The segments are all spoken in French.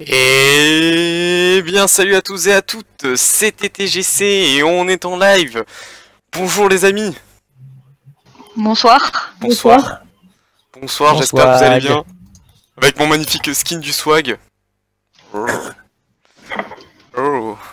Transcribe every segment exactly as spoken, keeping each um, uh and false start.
Et bien salut à tous et à toutes, c'est T T G C et on est en live. Bonjour les amis. Bonsoir. Bonsoir. Bonsoir, j'espère que vous allez bien. Avec mon magnifique skin du swag. Oh. Oh.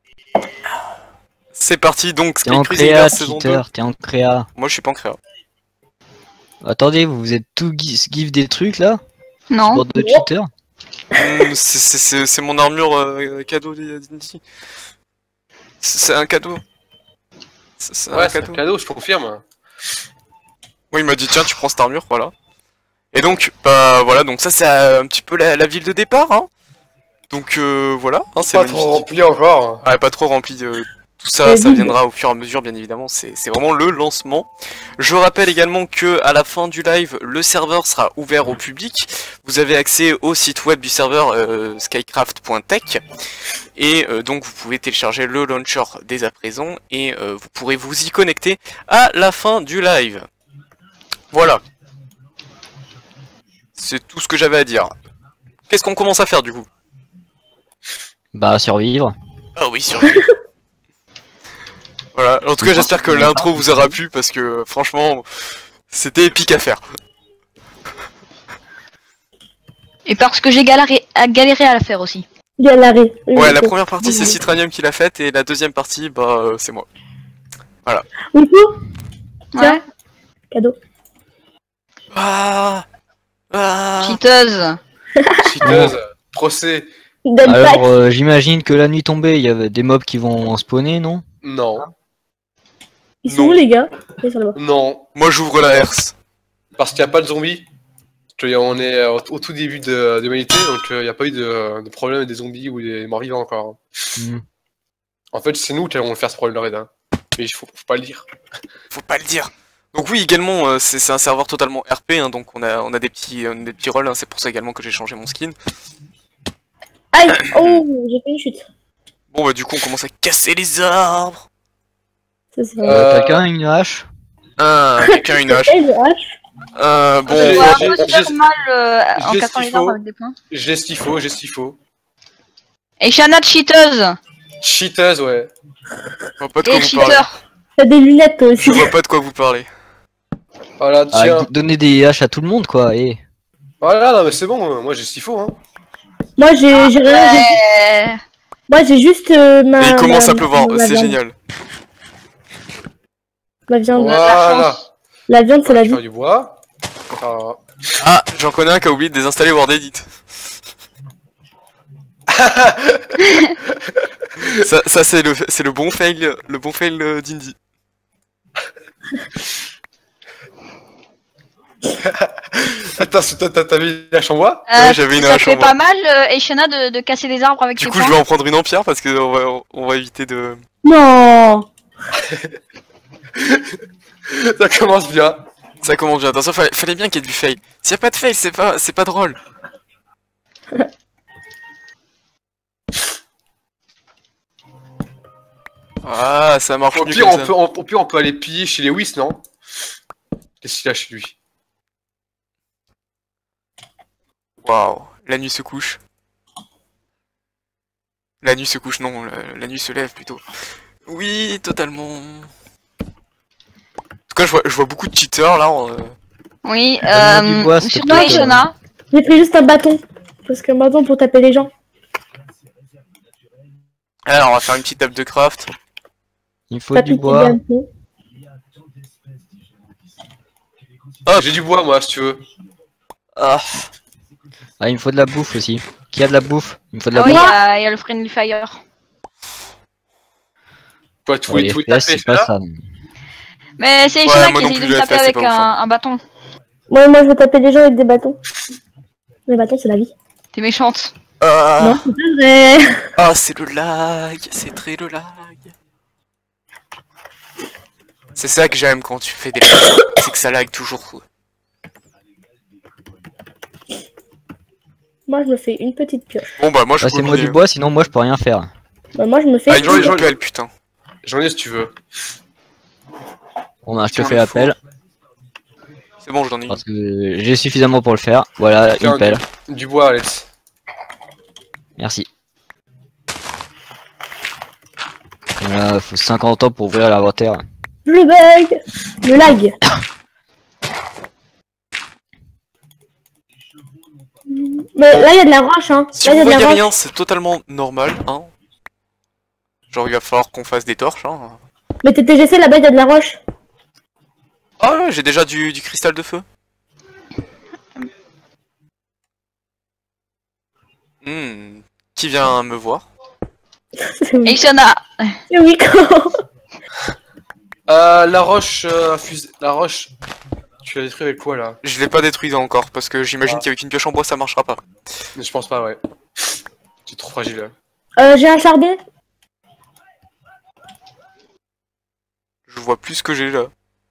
C'est parti donc, T'es en créa, cheater, t'es en créa. Moi je suis pas en créa. Attendez, vous vous êtes tout give des trucs là? Non. Sport de cheater. Mmh, c'est mon armure euh, cadeau d'Indy. C'est un cadeau. C'est ouais, c'est un cadeau, je confirme. Oui, il m'a dit tiens, tu prends cette armure, voilà. Et donc, bah voilà, donc ça c'est un petit peu la, la ville de départ, hein. Donc euh, voilà, hein, c'est pas trop rempli encore. Ouais, pas trop rempli de... Tout ça, ça viendra au fur et à mesure, bien évidemment, c'est vraiment le lancement. Je rappelle également que à la fin du live, le serveur sera ouvert au public. Vous avez accès au site web du serveur euh, skycraft point tech. Et euh, donc vous pouvez télécharger le launcher dès à présent. Et euh, vous pourrez vous y connecter à la fin du live. Voilà. C'est tout ce que j'avais à dire. Qu'est-ce qu'on commence à faire du coup? Bah survivre. Ah oui, survivre. Voilà, en tout cas j'espère que l'intro vous aura plu parce que franchement c'était épique à faire. Et parce que j'ai galéré, galéré à la faire aussi. Galéré. Ouais, la première partie c'est Citranium qui l'a faite et la deuxième partie bah euh, c'est moi. Voilà. Oui, ouais. Cadeau. Ah, ah. Cheateuse. Cheateuse. Procès. Alors euh, j'imagine que la nuit tombée il y avait des mobs qui vont spawner, non? Non. Ils sont où les gars? Non. Moi j'ouvre la herse. Parce qu'il n'y a pas de zombies. On est au, au tout début de l'humanité, donc il euh, n'y a pas eu de, de problème avec des zombies ou des morts vivants encore. Mm. En fait c'est nous qui allons faire ce problème de raid. Hein. Mais il faut, faut pas le dire. Faut pas le dire. Donc oui également euh, c'est un serveur totalement R P, hein, donc on a, on a des petits, euh, des petits rôles, hein, c'est pour ça également que j'ai changé mon skin. Aïe. Oh, j'ai fait une chute. Bon bah du coup on commence à casser les arbres. Euh, quelqu'un a une hache? Ah, quelqu'un a une hache. Euh, bon, on va se faire mal euh, en cassant les arbres avec des points. J'ai ce qu'il faut, j'ai ce qu'il faut. Et Shana cheateuse. Cheateuse, ouais. Je vois pas de quoi Et vous cheater. parlez. T'as des lunettes aussi. Je vois pas de quoi vous parlez. Voilà, tiens. Ah, donner des haches à tout le monde quoi, et... Voilà, non mais c'est bon, moi j'ai ce qu'il faut, hein. Moi j'ai ah, rien. Ouais. Moi j'ai juste euh, ma. Et il commence ma, à pleuvoir, c'est génial. La viande. Voilà. La viande c'est la vie. Du bois. Ah, ah j'en connais un qui a oublié de désinstaller Word Edit. ça, ça c'est le, c'est le bon fail, le bon fail d'Indy. Attends, t'as mis une hache en bois? euh, Ouais, j'avais une hache en bois. Ça fait pas mal, euh, Eshana, de, de casser des arbres avec du tes coup, points. Je vais en prendre une en pierre parce qu'on va, on va éviter de... Non. Ça commence bien. Ça commence bien. Attention, fallait, fallait bien qu'il y ait du fail. S'il n'y a pas de fail, c'est pas, c'est pas drôle. Ah, ça marche au mieux pire, comme on ça. Peut, Au pire, on peut aller piller chez Lewis, non? Qu'est-ce qu'il a chez lui? Waouh, la nuit se couche. La nuit se couche, non, la, la nuit se lève plutôt. Oui, totalement. En tout cas, je vois, je vois beaucoup de cheaters là. Euh... Oui, euh, bois, surtout Eshana. J'ai pris juste un bâton. Parce qu'un bâton pour taper les gens. Alors, on va faire une petite table de craft. Il faut du bois. Ah, j'ai du bois moi, si tu veux. Ah. Ah, il me faut de la bouffe aussi. Qui a de la bouffe? Il me faut de la ah bouffe. Oui, il y, y a le Friendly Fire. Quoi, tu voulais tout taper, pas ça. Mais c'est Eshana qui essaie de me taper avec un, un bâton. Moi, moi, je veux taper les gens avec des bâtons. Les bâtons, c'est la vie. T'es méchante. Ah. Non, c'est pas vrai. Ah, c'est le lag. C'est très le lag. C'est ça que j'aime quand tu fais des lags. C'est que ça lag toujours. Moi je me fais une petite pioche. Bon bah moi je ah, c'est moi du bois, sinon moi je peux rien faire. Bah moi je me fais. Ah, j'en ai, j'en ai, putain. J'en ai si tu veux. Bon bah je te fais appel. C'est bon, j'en ai. Parce que j'ai suffisamment pour le faire. Voilà, Tiens, une pelle. Du, du bois, Alex. Merci. Voilà, faut cinquante ans pour ouvrir l'inventaire. Le bug. Le lag. Mais là, il y a de la roche, hein. Si là, vous y a de voyez la rien, roche. c'est totalement normal, hein. Genre, il va falloir qu'on fasse des torches, hein. Mais T T G C, là-bas, il y a de la roche. Ah ouais, j'ai déjà du, du cristal de feu. Hmm. Qui vient me voir? Et Shona. C'est Wiko. Euh, la roche, euh, fusée. La roche. Tu l'as détruit avec quoi là? Je l'ai pas détruite encore, parce que j'imagine Ah. qu'avec une pioche en bois ça marchera pas. Mais je pense pas, ouais. Tu es trop fragile là. Euh, j'ai un charbon. Je vois plus ce que j'ai là.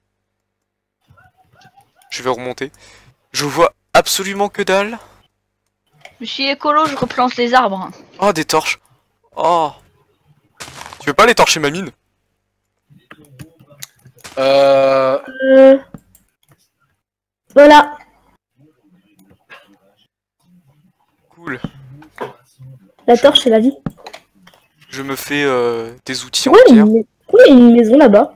Je vais remonter. Je vois absolument que dalle. Je suis écolo, je replante les arbres. Oh, des torches. Oh. Tu veux pas aller torcher ma mine? Euh... Euh... Voilà. Cool. La torche, c'est la vie. Je me fais euh, des outils en Pourquoi il y a pierre. une- pourquoi il y a une maison là-bas?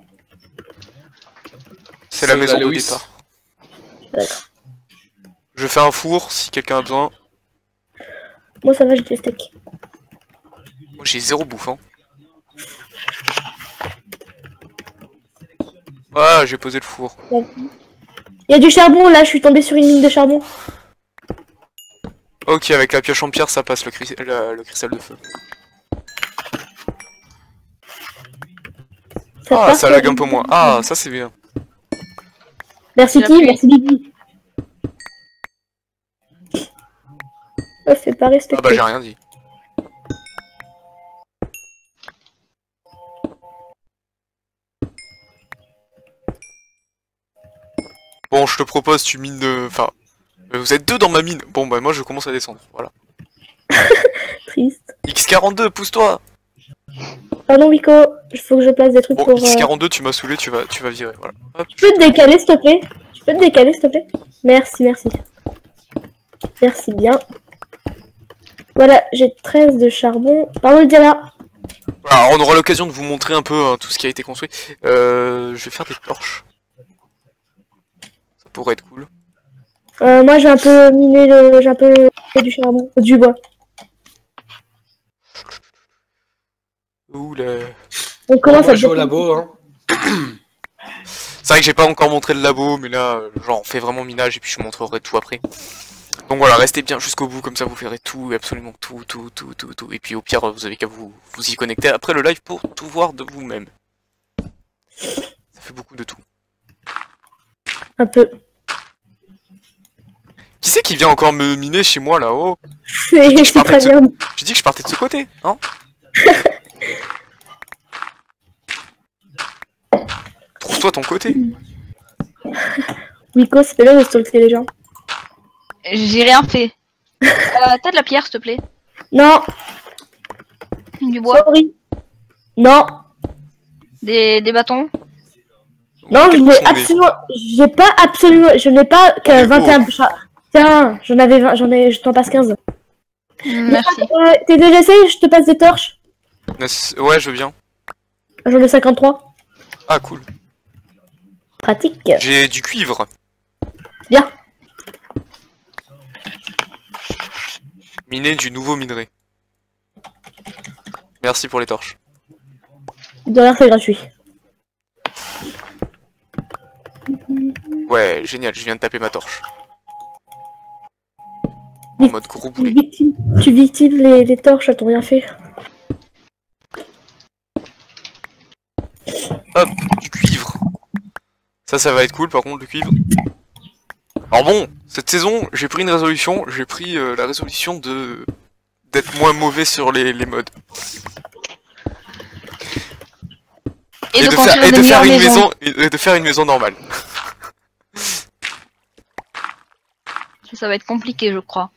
C'est la C'est maison la de Lewis. départ. D'accord. Je fais un four si quelqu'un a besoin. Moi, ça va, j'ai des steaks. Moi j'ai zéro bouffe, hein. Ah, j'ai posé le four. Il y a du charbon, là, je suis tombé sur une mine de charbon. Ok, avec la pioche en pierre, ça passe le, cri- la- le cristal de feu. Ça Ah, passe, ça euh, lag un peu moins. Ah, ça c'est bien. Merci La qui? pluie. Merci Bibi. Oh, fais pas respecter. Ah bah j'ai rien dit. Bon, je te propose, tu mines de... Enfin, euh, vous êtes deux dans ma mine. Bon, bah moi je commence à descendre, voilà. Triste. X quarante-deux, pousse-toi. Pardon, Wiko, il faut que je place des trucs Bon, pour... X euh, quarante-deux, tu m'as saoulé, tu vas, tu vas virer, voilà. Hop, Tu peux te décaler, s'il te plaît? Tu peux te décaler, s'il te plaît? Merci, merci. Merci bien. Voilà, j'ai treize de charbon. Pardon, Diana. Alors, on aura l'occasion de vous montrer un peu hein, tout ce qui a été construit. Euh, je vais faire des torches. Ça pourrait être cool. Euh, moi, j'ai un peu miné le... J'ai un peu fait du charbon. Du bois. Ouh là. On commence Moi, à... je vais au labo, hein. C'est vrai que j'ai pas encore montré le labo, mais là, euh, genre, on fait vraiment minage et puis je vous montrerai tout après. Donc voilà, restez bien jusqu'au bout, comme ça vous verrez tout, absolument tout, tout, tout, tout, tout. Et puis au pire, vous avez qu'à vous, vous y connecter après le live pour tout voir de vous-même. Ça fait beaucoup de tout. Un peu. Qui c'est qui vient encore me miner chez moi là-haut? C'est Je c'est partais très de ce- bien. J'ai dit que je partais de ce côté, hein? Trouve-toi ton côté. Wiko, c'est bien de stalker les gens. J'ai rien fait. Euh, T'as de la pierre, s'il te plaît? Non, Du bois? sorry. Non, Des, des bâtons? non, je Quel n'ai cochon, mais- absolument... J'ai pas absolument... Je n'ai pas que Mais vingt et un... cha- Tiens, j'en avais vingt, j'en ai... Je t'en passe quinze. Merci. Euh, T'es déjà essayé, je te passe des torches. Ouais, je veux bien. J'en ai cinquante-trois. Ah, cool. Pratique. J'ai du cuivre. Bien. Miner du nouveau minerai. Merci pour les torches. De rien, c'est gratuit. Ouais, génial, je viens de taper ma torche. En mode gros Tu boulet. victimes, tu victimes les, les torches, elles t'ont rien fait. Hop, du cuivre. Ça, ça va être cool par contre, le cuivre. Alors bon, cette saison, j'ai pris une résolution. J'ai pris euh, la résolution de d'être moins mauvais sur les, les modes. Et, Et de, de construire faire, et de de faire meilleures une maisons. maison, et de faire une maison normale. Ça va être compliqué, je crois.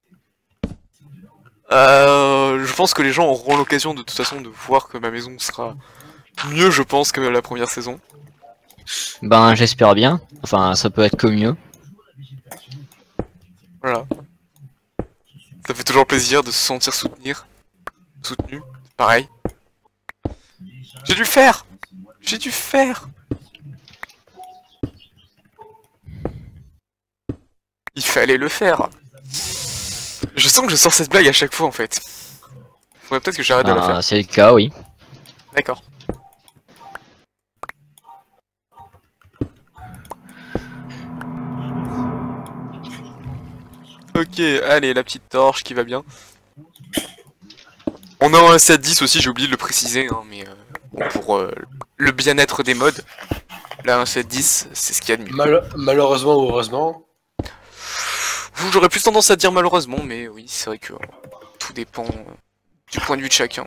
Euh, je pense que les gens auront l'occasion de toute façon de voir que ma maison sera mieux, je pense, que la première saison. Ben j'espère bien. Enfin ça peut être que mieux. Voilà. Ça fait toujours plaisir de se sentir soutenir. Soutenu, pareil. J'ai dû le faire. J'ai dû le faire. Il fallait le faire. Je sens que je sors cette blague à chaque fois en fait. Faudrait peut-être que j'arrête de la faire. Ah, c'est le cas, oui. D'accord. Ok, allez, la petite torche qui va bien. On a un sept dix aussi, j'ai oublié de le préciser, hein, mais euh, bon, pour euh, le bien-être des mods, là un sept dix, c'est ce qu'il y a de mieux. Mal malheureusement ou heureusement. J'aurais plus tendance à dire malheureusement, mais oui, c'est vrai que euh, tout dépend euh, du point de vue de chacun.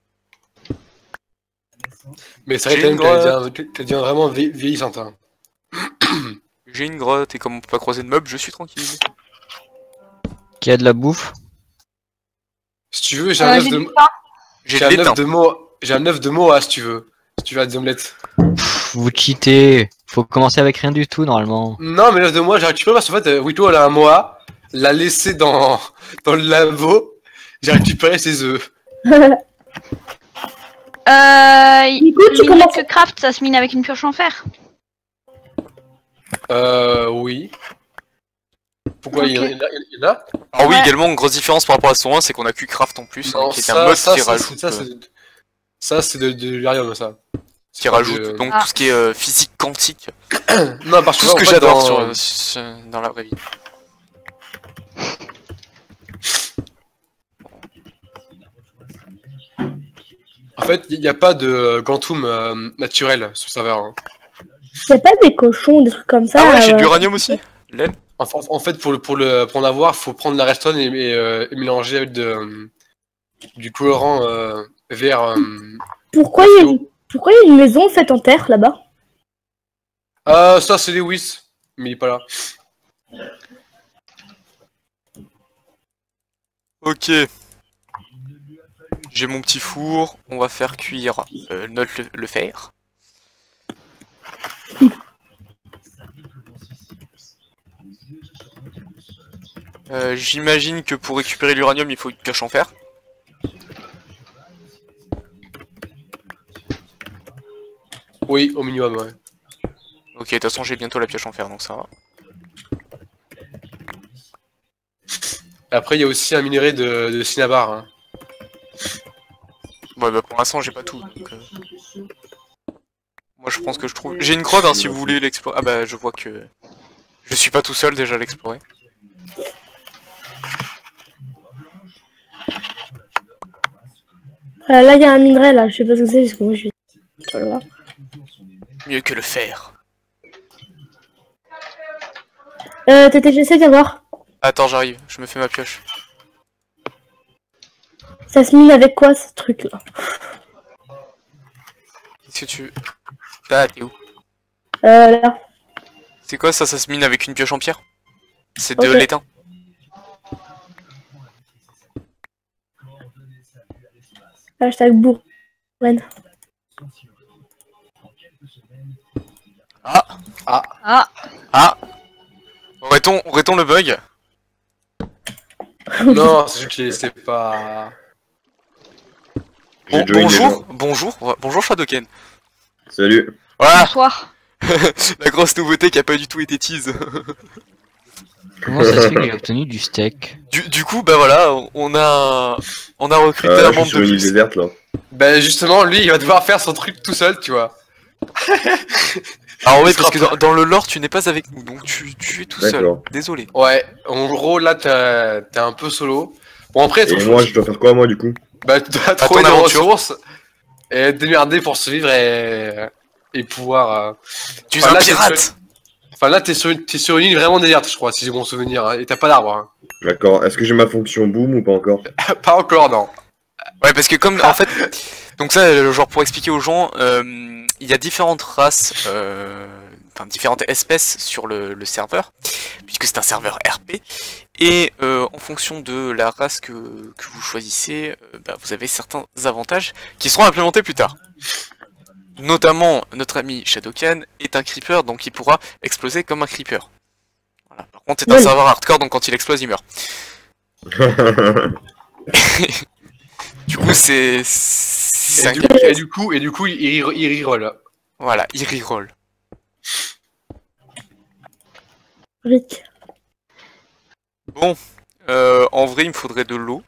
Mais c'est vrai que t'as dit vraiment vie vieillissante. Hein. J'ai une grotte et comme on peut pas croiser de meubles, je suis tranquille. Qui a de la bouffe? Si tu veux, j'ai un Euh, œuf j'ai de du pain. J'ai j'ai de un œuf l'étain. de mots. J'ai un œuf de mots à si tu veux. Si tu veux des omelettes. Pff, vous cheatez. Faut commencer avec rien du tout normalement. Non, mais l'œuf de mois, j'ai récupéré parce qu'en fait, euh, Wito, elle a un moa, l'a laissé dans, dans le labo, j'ai récupéré ses œufs. Euh, Du coup, tu le commences- que craft, ça se mine avec une pioche en fer. Euh, oui. Pourquoi il, y en a, il y en a Alors oui, Ouais. également, une grosse différence par rapport à son un, c'est qu'on a Q-Craft en plus, hein, Non, qui est un ça, mode ça, qui ça, rajoute, c'est- ça, euh, c'est ça, c'est de, de l'Urium, ça. qui rajoute de- donc Ah. tout ce qui est euh, physique quantique. Non, parce Tout ce en que fait, j'adore dans- sur, euh, sur- dans la vraie vie. En fait, il n'y a pas de quantum euh, naturel sur le serveur. Hein. Y'a pas des cochons, des trucs comme ça. Ah ouais, j'ai euh, de l'uranium aussi. L'aile. En, en- en fait, pour, le, pour, le, pour en avoir, faut prendre la redstone et, et, euh, et mélanger avec de, euh, du colorant euh, vert. euh. Pourquoi il y, a une- pourquoi y a une maison faite en terre là-bas? Ah, ça, c'est Lewis, mais il est pas là. Ok. J'ai mon petit four, on va faire cuire euh, notre le, le fer. Euh, J'imagine que pour récupérer l'uranium, il faut une pioche en fer. Oui, au minimum, ouais. Ok, de toute façon, j'ai bientôt la pioche en fer, donc ça va. Après, il y a aussi un minerai de, de cinnabar. Hein. Ouais, bah pour l'instant, j'ai pas tout. Donc, euh... moi, je pense que je trouve. J'ai une crotte, hein, si vous voulez l'explorer. Ah bah, je vois que je suis pas tout seul déjà à l'explorer. Euh, là, il y a un minerai là, je sais pas ce que c'est parce que moi je suis. Voilà. Mieux que le fer. Euh, T T G C, viens voir. Attends, j'arrive. Je me fais ma pioche. Ça se mine avec quoi ce truc là? Qu'est-ce que tu. Ah, t'es où? Euh, là. C'est quoi ça? Ça se mine avec une pioche en pierre? C'est de Ok. l'étain. Hashtag bourren. Ah! Ah, Ah! Aurait-on aurait-on le bug? Non, c'est juste que c'est pas. Bon, J'ai join les bonjour, gens. bonjour, ouais, bonjour Shadowken. Salut. Voilà, bonsoir. la grosse nouveauté qui a pas du tout été tease. Comment ça se fait que j'ai obtenu du steak? Du, du coup, bah voilà, on a on a recruté Euh, un je suis membre sur de une île plus. déserte là. Ben justement, lui, il va devoir faire son truc tout seul, tu vois. Alors oui, Il parce sera que pas- dans, dans le lore, tu n'es pas avec nous, donc tu, tu es tout seul. D'accord. Désolé. Ouais, en gros, là, t'es t'es un peu solo. Bon, après, Et faut- moi, je dois faire quoi moi du coup? bah, tu dois trouver ton des aventure. ressources et te démerder pour survivre et, et pouvoir. euh, Tu es Enfin, un là, t'es pirate. Enfin, là, t'es sur, une- t'es sur une île vraiment déserte, je crois, si j'ai bon souvenir. hein, et t'as pas d'arbre. Hein. D'accord. Est-ce que j'ai ma fonction boom ou pas encore? Pas encore, non. Ouais, parce que comme en fait, donc ça, euh, genre pour expliquer aux gens, euh, il y a différentes races, euh, enfin différentes espèces sur le, le serveur, puisque c'est un serveur R P, et euh, en fonction de la race que, que vous choisissez, euh, bah, vous avez certains avantages qui seront implémentés plus tard. Notamment, notre ami Shadowken est un creeper, donc il pourra exploser comme un creeper. Voilà. Par contre, c'est un Ouais. serveur hardcore, donc quand il explose, il meurt. Du coup, c'est... Et, c'est du, un- et du coup, et du coup, il, il, il reroll. Voilà, il reroll. Rick. Bon, euh, en vrai, il me faudrait de l'eau.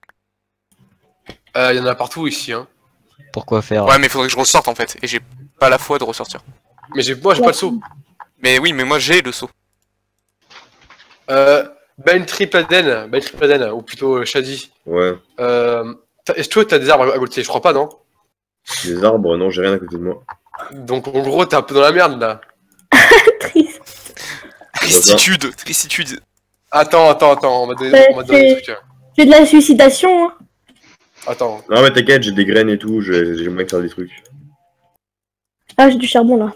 Euh, il y en a partout ici, hein. Pourquoi faire Ouais, mais il faudrait que je ressorte en fait, et j'ai pas la foi de ressortir. Mais j'ai, moi, j'ai pas le saut. Mais oui, mais moi j'ai le saut. Euh, Ben Tripladen, Ben Tripladen, ou plutôt euh, Shadi. Ouais. Euh, t'as- est-ce que toi, t'as des arbres à côté? Je crois pas, non? Les arbres, non, j'ai rien à côté de moi. Donc, en gros, t'es un peu dans la merde, là. Triste. Tristitude, tristitude. Attends, attends, attends, on va donner, Ouais, on va donner des c'est- trucs. hein. C'est de la suicidation, hein. Attends. Non, mais t'inquiète, j'ai des graines et tout, j'ai j'ai moyen de faire des trucs. Ah, j'ai du charbon, là.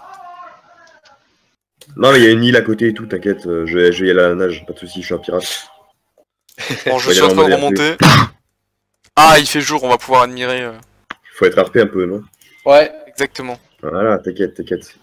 Non, mais il y a une île à côté et tout, t'inquiète, euh, je vais, je vais y aller à la nage, pas de soucis, je suis un pirate. Bon, je Ouais, suis il y en a train de un modèle remonter. Ah, il fait jour, on va pouvoir admirer. euh, Faut être R P un peu, non? Ouais. Exactement. Voilà, t'inquiète, t'inquiète.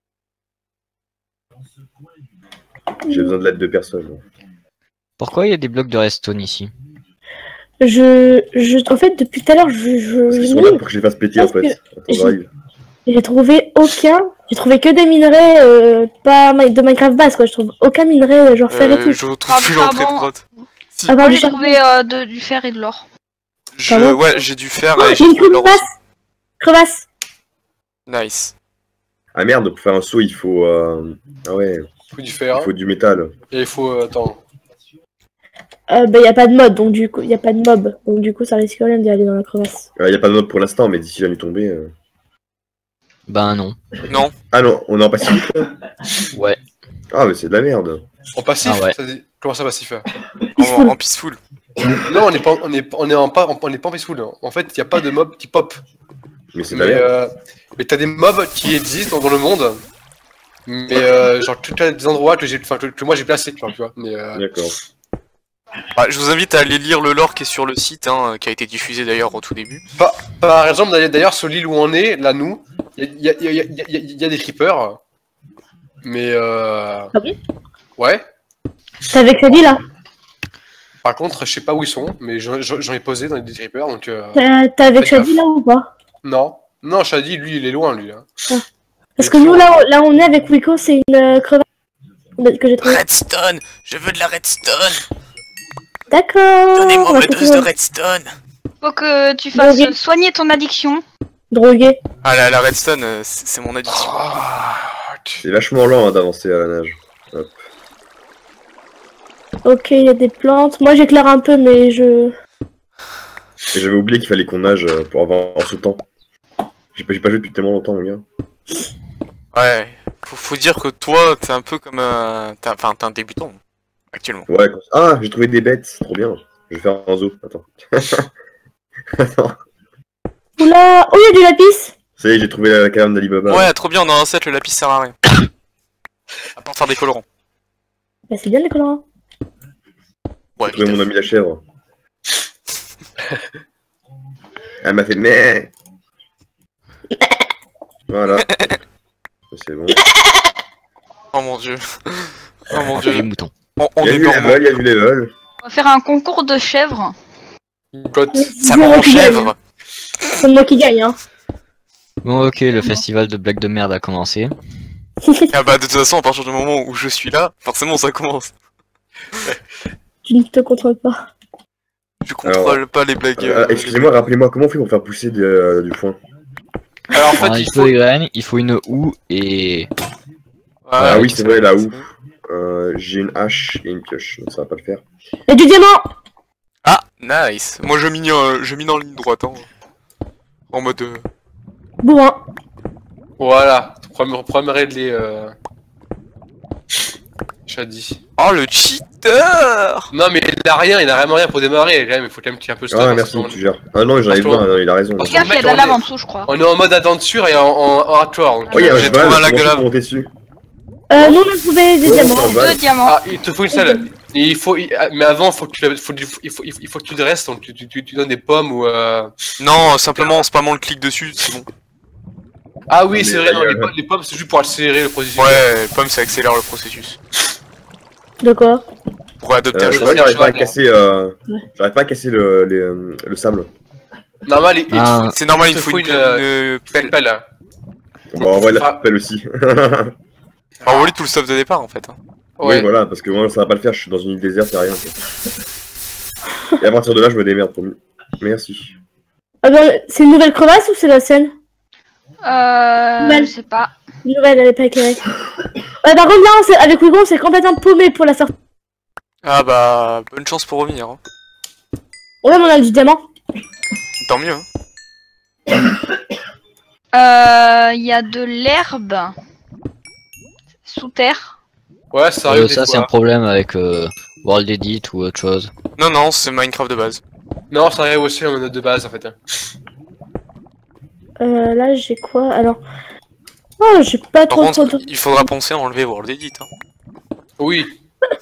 J'ai besoin de l'aide de personne. Pourquoi il y a des blocs de redstone ici? Je, je, en fait, depuis tout à l'heure, je, je, Parce qu'ils je sont là pour que je les fasse péter en Parce fait. Attends, j'arrive. j'ai trouvé aucun, j'ai trouvé que des minerais, euh, pas mi- de Minecraft base, quoi. Je trouve aucun minerai, euh, genre fer et Euh, tout. je retrouve Ah, plus l'entrée de pardon. grotte. Si, Ah, Moi bah, j'ai du trouvé euh, de- du fer et de l'or. je... pardon. ouais, j'ai dû faire. Oh, et j'ai j'ai une trouvé l'or crevasse. aussi. Crevasse. Nice. Ah merde, pour faire un saut, il faut. Euh... Ah ouais, Il faut du fer. il faut du métal. Et il faut. euh, attends. Euh, bah, y a pas de mode, donc du coup, y a pas de mob. Donc du coup, ça risque rien d'y aller dans la crevasse. Il y a pas de mode pour l'instant, mais d'ici la nuit tombée. euh, Ben non. Non. Ah non, on est en passif là. Ouais. Ah, mais c'est de la merde. En passif Ah ouais. ça dit- Comment ça, passif? En, en peaceful. Non, on est pas, on est, on est en pas, on est pas en peaceful. hein. En fait, il y a pas de mobs qui pop. Mais c'est de la Mais, merde. euh, mais t'as des mobs qui existent dans le monde. Mais euh, genre, tu as des endroits que j'ai, enfin, que, que moi j'ai placés, tu vois. Mais euh, D'accord. Bah, je vous invite à aller lire le lore qui est sur le site, hein, qui a été diffusé d'ailleurs au tout début. par exemple, d'ailleurs, sur l'île où on est, là, nous, il y a, y, a, y, a, y, a, y a des creepers. Mais euh... Ah oui ouais. T'as avec Shadi, là? Par contre, je sais pas où ils sont, mais j'en j'en ai posé dans des creepers, donc. Euh... T'as t'as avec Faites Shadi, là, ou pas? Non, non, Shadi, lui, il est loin, lui. Hein. Parce que nous, là, on- là, on est avec Wiko, c'est une euh, crevasse que j'ai trouvée. Redstone, je veux de la redstone. D'accord. Donnez-moi on va ma dose continuer. de redstone. Faut que tu fasses Drogué. soigner ton addiction. Drogué. Ah la, la redstone, euh, c'est c'est mon addiction. Ah, C'est vachement lent hein, d'avancer à la nage. Hop. Ok, il y a des plantes. Moi, j'éclaire un peu, mais je... Et j'avais oublié qu'il fallait qu'on nage euh, pour avoir en sautant. J'ai pas, j'ai pas joué depuis tellement longtemps, mon gars. Ouais, faut, faut dire que toi, t'es un peu comme un... t'es un- Enfin, t'es un débutant, actuellement. Ouais, quand- ah, j'ai trouvé des bêtes, trop bien. Je vais faire un zoo, attends. Attends. Oula. Oh, il y a du lapis. Ça y est, j'ai trouvé la caverne d'Alibaba. Ouais, trop bien, on a un set, le lapis sert à rien. À part faire des colorants. Bah, c'est bien, les colorants. Ouais, J'ai trouvé mon évidemment. ami la chèvre. Elle m'a fait mais. Voilà. C'est bon. Oh mon dieu. Oh mon Les dieu. moutons. On, on Il y a est du dormant. level, il y a du level. On va faire un concours de chèvres. Cote. Ça C'est moi m'en qui gagne. chèvre. C'est moi qui gagne, hein. Bon ok, le festival de blagues de merde a commencé. Ah bah de toute façon, à partir du moment où je suis là, forcément ça commence. Tu ne te contrôles pas. Je contrôle Alors, pas les blagues. Euh, euh, Excusez-moi, rappelez-moi, comment on fait pour faire pousser de- euh, du foin? Alors en fait, Alors, il il faut faut. des graines, il faut une houe et... Ah ouais, oui, tout c'est ça, vrai, la c'est houe. bon. Euh, j'ai une hache et une pioche, donc ça va pas le faire. Il y a du diamant. Ah, nice. Moi je mine, euh, je mine en ligne droite. Hein. En mode... euh, Bourrin. Voilà. Premier, premier réglé. Euh... Shadi. Oh le cheater. Non, mais il a rien, il a vraiment rien pour démarrer. Quand même, il faut quand même qu'il y ait un peu de stuff. Ah, hein, merci, sinon- tu gères. Ah non, j'en avais Parce que- besoin, non, il a raison. parce Fais gaffe, il y a de la lave en dessous, je crois. On est en mode aventure et en, en, en hardcore. Donc, Oh, il y a un J'ai cheval, trouvé un lac comment de je peux lave. monter dessus? Euh, nous, on a trouvé des Oh, diamants. ça va. Deux diamants. Ah, il te faut une salle. Et il faut, il- ah, mais avant, faut que tu, la- faut, il faut, il faut, il faut que tu dresses, donc tu, tu, tu, tu donnes des pommes ou. Euh... Non, simplement en spammant le clic dessus, c'est bon. Ah oui, Mais c'est vrai. là, Non, il y a- les, pommes, les pommes, c'est juste pour accélérer le processus. Ouais, pomme ça accélère le processus. De quoi? Pour adopter Euh, un je cheval. crois que j'arrive pas à cheval, casser, euh, j'arrive pas à casser le, les, euh, le sable. Normal, il, Ah. C'est normal, il te faut faut une, une, euh, une une pelle. pelle là. Bon, on va la Ah. pelle aussi. Enfin, envoyer tout le stuff de départ en fait. hein. Oui, Ouais. voilà, parce que moi ça va pas le faire, je suis dans une île déserte, y'a rien. Quoi. Et à partir de là, je me démerde. Pour... Merci. Ah ben, c'est une nouvelle crevasse ou c'est la scène? Euh. Mal. Je sais pas. Une nouvelle, elle est pas éclairée. Ouais, par contre, là, on s'est- avec Wigo, on s'est complètement paumé pour la sortie. Ah bah, bonne chance pour revenir. Hein. Ouais, mais on a du diamant. Tant mieux. Hein. Euh. Il y a de l'herbe. Sous terre. Ouais, ça Euh, arrive des ça, c'est un fois. problème avec euh, World Edit ou autre chose. Non, non, c'est Minecraft de base. Non, ça arrive aussi en mode de base en fait. Euh, là, j'ai quoi? Alors. Oh, j'ai pas Par trop trop contre, de. il faudra penser à enlever World Edit. Hein. Oui.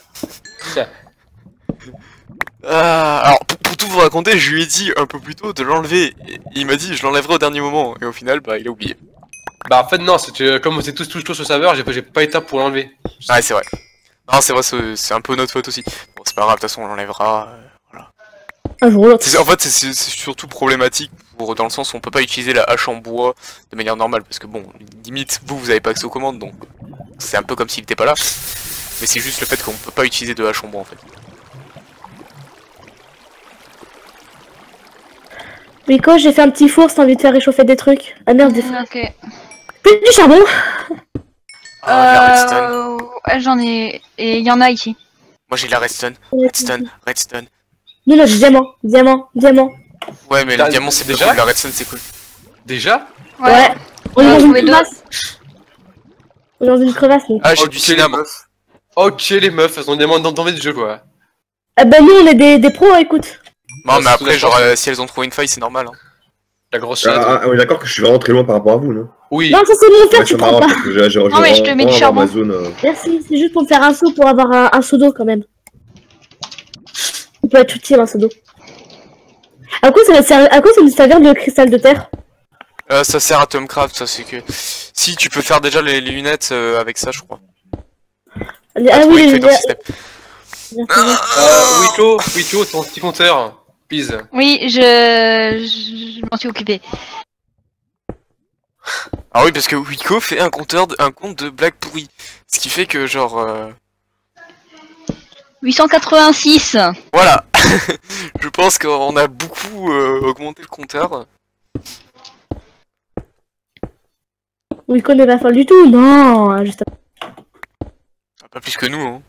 Ah, alors, pour, pour tout vous raconter, je lui ai dit un peu plus tôt de l'enlever. Et il m'a dit je l'enlèverai au dernier moment. Et au final, bah, il a oublié. Bah en fait non, c'est que comme c'est tous tous tous au serveur, j'ai pas, j'ai pas été pour l'enlever. Ah, c'est vrai. Non, c'est vrai, c'est c'est un peu notre faute aussi. Bon, c'est pas grave, de toute façon, on l'enlèvera. euh, voilà. Un jour ou l'autre. C'est- En fait, c'est- c'est c'est surtout problématique pour, dans le sens où on peut pas utiliser la hache en bois de manière normale. Parce que bon, limite, vous, vous avez pas accès aux commandes. Donc, c'est un peu comme s'il était pas là. Mais c'est juste le fait qu'on peut pas utiliser de hache en bois en fait. Wigo, j'ai fait un petit four, si t'as envie de faire réchauffer des trucs. Ah merde, des... Ok. Plus du charbon. Ah, la redstone. Euh. Ouais, j'en ai. Et il y en a ici. Moi j'ai la redstone. Redstone, redstone. Nous, là, du diamant, diamant, diamant. Ouais, mais T'as- le diamant c'est pas déjà cool, la redstone c'est cool. Déjà? Ouais. On est Ah, dans une trouvé deux. crevasse. On est dans une crevasse, donc. Ah, j'ai Ok, du les cinnamon. meufs. Ok les meufs, elles ont des demandes d'envie de jeu quoi. Ah bah, nous, on est des, des pros, écoute. Non, Ouais, mais c'est après, tout genre, d'accord. euh, si elles ont trouvé une faille, c'est normal. Hein. La grosse Ah, chatte. ah, on est d'accord que je suis vraiment très loin par rapport à vous, non? Oui. Non, ça, c'est mon fer, Ouais, tu ça prends m'arrange pas. parce que j'ai j'ai- Non, mais je te j'ai mets du vraiment charbon. ma zone. euh, Merci, c'est juste pour me faire un seau pour avoir un, un seau d'eau quand même. On peut être utile un seau d'eau. À quoi ça va servir, à quoi ça nous servir de cristal de terre? Euh, ça sert à Tomcraft, ça c'est que. Si, tu peux faire déjà les, les lunettes euh, avec ça, je crois. Ah Ah, oui, trouver les une feuille dans le système. Euh, Wiko, Wiko, ton petit compteur, please. Oui, je. Je, je m'en suis occupé. Ah oui, parce que Wiko fait un compteur, de- un compte de blagues pourries. Ce qui fait que, genre. euh, huit cent quatre-vingt-six. Voilà. Je pense qu'on a beaucoup euh, augmenté le compteur. Wico n'est pas folle du tout, non. Juste... Pas plus que nous, hein.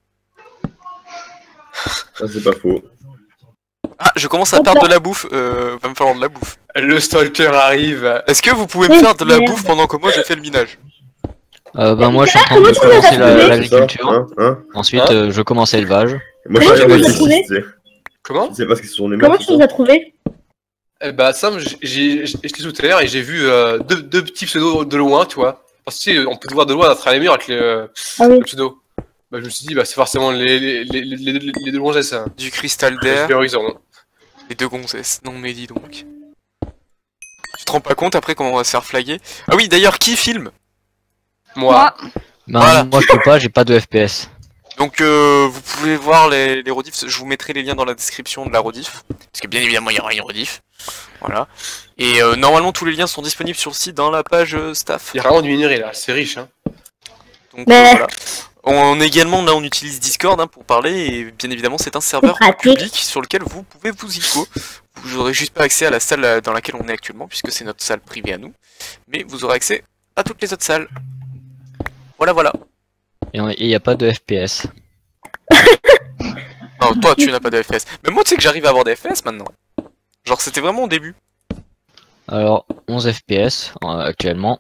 Ça, c'est pas faux. Ah, je commence à Hop perdre là. de la bouffe. Euh, va me falloir de la bouffe. Le stalker arrive. Est-ce que vous pouvez me Oui, faire de la merde. bouffe pendant que moi j'ai fait le minage? Euh, ben moi je suis en train comment de tu commencer l'as la- trouvé C'est ça, l'agriculture. hein, hein Ensuite Hein euh, je commence l'élevage. Moi, je Comment suis tu arrivé les as ici, trouvés tu sais. Comment? Je sais pas ce que ce sont des Comment meufs, tu c'est nous ça as trouvés? Eh bah Sam, j'ai- j'ai- j'étais sous terre et j'ai vu euh, deux, deux petits pseudos de loin, tu vois. Parce que tu sais, on peut te voir de loin à travers les murs avec les, euh, Ah oui. le pseudo. Bah je me suis dit, bah c'est forcément les, les, les, les, les, les deux gonzesses. Hein. Du cristal J'ai d'air. fait horizon. Les deux gonzesses. Non mais dis donc. Tu te rends pas compte après comment on va se faire flaguer? Ah oui, d'ailleurs, qui filme? Moi. Moi. Ben Voilà. moi je peux pas, j'ai pas de F P S. Donc euh, vous pouvez voir les, les rediffs, je vous mettrai les liens dans la description de la rediff, parce que bien évidemment il y aura une rediff, voilà. Et euh, normalement tous les liens sont disponibles sur le site dans la page euh, staff. Il y a vraiment du minerai là, c'est riche. Hein. Donc Mais- euh, voilà. On également là on utilise Discord hein, pour parler et bien évidemment c'est un serveur C'est pratique. public sur lequel vous pouvez vous ico. Vous aurez juste pas accès à la salle euh, dans laquelle on est actuellement puisque c'est notre salle privée à nous, mais vous aurez accès à toutes les autres salles. Voilà voilà. Et il n'y a pas de F P S. Non, toi tu n'as pas de F P S. Mais moi tu sais que j'arrive à avoir des F P S maintenant. Genre c'était vraiment au début. Alors onze F P S euh, actuellement.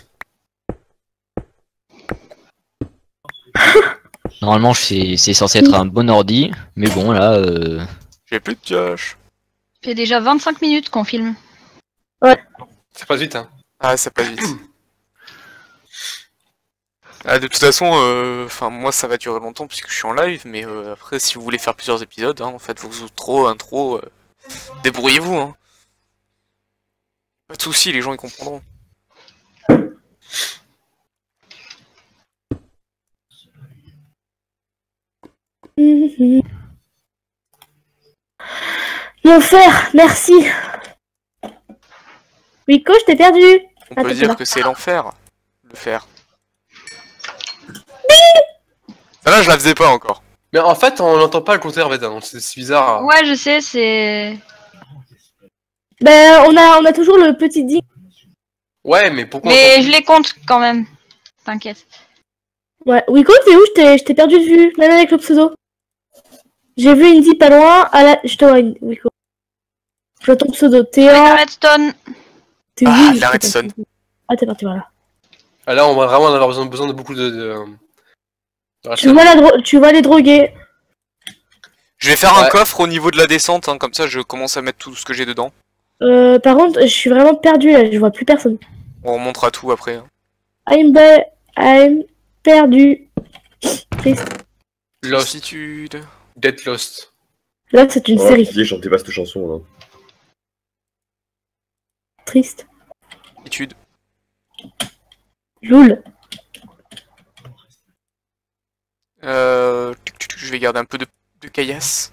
Normalement c'est c'est censé être un bon ordi, mais bon là euh... J'ai plus de pioche. Ça fait déjà vingt-cinq minutes qu'on filme. Ça passe vite. Hein. Ah ça passe vite. Ah, de toute façon, enfin moi ça va durer longtemps puisque je suis en live, mais euh, après si vous voulez faire plusieurs épisodes, hein, en fait vos outros, intro, euh, débrouillez-vous. Hein. Pas de soucis, les gens ils comprendront. Mhm. Mon fer, merci. Rico, je t'ai perdu. On Ah, peut t'es dire là. que c'est l'enfer, le fer. Ça là, je la faisais pas encore. Mais en fait, on n'entend pas le compteur, en fait, hein, c'est c'est bizarre. Ouais, je sais, c'est... Ben, on a, on a toujours le petit ding. Ouais, mais pourquoi on Mais entend je les compte quand même. T'inquiète. Ouais, Rico, t'es où? Je t'ai- je t'ai perdu de vue, même avec le pseudo. J'ai vu Indy pas loin, à la... je te vois, Rico. Je vois ton pseudo, t'es Avec en... la redstone. T'es Ah, où? la Je t'ai redstone. pas- Ah, t'es parti, voilà. Ah, là, on va vraiment en avoir besoin, besoin de beaucoup de... de... de Tu vois, la dro- tu vois les drogués. Je vais faire un Ouais. coffre au niveau de la descente, hein, comme ça je commence à mettre tout ce que j'ai dedans. Euh, par contre, je suis vraiment perdu là, je vois plus personne. On remontera tout après. hein. I'm, be- I'm perdu. Triste. Lost. Solitude. Dead Lost. Là, c'est une Oh, série. Didier, chantez pas cette chanson là. Triste. Solitude. Loul. Euh, tuc, tuc, tuc, je vais garder un peu de, de caillasse.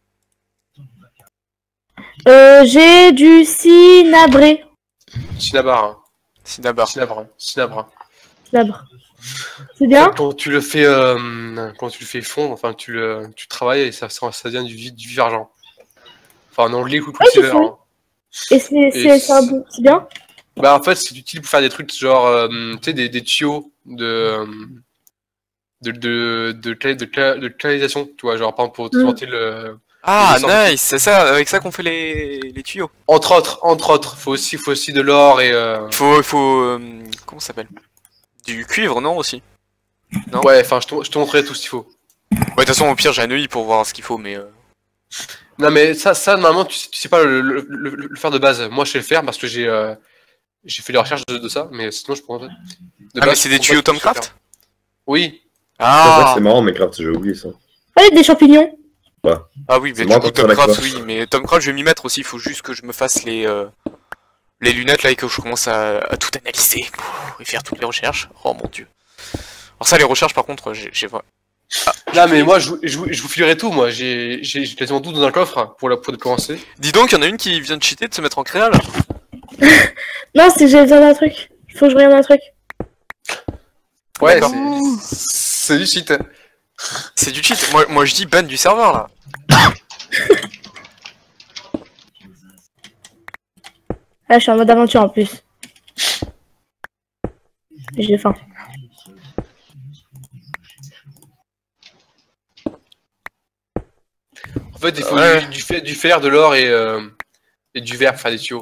Euh, j'ai du cinabré. Cinnabar. Hein. Cinnabar. Cinabre. Cinabre. Cinabre. C'est bien? Quand tu le fais, euh, quand tu le fais fondre, enfin tu le, tu travailles et ça, ça, ça devient du, vi- du vivargent. Enfin en anglais, quick Ouais, j'ai silver. fait. Hein. Et c'est Et c'est- c'est un bon- c'est bien? Bah en fait c'est utile pour faire des trucs genre, euh, tu sais, des, des tuyaux de, euh, de, de, de, cla- de, cla- de canalisation, tu vois, genre par exemple pour transporter le, Ah, Les descentes. nice, c'est ça, avec ça qu'on fait les, les tuyaux. entre autres, entre autres, faut aussi, faut aussi de l'or et, euh... Il faut, il faut, euh, comment ça s'appelle? Du cuivre, non, aussi? Non. ouais, enfin je te, je te montrerai tout ce qu'il faut. Ouais, de toute façon, au pire, j'ai un œil pour voir ce qu'il faut, mais... Euh... Non mais ça, ça normalement tu, sais- tu sais pas le, le, le, le faire de base. Moi je sais le faire parce que j'ai euh, j'ai fait les recherches de, de ça, mais sinon je pourrais. De Ah, mais base, c'est des pour tuyaux moi, je peux le Tomcraft? faire. Oui. C'est vrai que Ah c'est marrant, Minecraft, j'ai oublié ça. Allez, des champignons. Ah oui, C'est mais moi du coup, contre la Tomcraft, cloche. oui, mais Tomcraft, je vais m'y mettre aussi, il faut juste que je me fasse les... Euh... Les lunettes, là, et que je commence à, à tout analyser, et faire toutes les recherches. Oh mon dieu. Alors ça, les recherches, par contre, j'ai... j'ai- Ah, Non mais moi je, vous- je, vous- je vous filerai tout. Moi j'ai j'ai j'ai quasiment tout dans un coffre pour la pour commencer. Dis donc, il y en a une qui vient de cheater, de se mettre en créa, là. Non, c'est que j'ai besoin d'un truc. Il faut que je regarde un truc. Ouais, D'accord. c'est c'est du shit. C'est du cheat. Moi, moi je dis ban du serveur, là. Ah, je suis en mode aventure en plus. J'ai faim. En fait il faut Ouais. du, du, fer, du fer, de l'or et euh, et du verre pour faire des tuyaux.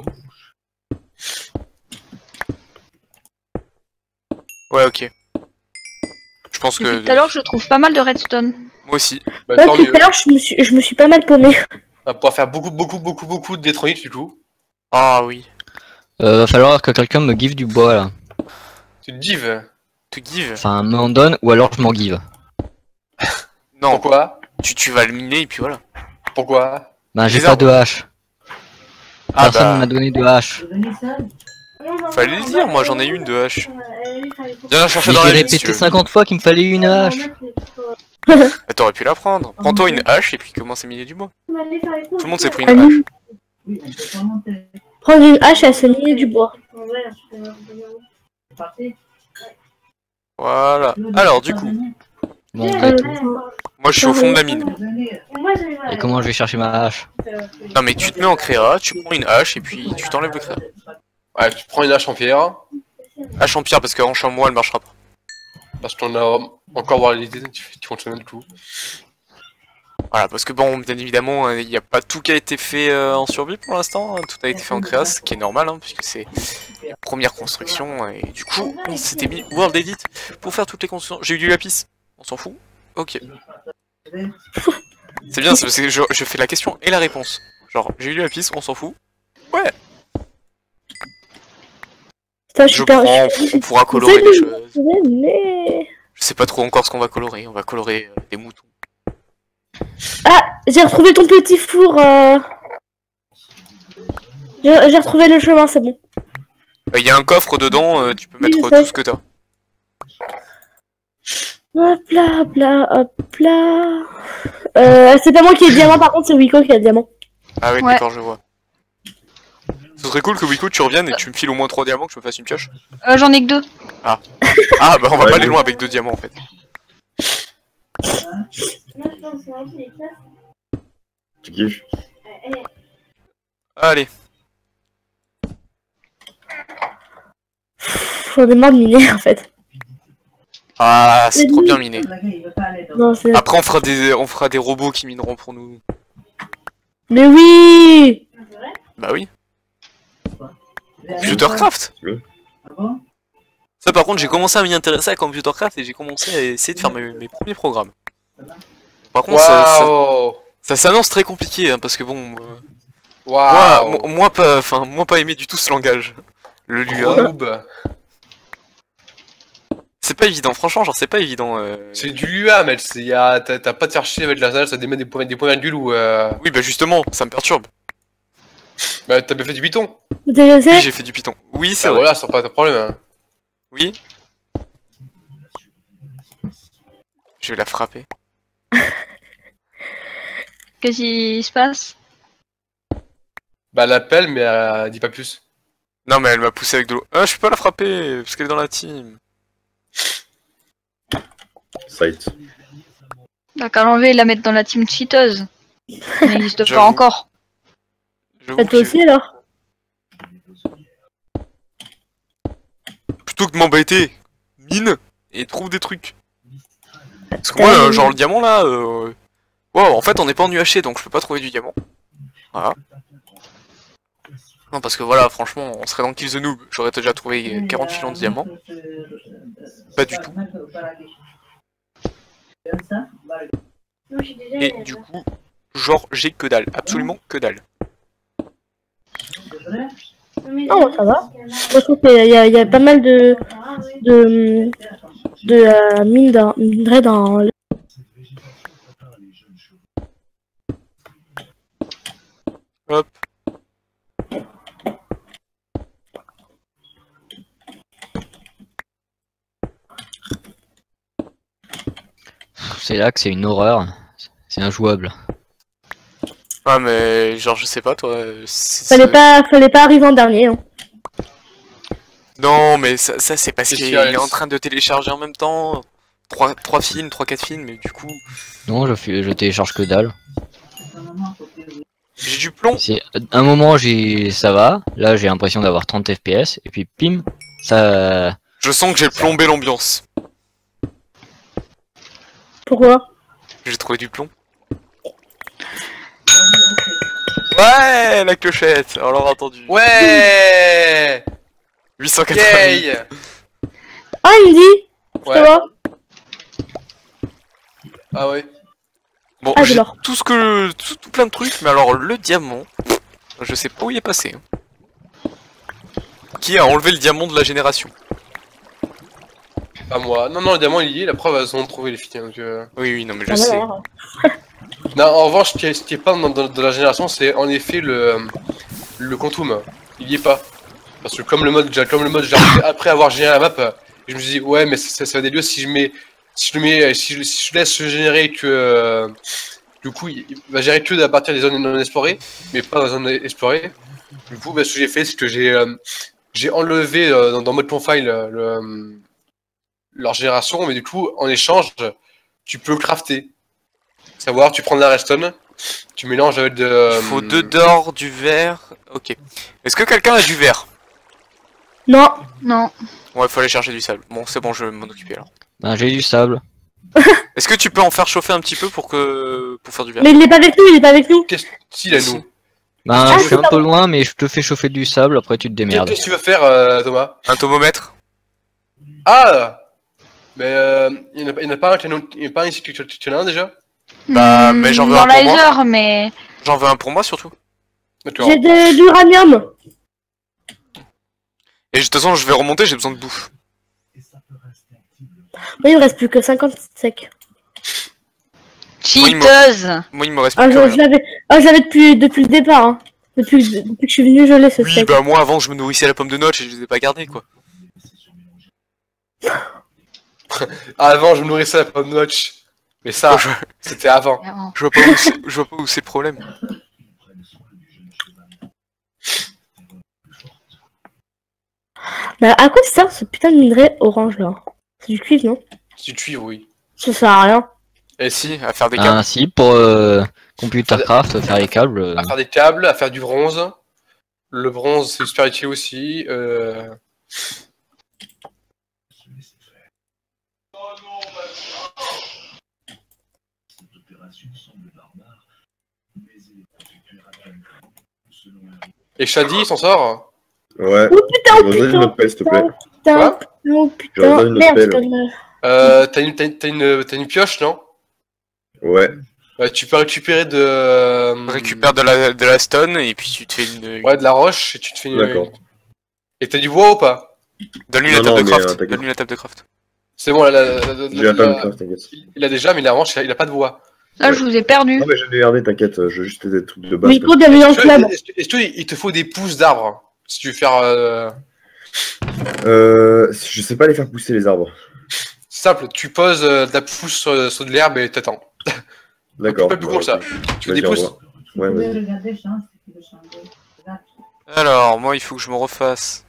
Ouais, ok. Je pense Depuis que... tout à l'heure, je trouve pas mal de redstone. Moi aussi. Bah, Ouais, tant tout mieux. à l'heure, je me suis, je me suis pas mal paumé. On va pouvoir faire beaucoup beaucoup beaucoup beaucoup de détronites du coup. Ah oui. Euh, va falloir que quelqu'un me give du bois là. Tu te dives. To give. Enfin, m'en donne ou alors je m'en give. Non, Pourquoi? tu, tu vas le miner et puis voilà. Pourquoi? Bah, j'ai Les pas arbres. de hache. Ah Personne bah, m'a donné de hache. fallait le dire, moi j'en ai une de hache. Viens la chercher Mais dans j'ai la liste, si tu répété veux. cinquante fois qu'il me fallait une hache. Ah, t'aurais pu la prendre. Prends-toi une hache et puis commence à miner du bois. Tout le monde s'est pris une hache. Allez. Prendre une hache et à se miner du bois. Voilà. Alors, du coup, Bon, Euh, bah, moi je suis au fond de la mine. et comment je vais chercher ma hache? Non mais tu te mets en créa, tu prends une hache et puis tu t'enlèves le créa. Ouais, tu prends une hache en pierre. Hache en pierre parce qu'en chamois elle marchera pas. Parce qu'on a encore voir l'idée, tu, tu fonctionnes le coup. Voilà, parce que bon, bien évidemment, il n'y a pas tout qui a été fait euh, en survie pour l'instant, hein. Tout a été fait en créa, ce qui est normal, hein, puisque c'est la première construction, et du coup, on s'était mis World Edit pour faire toutes les constructions. J'ai eu du lapis, on s'en fout. Ok. C'est bien, c'est parce que je, je fais la question et la réponse. Genre, j'ai eu du lapis, on s'en fout. Ouais, Putain, je je suis per- prends, je suis- on pourra colorer les choses. Mais... Je sais pas trop encore ce qu'on va colorer, on va colorer euh, des moutons. Ah, j'ai retrouvé ton petit four. euh. J'ai j'ai retrouvé le chemin, c'est bon. Il y a un coffre dedans, euh, tu peux mettre Oui, je tout sais. ce que t'as. Hop là, hop là, hop là. Euh, c'est pas moi qui ai le diamant, par contre, c'est Wiko qui a le diamant. Ah oui, Ouais. d'accord, je vois. Ce serait cool que Wiko tu reviennes et tu me files au moins trois diamants que je me fasse une pioche. Euh, J'en ai que deux. Ah bah on va Ouais, pas aller bon. loin avec deux diamants en fait. Tu kiffes? Allez. J'en ai marre de miner en fait. Ah, c'est trop bien miné. Non, c'est... Après on fera des on fera des robots qui mineront pour nous. Mais oui! Bah oui. Computercraft. Oui. Ça par contre j'ai commencé à m'y intéresser à Computercraft et j'ai commencé à essayer de faire mes, mes premiers programmes. Par contre ça, ça, Waouh ça s'annonce très compliqué hein, parce que bon euh, moi, Waouh moi, moi pas enfin moi pas aimé du tout ce langage. Le Lua. Noob. C'est pas évident, franchement genre c'est pas évident. Euh... C'est du Lua, mec. C'est- y a- T'as t'as pas de chercher avec la salle, ça démet des points des points virgules ou. Euh... Oui bah justement, ça me perturbe. Bah t'as bien fait du Python. Vous avez Oui fait? j'ai fait du Python. Oui c'est Bah vrai. voilà, c'est pas de problème. Hein. Oui. Je vais la frapper. Qu'est-ce qui se passe? Bah elle appelle, mais elle dit pas plus. Non mais elle m'a poussé avec de l'eau. Ah je peux pas la frapper parce qu'elle est dans la team. Site. T'as qu'à l'enlever et la mettre dans la team cheateuse. Ça n'existe pas J'avoue. encore. J'avoue Bah, toi que- aussi alors? Plutôt que de m'embêter, mine et trouve des trucs. Parce que T'as moi, une- euh, genre le diamant là, euh... wow, en fait on n'est pas en U H C donc je peux pas trouver du diamant. Voilà. Non parce que voilà, franchement, on serait dans Kill the Noob, j'aurais déjà trouvé quarante millions de diamants. Pas du tout. Et du coup, genre j'ai que dalle, absolument que dalle. Non, ça va. Moi, je trouve qu'il y, a- il y a pas mal de de de euh, mines dans minerais dans. le- Hop. C'est là que c'est une horreur. C'est injouable. Ah mais genre je sais pas toi. c'est- Fallait c'est- pas, fallait pas arriver en dernier. Hein. Non mais ça, ça c'est parce C'est qu'il sûr, est Alex. en train de télécharger en même temps. trois trois films, trois quatre films, mais du coup. Non, je, fais- je télécharge que dalle. J'ai du plomb. C'est un moment j'ai ça va. Là j'ai l'impression d'avoir trente F P S et puis pim, ça. Je sens que j'ai plombé l'ambiance. Pourquoi? J'ai trouvé du plomb. Ouais, la clochette. On l'aura entendu. Ouais huit cent quatre-vingts. Yay Ah, il me dit. Ça Ouais. va? Ah ouais. Bon, Ah, j'ai alors. tout ce que, tout, tout plein de trucs, mais alors le diamant, je sais pas où il est passé. hein. Qui a enlevé le diamant de la génération? Pas moi. Non, non, le diamant il y est, la preuve elles ont trouvé les filles. Donc, euh... Oui, oui, non, mais je Ah, sais. voilà. Non, en revanche, ce qui est, ce qui est pas dans, dans- dans la génération, c'est en effet le, le quantum. Il y est pas. Parce que comme le mode, déjà- comme le mode, j'ai après, après avoir généré la map, euh, je me suis dit, ouais, mais ça, ça va des lieux si je mets, si je le mets, si je, si je laisse se générer que, euh, du coup, il, il va générer que à partir des zones non explorées, mais pas dans les zones explorées. Du coup, bah, ce que j'ai fait, c'est que j'ai, euh, j'ai enlevé euh, dans, dans mode profile euh, le, euh, leur génération, mais du coup, en échange, tu peux crafter. Savoir, tu prends de la redstone, tu mélanges avec de. Il faut deux d'or, du verre. Ok. Est-ce que quelqu'un a du verre? Non. Non. Ouais, il faut aller chercher du sable. Bon, c'est bon, je vais m'en occuper alors. Ben, j'ai du sable. Est-ce que tu peux en faire chauffer un petit peu pour que pour faire du verre? Mais il est pas avec nous, il est pas avec nous. Qu'est-ce si là, nous Ben, Ah, je suis c'est un pas peu loin, mais je te fais chauffer du sable. Après, tu te démerdes. Qu'est-ce que tu veux faire, euh, Thomas? Un thermomètre? Ah Mais euh, il n'y en, a- il y en a pas un, qui en a- il y en a pas un ici que tu tu en as un déjà? Bah, Hmm, mais j'en veux dans un pour moi. laser, mais J'en veux un pour moi surtout. D'accord. J'ai de l'uranium. Et de toute façon, je vais remonter, j'ai besoin de bouffe. Oui, il me reste plus que cinquante secs. Oui, moi- cheateuse. Moi, il me reste Ah, plus je, que je rien. l'avais ah, je l'avais depuis, depuis le départ. Hein. Depuis, que- depuis que je suis venu, je l'ai ce Oui, steak. bah moi avant, je me nourrissais à la pomme de notch et je les ai pas gardés quoi. Ah, avant, je me nourrissais à la pomme notch. Mais ça, Moi, je, c'était avant. je vois pas où c'est, je vois pas où c'est le problème. Mais à quoi ça sert ce putain de minerai orange là? C'est du cuivre, non? Si tu cuivres, oui. Ça sert à rien. Et si, à faire des câbles. Ah si, pour euh, Computercraft, faire les câbles. euh, À faire des câbles, à faire du bronze. Le bronze, c'est super utile aussi. Euh... Et Shady, il s'en sort? Ouais. Oh putain, oh J'aurais donné une putain, autre pelle, s'il te plaît. putain, Quoi oh J'aurais putain, donné une merde, pelle. c'est dommage. Euh, t'as une, t'as une, t'as une, t'as une pioche, non? Ouais. Ouais, tu peux récupérer de... euh, Récupère de la, de la stone et puis tu te fais une. Ouais, de la roche et tu te fais une... D'accord. Et t'as du bois ou pas? Donne-lui la Non, table non, de mais, euh, craft. t'inquiète. Donne-lui la table de craft. C'est bon, là, la, la, la, J'ai la la- table de craft, t'inquiète. il a déjà, mais la revanche, il a, il a pas de bois. Là, je vous ai perdu. Non, mais j'ai regardé, t'inquiète, je veux juste des trucs de base. Micro, bienvenue dans le Est-ce club. que- Est-ce que- est-ce qu'il te faut des pousses d'arbres? Si tu veux faire... Euh... Euh, je sais pas les faire pousser les arbres. Simple, tu poses euh, de la pousse sur, sur de l'herbe et t'attends. D'accord. Pas plus con que ça. Tu veux des Vas-y, au pousses? revoir. Ouais, vas-y. Alors, moi, il faut que je me refasse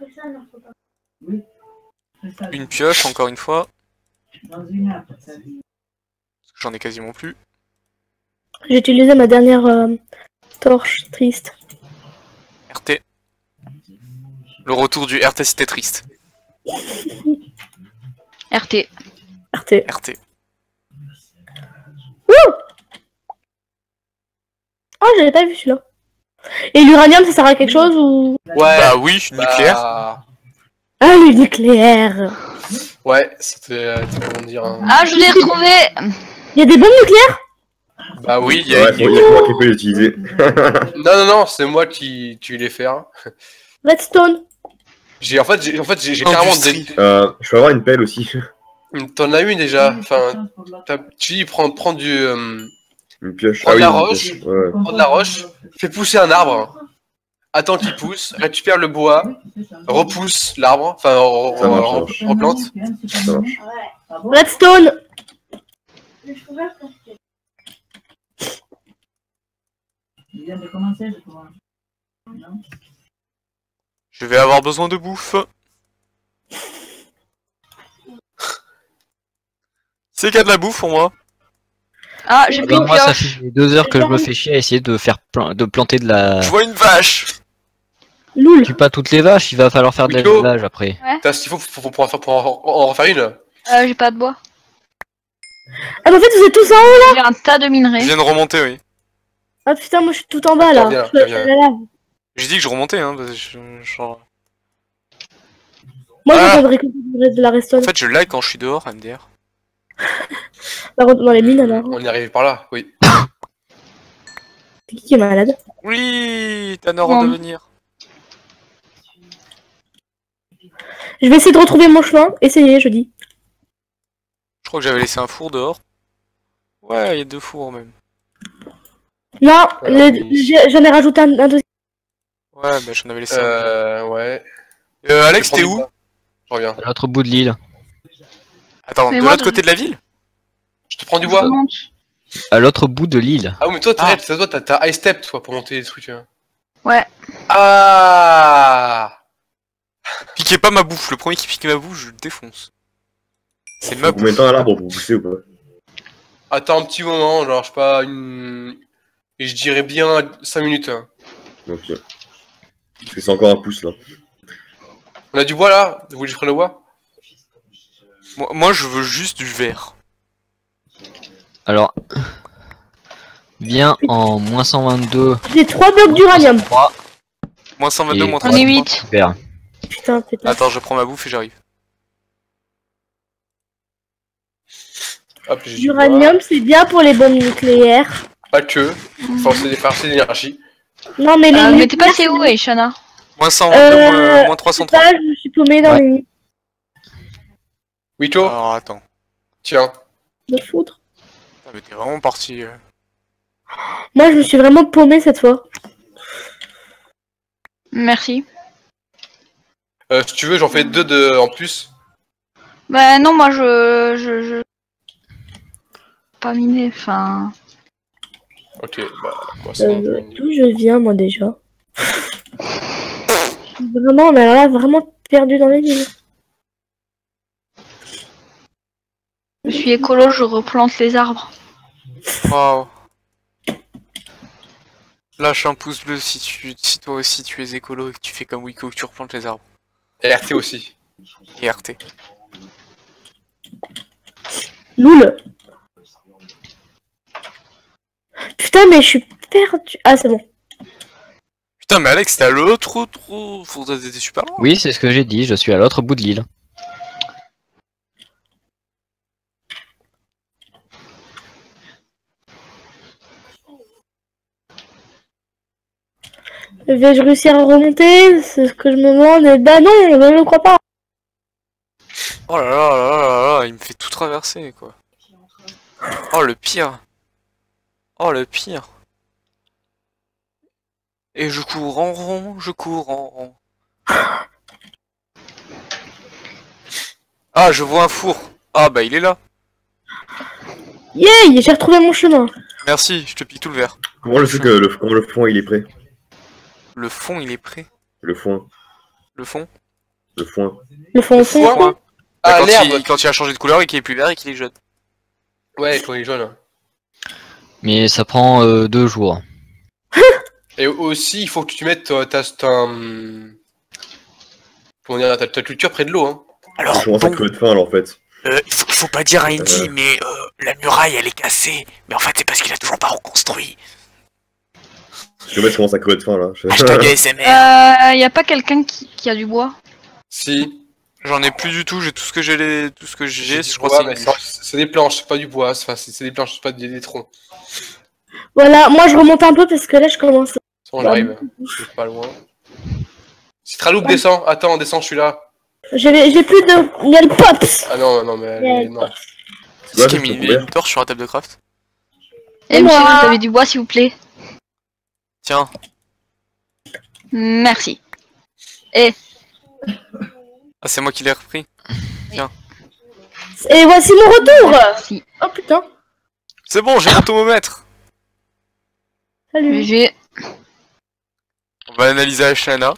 une pioche, encore une fois. Parce que j'en ai quasiment plus. J'ai utilisé ma dernière euh, torche triste. R T. Le retour du R T, c'était triste. R T. R T. R T. Oh, j'avais pas vu celui-là. Et l'uranium, ça sert à quelque chose ou... Ouais. Bah oui, nucléaire. Bah, Ah, le nucléaire. ouais, c'était... euh, comment dire... hein. Ah, je l'ai retrouvé. Il y a des bombes nucléaires? Bah oui. Oui, il y a Ouais, faut, il faut moi qui peux l'utiliser. Non, non, non, c'est moi qui, qui vais les faire. Redstone. J'ai en fait, j'ai en fait, j'ai j'ai Oh, carrément Industrie. des... Euh, je peux avoir une pelle aussi. T'en as une déjà. Enfin, t'as- tu dis prends, prends du, euh, Une pioche. Prends de la une roche. pioche. Ouais. prends de la roche, fais pousser un arbre, attends qu'il pousse, récupère le bois, repousse l'arbre, enfin re- Ça marche, re- ça marche. replante. Ça marche. Redstone. Je vais avoir besoin de bouffe. C'est qu'il y a de la bouffe pour moi. Ah, j'ai plus bah, de moi, ça pioche. fait deux heures que je me fais chier à essayer de faire plan- de planter de la. Je vois une vache. Loul. Tue pas toutes les vaches, il va falloir faire de Nico. l'élevage après. T'as ce qu'il faut pour, pour, pour, en faire- pour en, en refaire une. Euh, j'ai pas de bois. Ah, mais en fait, vous êtes tous en haut. J'ai un tas de Je minerais. viens de remonter, oui. Ah putain, moi je suis tout en bas là. Reviens, Je suis reviens. à la lave. J'ai dit que je remontais, hein. Parce que je- genre... Moi, Ah. j'ai besoin de récupérer de la redstone. En fait, je lag quand je suis dehors, M D R. Par contre, dans les mines alors. On y arrive par là, oui. C'est qui qui est malade? Oui, Tanner Non. en devenir. Je vais essayer de retrouver mon chemin. Essayez, je dis. Je crois que j'avais laissé un four dehors. Ouais, il y a deux fours même. Non, Alors, le- oui. j'ai- j'en ai rajouté un, un deuxième. Ouais, bah j'en avais laissé un. Euh, ouais. Euh, Alex, Je prends t'es du où? bois. Je reviens. À l'autre bout de l'île. Attends, Mais de moi, l'autre je- côté de la ville? Je te prends du Je bois. monte. À l'autre bout de l'île. Ah oui, mais toi, Ah. t'arrêtes, toi, t'as t'as high step, toi, pour monter les trucs. Hein. Ouais. Ah. Piquez pas ma bouffe, le premier qui pique ma bouffe, je le défonce. C'est ma Faut combien de bouffe. temps à l'arbre pour pousser ou pas? Attends un petit moment, genre, je sais pas, une... Et je dirais bien cinq minutes. Hein. Ok. Parce que c'est encore un pouce là. On a du bois, là? Vous voulez que je prenne le bois? Moi, moi, je veux juste du verre. Alors. Viens en moins cent vingt-deux. J'ai trois blocs d'uranium. trois. Moins cent vingt-deux, Et- moins On est trente-trois. huit. Super. Putain, putain. Attends, je prends ma bouffe et j'arrive. Hop, j'ai du bois. L'uranium, c'est bien pour les bombes nucléaires. Pas que. Faut aussi faire assez d'énergie. Non, mais les Euh, mais t'es nucléaires, passé où, Aishana? Moins cent vingt-deux, Euh, moins, moins c'est trois cent trente. pas, je me suis paumé dans Ouais. les Wito, Alors attends. tiens. de foutre. Putain, mais t'es vraiment parti. euh. Moi, je me suis vraiment paumé cette fois. Merci. Euh, si tu veux, j'en fais deux de... en plus. Bah non, moi je... je, je... Pas miné, enfin... Ok, bah, moi c'est bon. Euh, D'où je viens, moi, déjà? Vraiment, mais alors là, vraiment perdu dans les villes. Je suis écolo, je replante les arbres. Waouh. Lâche un pouce bleu si tu, si toi aussi tu es écolo et que tu fais comme Wiko, que tu replantes les arbres. Et R T aussi. Et R T. Loul. Putain, mais je suis perdu. Ah, c'est bon. Putain, mais Alex, t'es à l'autre trou. Faudrait être super loin. Oui, c'est ce que j'ai dit, je suis à l'autre bout de l'île. Vais-je réussir à remonter? C'est ce que je me demande. Et bah non, je ne le crois pas. Oh là là là là là, il me fait tout traverser quoi. Oh le pire. Oh le pire. Et je cours en rond, je cours en rond. Ah, je vois un four. Ah bah il est là. Yay, j'ai retrouvé mon chemin. Merci, je te pique tout le verre. Comment le fait que le, comment le fond il est prêt? Le fond il est prêt. Le foin. Le fond. Le foin. Le fond au fond. Foin. Bah, Ah, quand, l'herbe. il, quand il a changé de couleur et qu'il est plus vert et qu'il est jaune. Ouais, quand il est jaune. Mais ça prend euh, deux jours. Et aussi, il faut que tu mettes ta... ta, ta hum, comment dire, ta, ta culture près de l'eau, hein. Alors, Je commence à crever de faim alors en fait. euh, il faut, faut pas dire à Indy, Euh. mais euh, la muraille elle est cassée. Mais en fait, c'est parce qu'il a toujours pas reconstruit. Parce que mec, je commence à crever de faim là. Je- Hashtag A S M R. Euh, y a pas quelqu'un qui, qui a du bois? Si. J'en ai plus du tout, j'ai tout ce que j'ai, les... tout ce que j'ai, du je crois bois, que mais c'est une c'est c'est des planches, c'est pas du bois. C'est enfin, c'est- c'est des planches, c'est pas des, des troncs. Voilà, moi je remonte un peu parce que là je commence. Bon, j'arrive. Je suis pas loin. Citraloup, descend. Attends, descend, je suis là. J'ai j'ai plus de. Il y a le pops. Ah non, non, mais elle est- non. C'est quoi, qui a ça, mis c'est une, couvert une torche sur la table de craft. Eh Et monsieur, moi vous avez du bois s'il vous plaît? Tiens, Merci. ah c'est moi qui l'ai repris. Et voici mon retour. Merci. Oh putain. C'est bon, j'ai mon thermomètre. Salut. J'ai. On va analyser Ashana.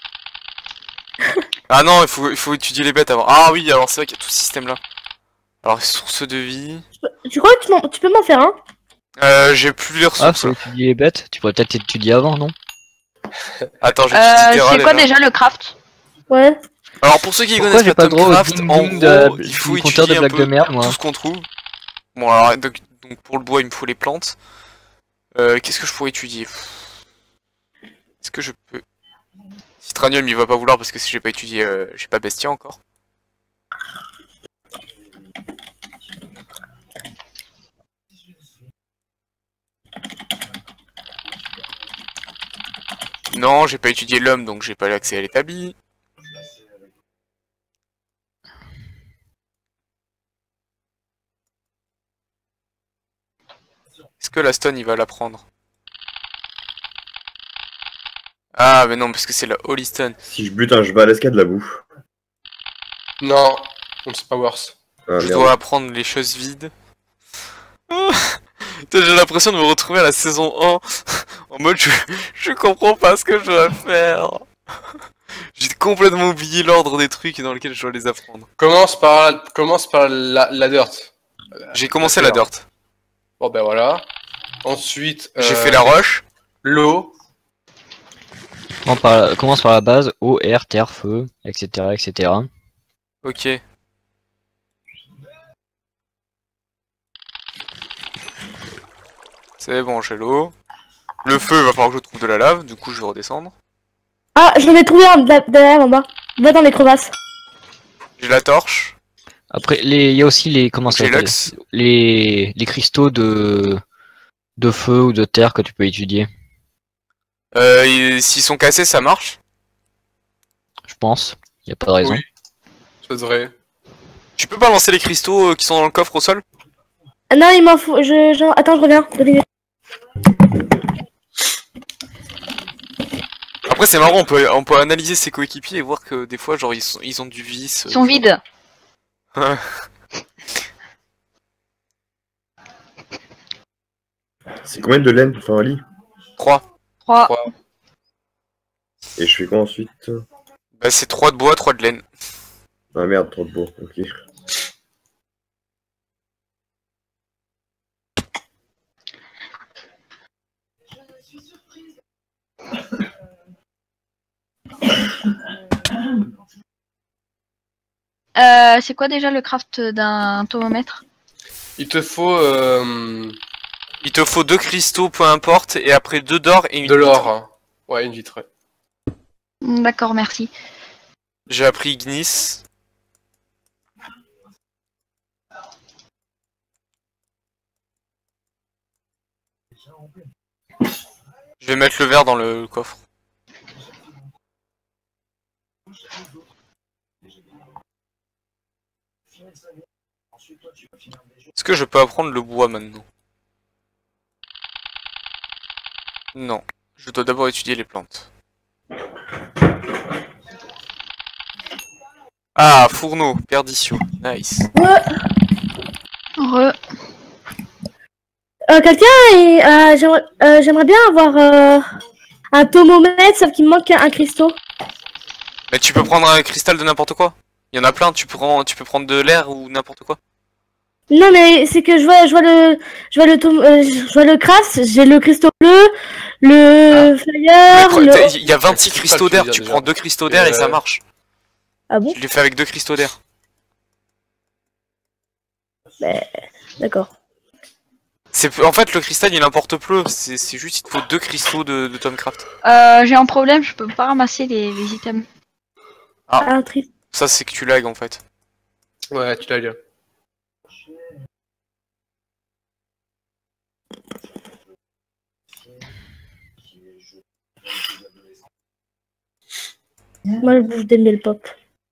Ah non, il faut, il faut étudier les bêtes avant. Ah oui, alors c'est vrai qu'il y a tout ce système là. Alors, source de vie. Tu crois que tu, m'en- tu peux m'en faire un? Euh, j'ai plus les Ah, ressources. faut étudier les bêtes. Tu pourrais peut-être étudier avant, non? Attends, j'ai Euh, étudié Terra c'est quoi déjà. déjà le craft? Ouais. Alors pour ceux qui Pourquoi connaissent j'ai pas pas le droit au Tomcraft, ding en ding gros, de- il faut du compteur de étudier un blagues peu de merde, moi. tout ce qu'on trouve. Bon alors, donc, donc pour le bois, il me faut les plantes. Euh, qu'est-ce que je pourrais étudier? Est-ce que je peux... Citranium, il va pas vouloir parce que si j'ai pas étudié, euh, j'ai pas Bestia encore. Non, j'ai pas étudié l'homme, donc j'ai pas l'accès à l'établi. Est-ce que la stone, il va la prendre? Ah, mais non, parce que c'est la Holy Stone. Si je bute un cheval, est-ce qu'il y a de la bouffe? Non, on c'est pas worse. Ah Je merde. dois apprendre les choses vides. Ah, putain, j'ai l'impression de me retrouver à la saison un en mode je, je comprends pas ce que je dois faire. J'ai complètement oublié l'ordre des trucs dans lesquels je dois les apprendre. Commence par, commence par la, la dirt. J'ai commencé la dirt. Bon ben voilà. Ensuite, J'ai euh, fait la roche. l'eau. On par- commence par la base, eau, air, terre, feu, et cetera, et cetera. Ok. C'est bon, j'ai l'eau. Le feu, il va falloir que je trouve de la lave, du coup je vais redescendre. Ah, j'en ai trouvé un de- derrière en bas. Va dans les crevasses. J'ai la torche. Après, les- il y a aussi les, comment ça J'ai s'appelle l'ox. les, les cristaux de, de feu ou de terre que tu peux étudier, Euh, et s'ils sont cassés, ça marche. je pense. Il y a pas de raison. Oui. Ça devrait. Tu peux pas lancer les cristaux euh, qui sont dans le coffre au sol? Ah non, il m'en faut. Je, je... Attends, je reviens. Deux minutes. Après c'est marrant, on peut, on peut analyser ses coéquipiers et voir que des fois genre ils, sont, ils ont du vice. Ils sont vides. C'est combien de laine pour faire un lit? trois. trois. Trois. Et je fais quoi ensuite? Bah c'est trois de bois, trois de laine. Ah merde, trop de bois, ok. Euh, c'est quoi déjà le craft d'un thermomètre? Il te faut euh, Il te faut deux cristaux, peu importe, et après deux d'or et une de vitre. l'or. Hein. Ouais, une vitre. Ouais. D'accord, merci. J'ai appris Ignis. Je vais mettre le verre dans le coffre. Est-ce que je peux apprendre le bois maintenant? Non. Je dois d'abord étudier les plantes. Ah, fourneau, perdition. Nice. Re. Euh, Quelqu'un est... euh, J'aimerais euh, j'aimerais bien avoir euh, un thermomètre, sauf qu'il me manque un cristaux. Mais tu peux prendre un cristal de n'importe quoi. Il y en a plein, tu, prends, tu peux prendre de l'air ou n'importe quoi. Non, mais c'est que je vois, je vois le, je vois le, tom- euh, je vois le craft, j'ai le cristaux bleu, le Mais fire, pre- le... t'as- il y a vingt-six C'est ça cristaux que tu veux d'air, dire tu déjà. prends deux cristaux d'air et Et ça euh, marche. Ah bon? Je l'ai fait avec deux cristaux d'air. D'accord. C'est En fait, le cristal il importe peu, c'est c'est juste il te faut deux cristaux de, de Thaumcraft. Euh, j'ai un problème, je peux pas ramasser les, les items. Ah. Ah, triste. Ça c'est que tu lag en fait. Ouais, tu l'as lu. Moi, je bouffe des mille pop.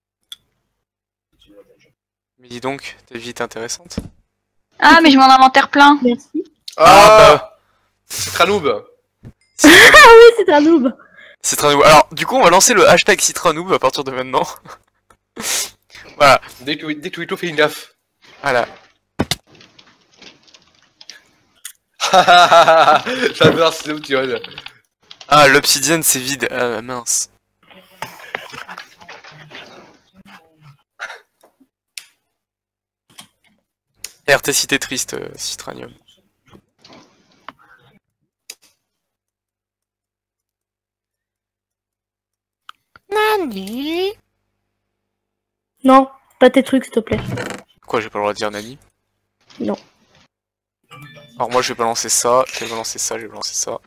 Mais dis donc, ta vie est intéressante. Ah, mais j'ai mon inventaire plein. Merci. Ah, C'est Tranoub. Oui, c'est un noob. Citronoob. Alors, du coup, on va lancer le hashtag Citronoob à partir de maintenant. Voilà, Dès que, dès que Wito fait une gaffe. voilà. J'adore, c'est où tu vois. Ah, l'obsidienne c'est vide. Ah, mince. R T cité triste, euh, Citranium. Nani? Non, pas tes trucs, s'il te plaît. Quoi, j'ai pas le droit de dire Nani? Non. Alors moi je vais balancer ça, je vais balancer ça, je vais balancer ça.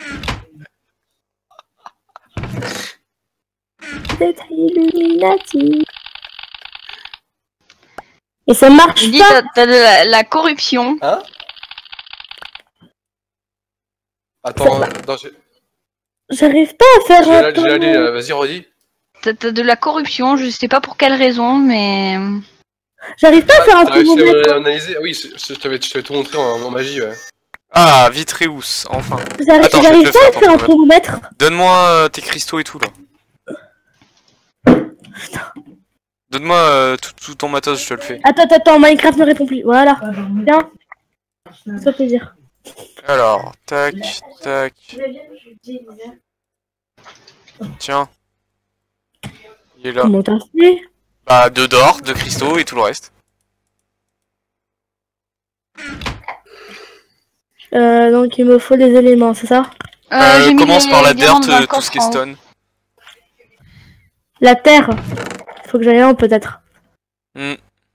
C'est Illuminati. Et ça marche Je dis, pas. t'as t'as de la, la corruption. Hein? Attends, non, j'ai J'arrive pas à faire j'ai un la- j'ai la- thermo- euh, vas-y, redis. T'as t'as de la corruption, je sais pas pour quelle raison, mais... J'arrive pas à faire un T'as réussi thermomètre. à analyser? Oui, je je t'avais je t'avais tout montré en, en magie, ouais. Ah, Vitreus, enfin. J'arrive Attends, je vais te j'arrive le pas faire, à faire un attends, thermomètre. Donne-moi euh, tes cristaux et tout là. Donne-moi euh, tout, tout ton matos, je te le fais. Attends, attends, attends, Minecraft ne répond plus. Voilà. Tiens. Ça fait plaisir. Alors, tac, tac. Tiens. Il est là. Comment t'as fait? Bah, deux d'or, deux cristaux et tout le reste. Euh, donc il me faut des éléments, c'est ça? Euh, Euh, j'ai mis commence les par la diamants dirt, dans le euh, tout ce qui est coffre en haut. stone. La terre. Faut que j'aille en peut-être. Hmm.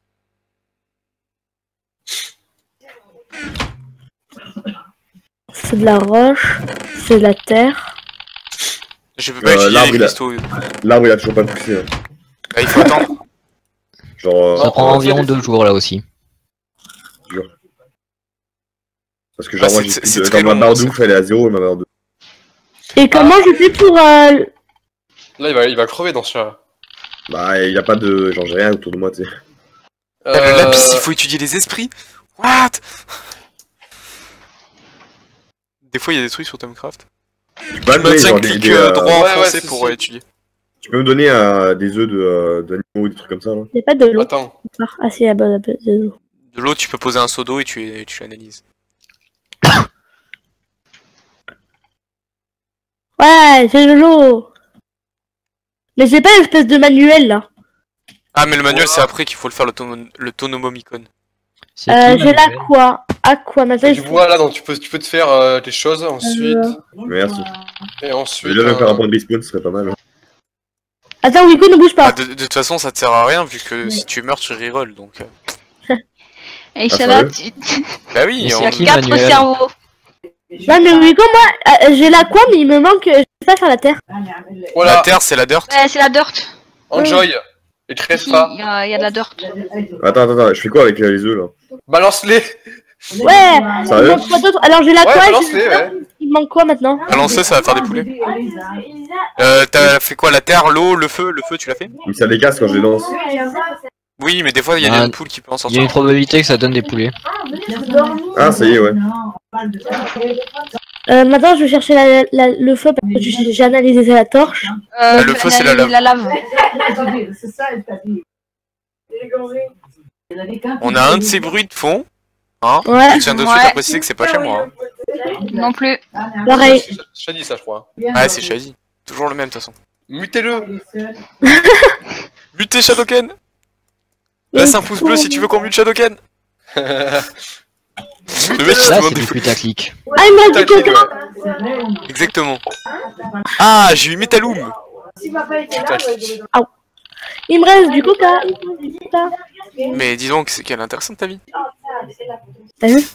C'est de la roche, c'est de la terre. Je peux pas Euh, utiliser l'arbre, les il a- cristaux. L'arbre il a toujours pas poussé. Hein. Bah, il faut attendre. Genre. euh, Ça prend on va environ faire des- deux jours là aussi. Parce que genre Ah, moi c'est- j'ai c'est- plus c'est de. très Genre ma long, barre ça. de ouf elle est à zéro et ma barre de. Et comment Ah. je fais pour... euh, Là, il va, il va crever dans ce cas. Bah il y a pas de. Genre j'ai rien autour de moi tu sais. Ah, le lapis, il faut étudier les esprits. What? Des fois, il y a des trucs sur Thaumcraft. Tu peux Je me donner maintiens genre clic des, des, euh, euh, droit ouais, ouais, enfoncé c'est pour ça. euh, étudier. Tu peux me donner euh, des œufs de euh, d'animaux ou des trucs comme ça là. y a pas de l'eau. Attends. Ah si, il y a pas de l'eau. De l'eau, tu peux poser un seau d'eau et tu, et tu l'analyses. Ouais, j'ai de l'eau. Mais j'ai pas l'espèce de manuel là. Ah, mais le manuel, c'est après qu'il faut le faire, le, tono- le Tonomomicon. C'est Euh, qui, j'ai Manuel l'aqua. Aqua, maintenant. Du bois là, donc tu peux, tu peux te faire euh, tes choses ensuite. Euh, Merci. Et ensuite. Déjà, je vais euh, faire un point de respawn, ce serait pas mal. Attends, Wiko, ne bouge Ah, pas. de, de toute façon, ça te sert à rien, vu que si tu meurs, tu reroll, donc... euh. Et Ah, Inch'Allah, sérieux tu... Bah oui, Mais on... c'est qui, quatre Manuel cerveaux. Non, mais Wiko, moi, euh, j'ai l'aqua, mais il me manque. Je sais pas faire la terre. La Voilà, terre, c'est la dirt. Ouais, c'est la dirt. enjoy. Et Si, Trespa, il y, a il y a de la dirt. Attends, attends, attends, je fais quoi avec euh, les œufs là? balance-les. Ouais. Il Sérieux? me manque quoi d'autre? Alors, j'ai l'aqua. Ouais, et j'ai balance-les, la ouais. terre. Il me manque quoi maintenant? Balancer, ça va faire des poulets. Euh, t'as fait quoi? La terre, l'eau, le feu? Le feu, tu l'as fait? Mais ça les casse quand je les lance. Oui, mais des fois, il y a Ah, une poule qui peut en Il y a sortir. une probabilité que ça donne des poulets. Ah, ça y est, ouais. Euh, maintenant, je vais chercher la, la- le feu parce que j'ai j'ai analysé la torche. Euh, le feu, c'est la lave. La lave. On a un de ces bruits de fond. Hein? Ouais. Je tiens de suite Ouais. à préciser que c'est pas chez moi. Hein. Non plus. Pareil. J'ai dit ça, je crois. Ouais, c'est Shadi. Toujours le même, de toute façon. Mutez-le. Mutez Shadowken! Laisse un pouce bleu si tu veux qu'on mute Shadowken! Le mec, il Là, demande c'est des du fouilles. putaclic. Ah, il me reste du T'inquiète, coca. ouais. Exactement. Ah, j'ai eu Metaloom! Il me reste du coca. Il me reste du coca. Mais dis donc, c'est qu'elle est intéressante ta vie. T'as vu?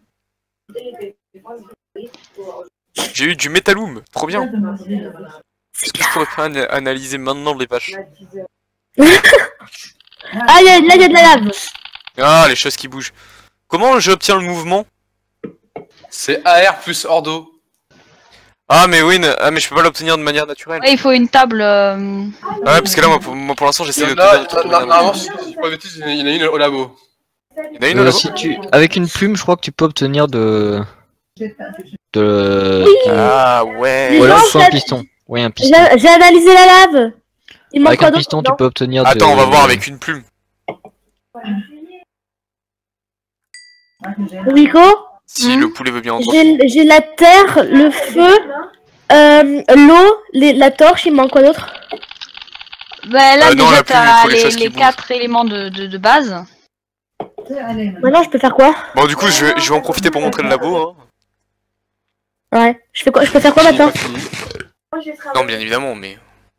J'ai eu du Metaloom, trop bien. Est-ce que je pourrais pas ana- analyser maintenant les vaches? Ah, y a, là, il y a de la lave. Ah, les choses qui bougent. Comment j'obtiens le mouvement? C'est A R plus Ordo. Ah, mais oui, ne- ah, mais je peux pas l'obtenir de manière naturelle. Ouais, il faut une table. euh, Ah, ouais, parce que là, moi, pour, moi, pour l'instant, Il j'essaie y de en a, l'obtenir de na- manière normalement, naturelle. si je dis pas de bêtises, il y en a une au labo. Il y en a une Euh, là-bas? si tu... Avec une plume, je crois que tu peux obtenir de... De... Ah, ouais. Ou alors il Non, faut un j'ai- piston. Oui, un piston. J'ai j'ai analysé la lave. Il me manque Avec quoi un d'autre? piston, tu Non. peux obtenir de... Attends, on va voir avec une plume. Wiko, Si Hmm. le poulet veut bien entendre. j'ai j'ai la terre, le feu, euh, l'eau, les- la torche. Il me manque quoi d'autre? Bah là Euh, non, déjà la plume, il t'as faut les les, choses qui les bougent. quatre éléments de, de, de base. Maintenant, je peux faire quoi? Bon, du coup, je vais, je vais en profiter pour montrer le labo. Hein. Ouais. Je fais quoi? Je peux faire quoi Fini, maintenant? pas fini. Non, bien évidemment, mais.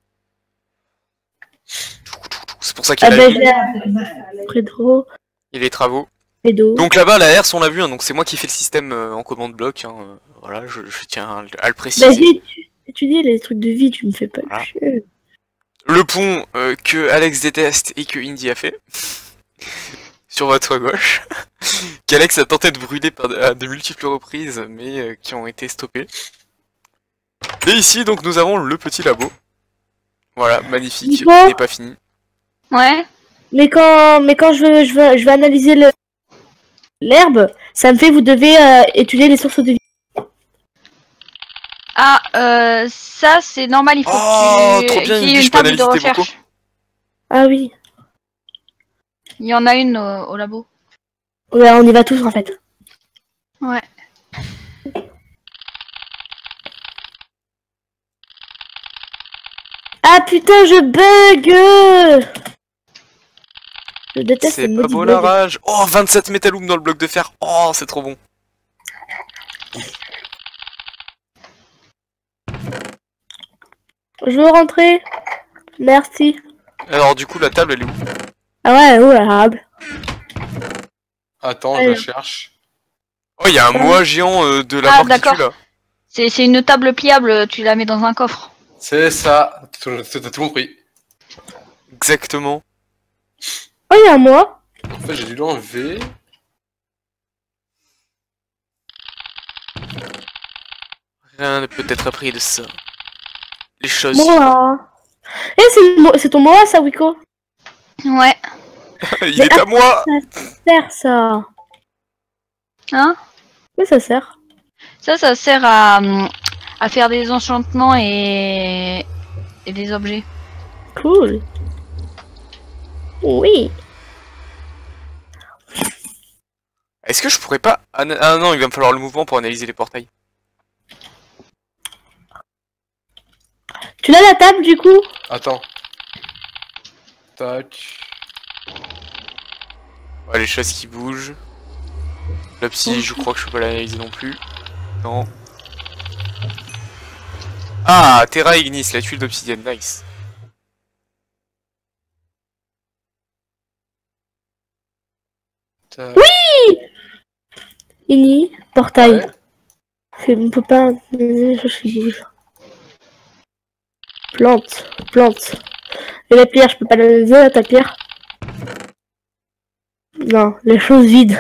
C'est pour ça qu'il Ah a ben, mis j'ai Prédro, et les travaux. Pédo. Donc là-bas, la R, on l'a vu, hein, donc c'est moi qui fais le système euh, en commande bloc. Hein, euh, voilà, je, je tiens à, le- à le préciser. Vas-y, tu, tu dis les trucs de vie, tu me fais pas Voilà. chier. Le pont euh, que Alex déteste et que Indy a fait. Sur votre toit gauche. Qu'Alex a tenté de brûler par de, à de multiples reprises, mais euh, qui ont été stoppées. Et ici, donc, nous avons le petit labo. Voilà, magnifique, Nico n'est pas fini. Ouais. Mais quand, mais quand je veux, je veux, je veux analyser le l'herbe, ça me fait vous devez euh, étudier les sources de vie. Ah, euh, ça c'est normal, il faut Oh, que trop tu bien, qu'il y Indy, ait je une peux table de analyser tes recherche. Ah oui. Il y en a une au, au labo. Ouais, on y va tous en fait. Ouais. Ah putain, je bug. Je déteste C'est les pas maudits beau la bugs. rage. Oh, vingt-sept métalloum dans le bloc de fer. Oh, c'est trop bon. Je veux rentrer. Merci. Alors, du coup, la table, elle est où? Ah ouais, oh la rable. Attends, je Ouais. la cherche. Oh, il y a un moa géant euh, de la Ah, mort qui d'accord. tue, là. C'est c'est une table pliable, tu la mets dans un coffre. C'est ça. T'as t'as tout compris. Exactement. Oh, il y a un mois. En fait, j'ai dû l'enlever. Rien ne peut être appris de ça. Les choses. Moa. Eh, c'est le mo- c'est ton moa ça, Wiko? Ouais. Il Mais est à moi. Ça sert ça. Hein? Oui, ça sert. Ça, ça sert à, hum, à faire des enchantements et, et des objets. Cool. Oui. Est-ce que je pourrais pas... Ah n- ah non, il va me falloir le mouvement pour analyser les portails. Tu l'as la table du coup? Attends. Fuck. Ouais, les choses qui bougent. La psy, je crois que je peux pas l'analyser non plus. Non. Ah, Terra Ignis, la tuile d'obsidienne, nice. Oui. Ini, portail. Ouais. C'est- On peut pas. Les choses qui bougent. Plante, plante. Et la pierre, je peux pas l'analyser là, ta pierre. Non, les choses vides.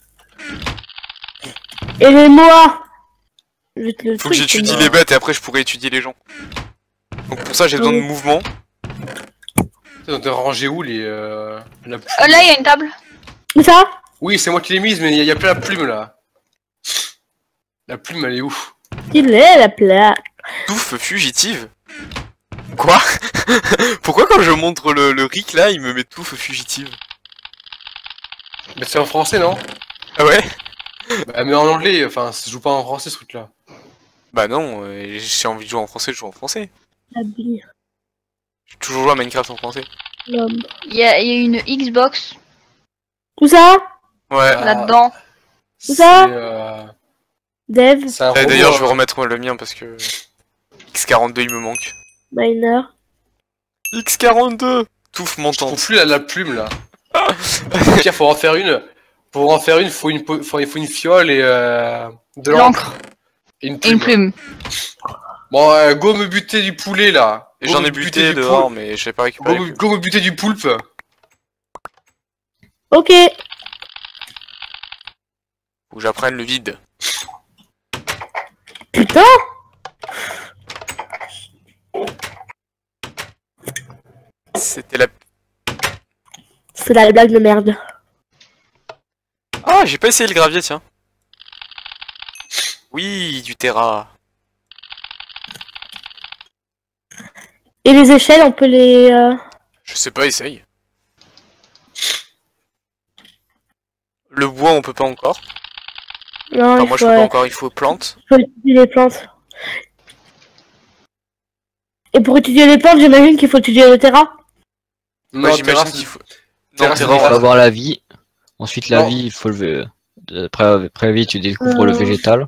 Et les mois. Je te le Faut que truc, j'étudie c'est les bêtes et après je pourrai étudier les gens. Donc pour ça j'ai besoin de Oui. mouvement. T'as t'as rangé où les. Euh, la plume Euh, là, il y a une table. où ça? Oui, c'est moi qui l'ai mise, mais il y, a- y a plein la plume là. La plume, elle est où? Il est la plaque. Touffe fugitive. Quoi? Pourquoi quand je montre le, le Rick là il me met touffe fugitive? Mais c'est en français, non? Ah ouais? Bah, mais en anglais, enfin, ça se joue pas en français ce truc là. Bah non, euh, j'ai envie de jouer en français, je joue en français. La bille. J'ai toujours joué à Minecraft en français. L'homme. Il y a, il y a une Xbox Où ça? Ouais. Ah. là-dedans. C'est. Ça Euh... Dev, c'est un Eh, robot, D'ailleurs je vais hein. remettre le mien parce que X quarante-deux il me manque. miner. X quarante-deux. Touffe Je trouve montante. plus la, la plume là. Tiens, faut en faire une. Pour en faire une, faut une, po- faut, il faut une fiole et euh, de l'encre. L'encre Et une et plume. une plume. Bon, euh, go me buter du poulet là. Et Go j'en me ai buté du dehors poulpe. mais je sais pas Go, récupérer. me- go me buter du poulpe. Ok. Faut que j'apprenne le vide. Putain. C'était la... C'est la blague de merde. Ah j'ai pas essayé le gravier tiens. Oui du Terra. Et les échelles, on peut les... euh, Je sais pas, essaye. Le bois, on peut pas encore. Non, Enfin, il moi, je faut, peux pas euh, encore, il faut plante. faut étudier les plantes. Et pour étudier les plantes, j'imagine qu'il faut étudier le terrain. Moi, Non, j'imagine terrasse, qu'il faut. Terra, Non, c'est Terra, des on Il faut va- avoir la vie. Ensuite, la Non. vie, il faut le. Après, après la vie, tu découvres le Euh. végétal.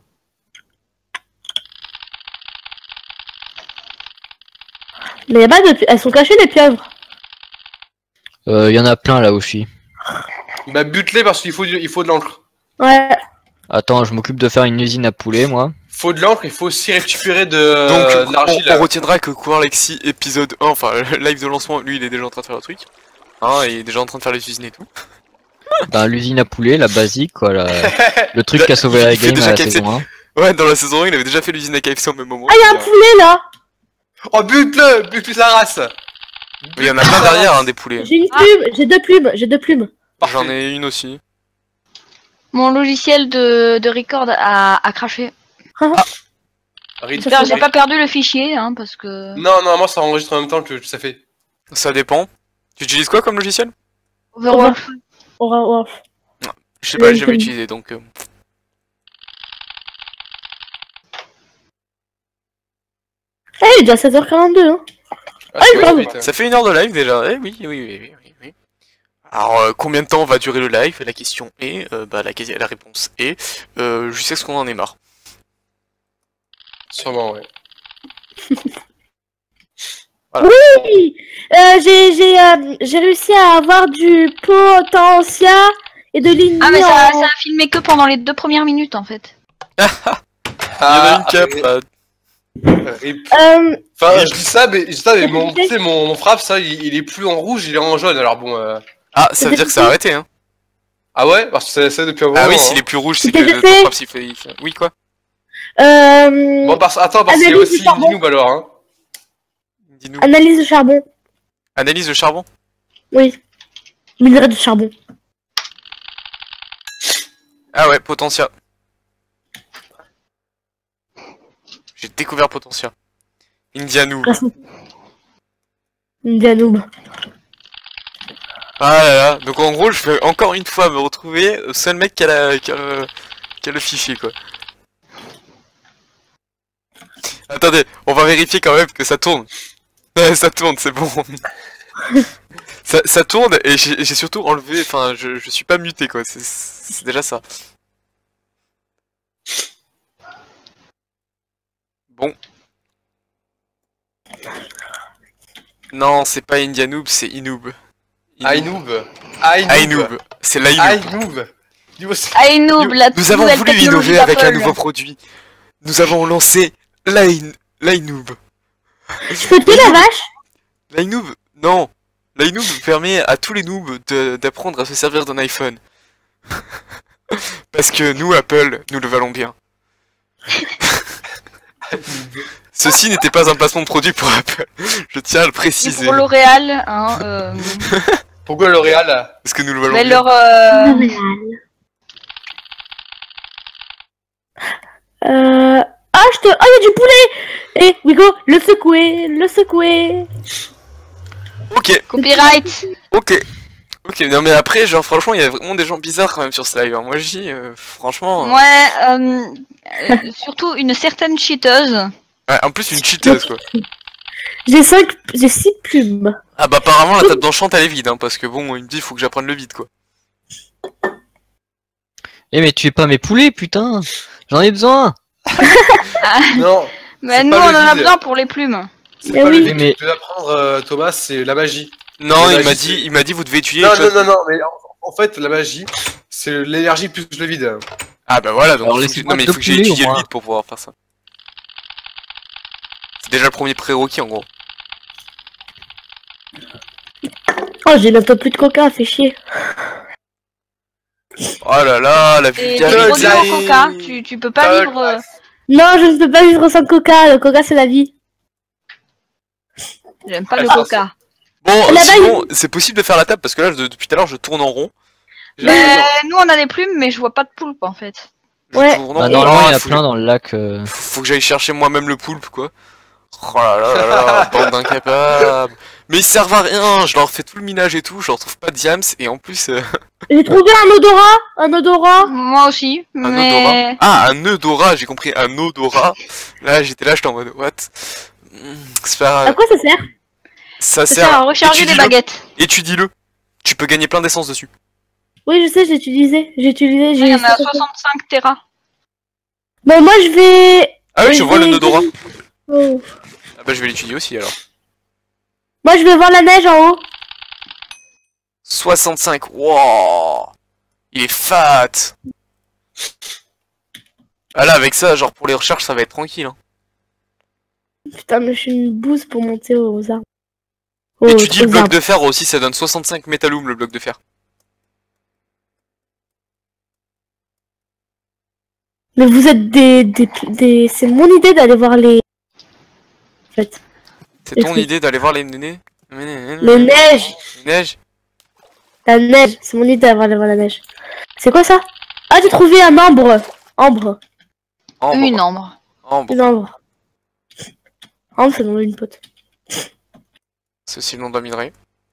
Mais y a pas de... pi- Elles sont cachées, les pieuvres. Euh, Il y en a plein là où je suis. Bah, bute-les parce qu'il faut, du- il faut de l'encre. Ouais. Attends, je m'occupe de faire une usine à poulet, moi. Faut de l'encre, il faut aussi récupérer de, Donc, de on, l'argile. on retiendra que Quarlexi épisode un, enfin, le live de lancement, lui, il est déjà en train de faire le truc. Hein, il est déjà en train de faire les usines et tout. Ben, l'usine à poulet, la basique, quoi. La... Le truc qui a sauvé la Il fait game déjà à la K F C. saison un. Ouais, dans la saison un, il avait déjà fait l'usine à K F C au même moment. Ah, y a un poulet, là. Oh, bute-le! Bute la race! Mais il y en a plein derrière, hein, des poulets. J'ai une plume. J'ai deux plumes. J'ai deux plumes. J'en ai une aussi. Mon logiciel de, de record a, a craché. Arrête. J'espère que j'ai pas perdu le fichier, hein, parce que... Non, normalement, ça enregistre en même temps que ça fait. Ça dépend. Tu utilises quoi comme logiciel? Overwolf. On va voir. Je sais pas, j'ai Ouais, jamais je- utilisé donc. euh, Eh, il est déjà seize heures quarante-deux, hein. Ah, Ah, c'est pardon. vite, hein. Ça fait une heure de live déjà. Eh oui, oui, oui, oui, oui, oui. Alors, euh, combien de temps va durer le live? La question est, euh, bah, la, la réponse est, euh, jusqu'à ce qu'on en ait marre. Sûrement, ouais. Oui. Euh, j'ai j'ai euh, j'ai réussi à avoir du potentiel et de l'ignorance. Ah mais ça, ça a filmé que pendant les deux premières minutes en fait. Il y en a une cap. Ah, là. rip. Euh, Enfin, je dis ça, mais, je dis ça, mais mon, tu sais, mon, mon frappe, ça, il, il est plus en rouge, il est en jaune. Alors bon. Euh... Ah, ça veut dire que ça a arrêté, hein. Ah ouais? Parce que c'est ça depuis un moment. Ah oui, hein. s'il est plus rouge, c'est Qu'est-ce que que le j'ai fait frappe s'il fait. il fait- Oui, quoi? euh, Bon, parce, attends, parce qu'il y a Analyse aussi du charbon. une noob alors, hein. Dis-nous. analyse de charbon. Analyse de charbon. Oui. Minerai de charbon. Ah ouais, potentiel. J'ai découvert potentiel. Indianou. Indianoub. Ah là là, donc en gros, je vais encore une fois me retrouver le seul mec qui a, la, qui a, le, qui a le fichier, quoi. Attendez, on va vérifier quand même que ça tourne. Ouais, ça tourne, c'est bon. ça, ça tourne et j'ai j'ai surtout enlevé, enfin je, je suis pas muté quoi, c'est- c'est déjà ça. Bon. Non, c'est pas Indianoob, c'est Inoob. Ainoob. Ainoob. C'est l'Ainoob. Ainoob. Dis-moi, c'est- Ainoob, la Nous avons nouvelle voulu technologie innover avec un d'Apple. nouveau produit. Nous avons lancé l'Ain- l'Ainoob. Je peux tuer la vache? L'Ainoob, non. L'Ainoob permet à tous les noobs de- d'apprendre à se servir d'un iPhone. Parce que nous, Apple, nous le valons bien. Ceci n'était pas un placement de produit pour Apple. Je tiens à le Et préciser. pour L'Oréal, hein, euh, Pourquoi L'Oréal? Parce que nous le valons mais bien. leur, euh, Euh... Ah, je te... Ah, il y a du poulet. Eh, Wigo, le secouer, le secouer. Ok, copyright. ok. Ok, non mais après, genre franchement, il y a vraiment des gens bizarres quand même sur ce live. hein. Moi je dis, euh, franchement... euh, Ouais, euh, euh, surtout une certaine cheateuse. ouais, en plus une cheateuse quoi. J'ai cinq... J'ai six plumes. Ah bah apparemment la table d'enchant elle est vide, hein, parce que bon, il me dit, il faut que j'apprenne le vide quoi. Eh mais tu es pas mes poulets, putain. J'en ai besoin. Non. Mais C'est nous, pas on le en a vide. besoin pour les plumes. C'est Mais pas oui. le vide Mais- que tu dois apprendre, euh, Thomas, c'est la magie. Non, La il m'a magie, dit, c'est- il m'a dit, vous devez étudier Non, les non, choses. non, non, mais en, en fait, la magie, c'est l'énergie plus le vide. Ah bah voilà, donc Alors, il faut que... laissez-moi non mais il deux faut que j'ai poulets, au étudié le moins. vide pour pouvoir faire ça. C'est déjà le premier prérequis en gros. Oh, j'ai bientôt plus de coca, fait chier. Oh là là, la Et des vulgarité. produits au coca, tu, tu peux pas vivre... euh, Non, je ne peux pas vivre sans coca. Le coca, c'est la vie. J'aime pas le Ah, coca. Bon, Là-bas, sinon, c'est possible de faire la table parce que là, je- depuis tout à l'heure, je tourne en rond. Je- Mais nous, on a des plumes, mais je vois pas de poulpe, en fait. je Ouais. tourne en Bah rond. normalement il y en a faut, plein dans le lac. euh. faut que j'aille chercher moi-même le poulpe, quoi. Oh là là là là, bande d'incapables. Mais ils servent à rien, je leur fais tout le minage et tout, je leur trouve pas de diams, et en plus... euh, J'ai trouvé un odorat. Un odorat. Moi aussi, un mais... odorat. Ah, un odorat, j'ai compris, un odorat. Là, j'étais là, j'étais en mode, what? Hmm, C'est pas À grave. quoi ça sert? Ça Ça sert sert à recharger des étudie-le. baguettes. Étudie-le. Tu peux gagner plein d'essence dessus. Oui, je sais, j'ai utilisé. J'ai utilisé. Il J'ai... y en a soixante-cinq terras. Bon, moi, je vais... Ah oui, je vois le vais- odorat. Oh. Ah bah je vais l'étudier aussi alors. Moi, je vais voir la neige en haut. soixante-cinq, wow. Il est fat. Ah là, avec ça, genre pour les recherches, ça va être tranquille. Hein. Putain, mais je suis une bouse pour monter aux arbres. Aux- Étudie le aux bloc arbres. de fer aussi, ça donne soixante-cinq métalloum le bloc de fer. Mais vous êtes des... des... des... C'est mon idée d'aller voir les... En fait. C'est Les ton trucs. idée d'aller voir les nénés Les neiges. Les neiges. La neige. C'est mon idée d'aller voir la neige. C'est quoi ça? Ah, j'ai trouvé un ambre. Ambre. Ambre. Une ambre. Ambre. Une ambre. Ambre, c'est le nom d'une pote. C'est aussi le nom d'un minerai.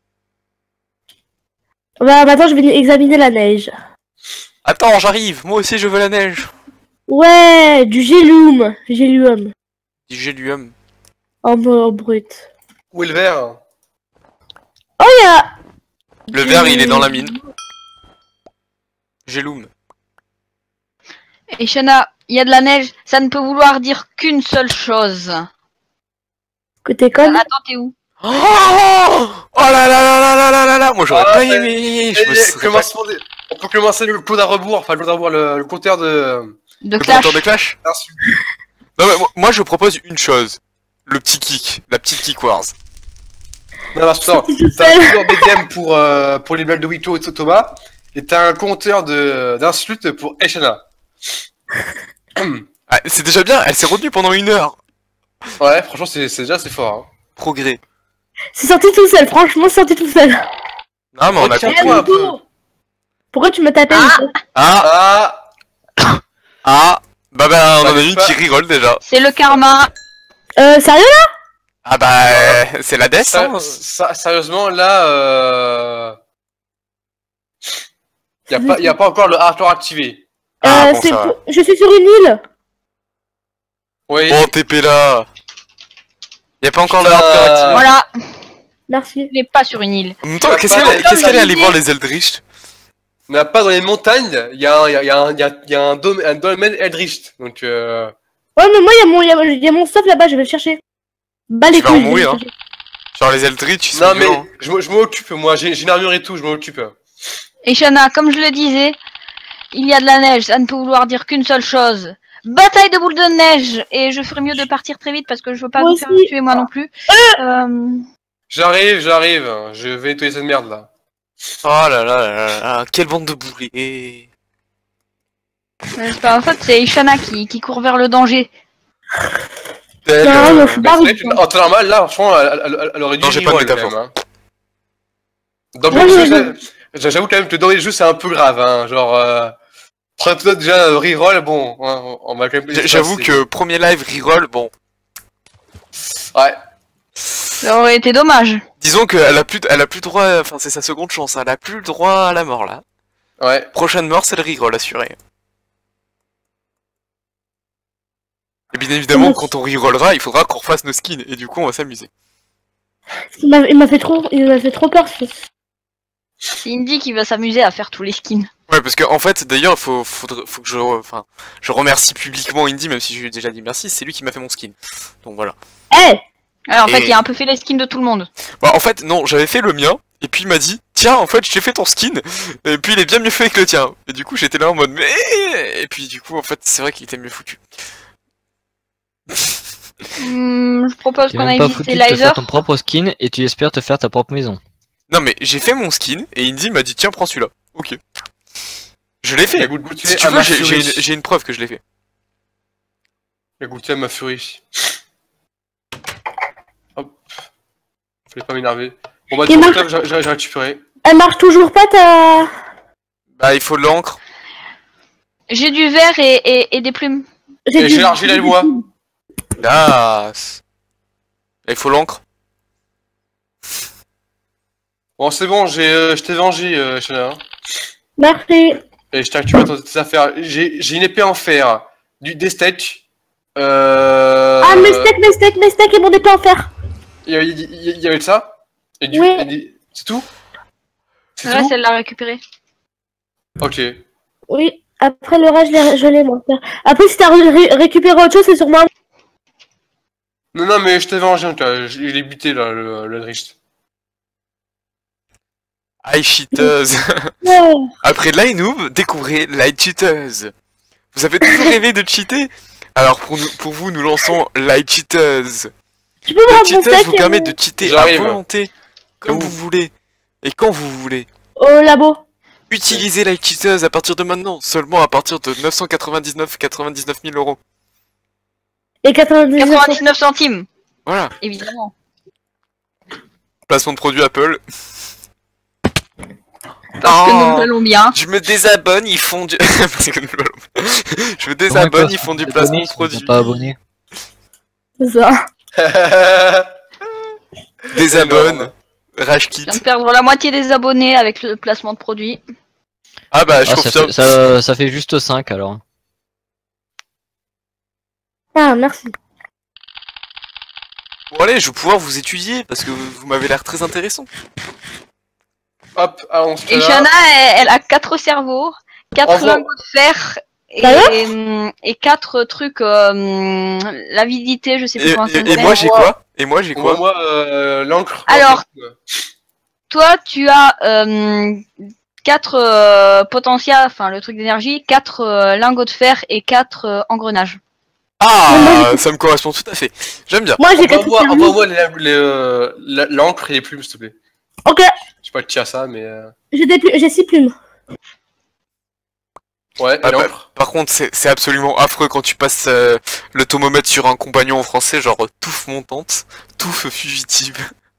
Bah, maintenant, je vais examiner la neige. Attends, j'arrive. Moi aussi, je veux la neige. Ouais, du gélium. Gélium. Du gélium. Ambre brut. Où est le verre? Oh, il y a... Le verre, il est dans la mine. Géloum. Et Shana, il y a de la neige, ça ne peut vouloir dire qu'une seule chose. Côté con. Attends, t'es où? Oh, oh là là là là là là là là. Moi, j'aurais Ah, pas ça y est. aimé. Je me Eh, serais pas... commencement des- On peut commencer le code à rebours, enfin le code à rebours, le, le compteur de... De Le Clash. compteur de Clash. d'insultes. Non, mais moi- moi, je propose une chose. Le petit kick. La petite kick wars. Non, non, attends, t'as un compteur B D M pour, euh, pour les blagues de Wito et de Thomas, et t'as un compteur de- d'insultes pour Eshana. Ah, c'est déjà bien. Elle s'est retenue pendant une heure. Ouais, franchement, c'est c'est déjà c'est fort. Hein. Progrès. C'est sorti tout seul, franchement, c'est sorti tout seul. Non, mais on a Retiens- compris. Toi, un peu. Pourquoi tu me tapais Ah. Nico Ah, Ah, ah. Bah, bah, on Bah, en a n'est-ce une pas qui rigole déjà. C'est le karma. Euh, sérieux là? Ah, bah, c'est la death, ça- hein. ça- sérieusement, là, euh... y a pas, y a pas encore le hardware activé. Ah, Euh, bon, c'est ça va. pour- Je suis sur une île. Oui. Bon, T P là. Y'a pas encore le Putain. hardcore activé. Voilà. Merci. Il n'est pas sur une île. En même temps, Bah, qu'est-ce pas qu'elle dans- qu'est-ce qu'elle est allée dans voir les Eldritch? On n'a pas dans les montagnes, il y a un, il y a, il y a un, il y a, il y a un, dom- un domaine Eldritch. Donc, euh... Ouais, mais moi, il y, a mon- il y, a- il y a mon stuff là-bas, je vais le chercher. Bah les Tu vas en couilles, je vais le mourir, hein. chercher. Genre les Eldritch, ils sont non mais violents. je, m'o- je m'occupe, moi, j'ai j'ai une armure et tout, je m'occupe. Et Shana, comme je le disais, il y a de la neige, ça ne peut vouloir dire qu'une seule chose. Bataille de boules de neige. Et je ferais mieux de partir très vite parce que je veux pas Moi vous faire aussi. tuer moi non plus. Euh... J'arrive, j'arrive, je vais nettoyer cette merde là. Oh là là là là là, quelle bande de boulets. euh, En fait, c'est Ishana qui, qui court vers le danger. Telle, Non, euh, mais faut Mais pas c'est vrai que, en temps normal, là, franchement, elle, elle- elle aurait dû Non, j'ai pas de reroll, quand métaphore. même, hein. Dans Ouais, le ouais, jeu, j'a- j'avoue quand même que dans les jeux, c'est un peu grave, hein. Genre, euh, prendre tout déjà euh, reroll, bon, hein, on va quand même. J'- J'avoue que premier live reroll, bon. Ouais. Ça aurait été dommage. Disons qu'elle a plus, de- elle a plus droit, enfin c'est sa seconde chance, elle a plus le droit à la mort là. Ouais. Prochaine mort, c'est le reroll assuré. Et bien évidemment, Comment- quand on rerollera, il faudra qu'on refasse nos skins, et du coup on va s'amuser. Il m'a il m'a fait trop, il m'a fait trop peur. ce- C'est Indy qui va s'amuser à faire tous les skins. Ouais, parce que en fait, d'ailleurs, faut, faudrait- faut que je, enfin, je remercie publiquement Indy, même si je lui ai déjà dit merci, c'est lui qui m'a fait mon skin. Donc voilà. Eh, Alors en fait, Et- il a un peu fait les skins de tout le monde. Bah en fait, non, j'avais fait le mien, et puis il m'a dit, tiens, en fait, j'ai fait ton skin, et puis il est bien mieux fait que le tien. Et du coup, j'étais là en mode, mais... Et puis du coup, en fait, c'est vrai qu'il était mieux foutu. Hmm, je propose T'es qu'on même aille pas visiter foutu de te faire Lizer. ton propre skin et tu espères te faire ta propre maison. Non mais, j'ai fait mon skin, et Indy m'a dit, tiens, prends celui-là. Ok. Je l'ai Il a fait. goûté Si tu à veux, ma j'ai j'ai furie. une, j'ai une preuve que je l'ai fait. Il a goûté à ma furie. Hop. Je vais pas m'énerver. Bon bah, Et tout moi- ça, j'ai j'ai- j'ai récupéré. elle marche toujours pas ta. Bah, il faut de l'encre. J'ai du verre et, et, et des plumes. Et du- j'ai l'argile et le bois. Là. Il faut l'encre. Bon, c'est bon, j'ai, euh, je t'ai vengé, euh, Shana. hein. Merci. Et je t'ai récupéré ton- tes affaires. J'ai j'ai une épée en fer, du, des steaks. Euh... Ah, mes steaks, mes steaks, mes steaks et mon épée en fer. Il y avait, il y- il y avait de ça. Et du Oui. et des- c'est tout. C'est Ouais, tout. celle l'a récupérée. Ok. Oui, après le reste, je l'ai- je l'ai, moi. Après, si t'as ré- ré- récupéré autre chose, c'est sur moi. Non, non, mais je t'ai vengé, en tout cas. Je je l'ai buté, là, le, le Drift. Aïe, cheateuse. Ouais. Après Light Noob, découvrez Light Cheateuse. Vous avez toujours rêvé de cheater? Alors pour, nous, pour vous, nous lançons Light Cheateuse. Tu peux me Light rendre mon Cheateuse steak vous et permet mon- de cheater à J'arrive. volonté, comme Ouh. vous voulez, et quand vous voulez. au labo. Utilisez Light Cheateuse à partir de maintenant, seulement à partir de neuf cent quatre-vingt-dix-neuf virgule quatre-vingt-dix-neuf mille euros. Et quatre-vingt-dix-neuf. quatre-vingt-dix-neuf centimes, Voilà, évidemment. placement de produit Apple. Parce que Oh. nous le valons bien. Je me désabonne, ils font du... Parce que nous l'allons- Je me désabonne, ils font du placement de produit. Pas abonné. C'est ça. Désabonne, rage Je kit. viens de perdre la moitié des abonnés avec le placement de produit. Ah bah je Ah, ça, confirme. fait, ça, ça fait juste cinq alors. Ah, merci. Bon allez, je vais pouvoir vous étudier parce que vous m'avez l'air très intéressant. Hop, allons se Et là. Shana, elle, elle a quatre cerveaux, quatre Envoie. lingots de fer et, D'ailleurs et quatre trucs, euh, l'avidité, je sais plus Et, comment ça et- et s'appelle. moi j'ai quoi Et moi j'ai quoi Envoie-moi euh, l'encre. Alors. Toi, tu as euh, quatre euh, potentiels, enfin le truc d'énergie, quatre euh, lingots de fer et quatre euh, engrenages. Ah, ça me correspond tout à fait. J'aime bien. Moi, j'ai quatre Envoie-moi cerveaux. envoie-moi les- les, euh, la- l'encre et les plumes, s'il te plaît. Ok, Je sais pas te à ça, mais. euh, j'ai des plu- j'ai six plumes. Ouais, et Ah, bah, l'encre. par contre, c'est c'est absolument affreux quand tu passes euh, le tomomètre sur un compagnon en français, genre euh, touffe montante, touffe fugitive.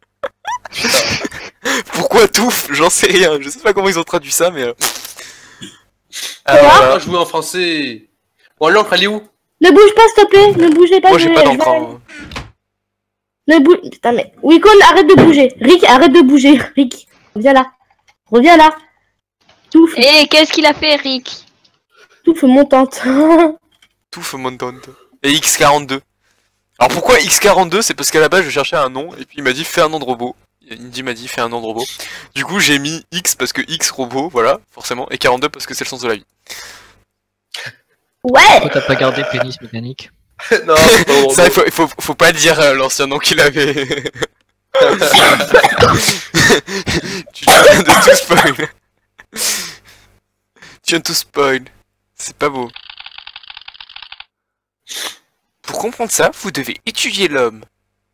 Pourquoi touffe? J'en sais rien. Je sais pas comment ils ont traduit ça, mais. euh, Alors, On voilà. va jouer en français. Bon, l'encre, elle est où? Ne bouge pas, s'il te plaît. Ne bougez pas. Moi je j'ai vais- pas je vais- d'encre. hein. Ne bouge. Putain, mais. Wicon, arrête de bouger. Rick, arrête de bouger. Rick, reviens là. Reviens là. Touffe, Et qu'est-ce qu'il a fait, Rick? touffe montante. Touffe montante. Et X quarante-deux. Alors pourquoi X quarante-deux? C'est parce qu'à la base je cherchais un nom et puis il m'a dit fais un nom de robot. Indy m'a dit fais un nom de robot. Du coup j'ai mis X parce que X robot, voilà, forcément, et quarante-deux parce que c'est le sens de la vie. Ouais. Pourquoi t'as pas gardé pénis mécanique? Non, c'est pas bon. Ça, il faut, il faut, faut pas dire euh, l'ancien nom qu'il avait. Tu viens de tout spoil. Tu viens de tout spoil. C'est pas beau. Pour comprendre ça, vous devez étudier l'homme.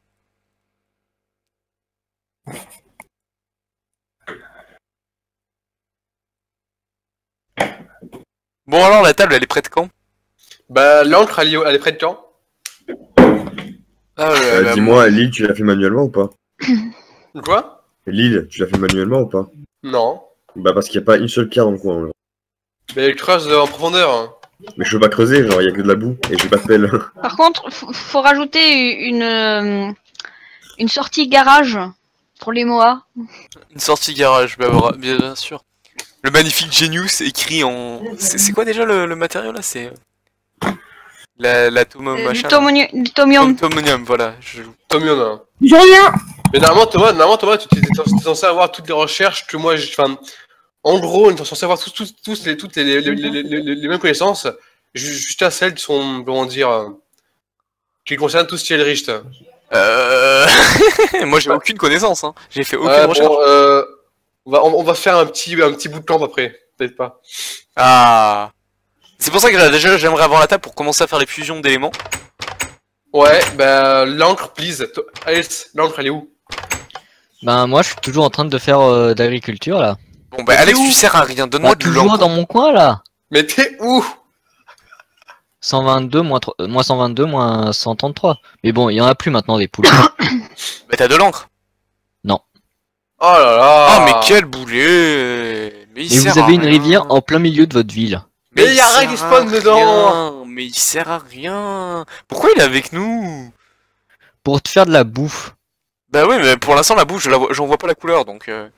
Bon alors la table elle est prête quand? Bah l'encre elle, est- elle est prête quand? Ah, ouais, Euh, bah, Dis-moi, l'île, tu l'as fait manuellement ou pas? Quoi? L'île, tu l'as fait manuellement ou pas? Non. Bah parce qu'il n'y a pas une seule pierre dans le coin. Genre. Mais elle creuse en profondeur. Hein. Mais je peux pas creuser, genre il y a que de la boue et j'ai pas de pelle. Par contre, faut, faut rajouter une euh, une sortie garage pour les Moas. Une sortie garage, bah, voilà, bien, bien sûr. Le magnifique Genius écrit en... C'est c'est quoi déjà le, le matériau là? C'est... La, la tomo Euh, du, machin. tomoni- du tomium. Tom- Tomonium, voilà. Je... Tom Yon, hein. Je reviens. Mais normalement Thomas, normalement, Thomas tu es censé avoir toutes les recherches que moi j'ai. Enfin, en gros, on est censé avoir tous, tous, tous les, toutes les, les, les, les, les, les mêmes connaissances, ju- juste à celles qui sont, comment dire, euh, qui concernent tout ce qui est le Richt. Euh... Moi j'ai aucune connaissance, hein. J'ai fait aucune Ouais, recherche. bon, euh, on, va, on, on va faire un petit, un petit bout de camp après, peut-être pas. Ah. C'est pour ça que déjà j'aimerais avoir la table pour commencer à faire les fusions d'éléments. Ouais, bah l'encre, please. To- Alice, l'encre elle est où? Ben moi je suis toujours en train de faire euh, d'agriculture là. Bon bah Mais Alex t'es où? tu sers à rien, donne-moi Bah, de toujours l'encre. dans mon coin là. Mais t'es où? cent vingt-deux moins, tro- euh, moins cent vingt-deux moins cent trente-trois. Mais bon, il y en a plus maintenant des poules. Bah t'as de l'encre. Oh là là. Ah mais quel boulet. Mais il Et sert vous à avez une rien. rivière en plein milieu de votre ville. Mais il y a sert rien qui à spawn dedans. rien. Mais il sert à rien. Pourquoi il est avec nous? Pour te faire de la bouffe. Bah oui mais pour l'instant la bouche je la vois- j'en vois pas la couleur donc... Euh...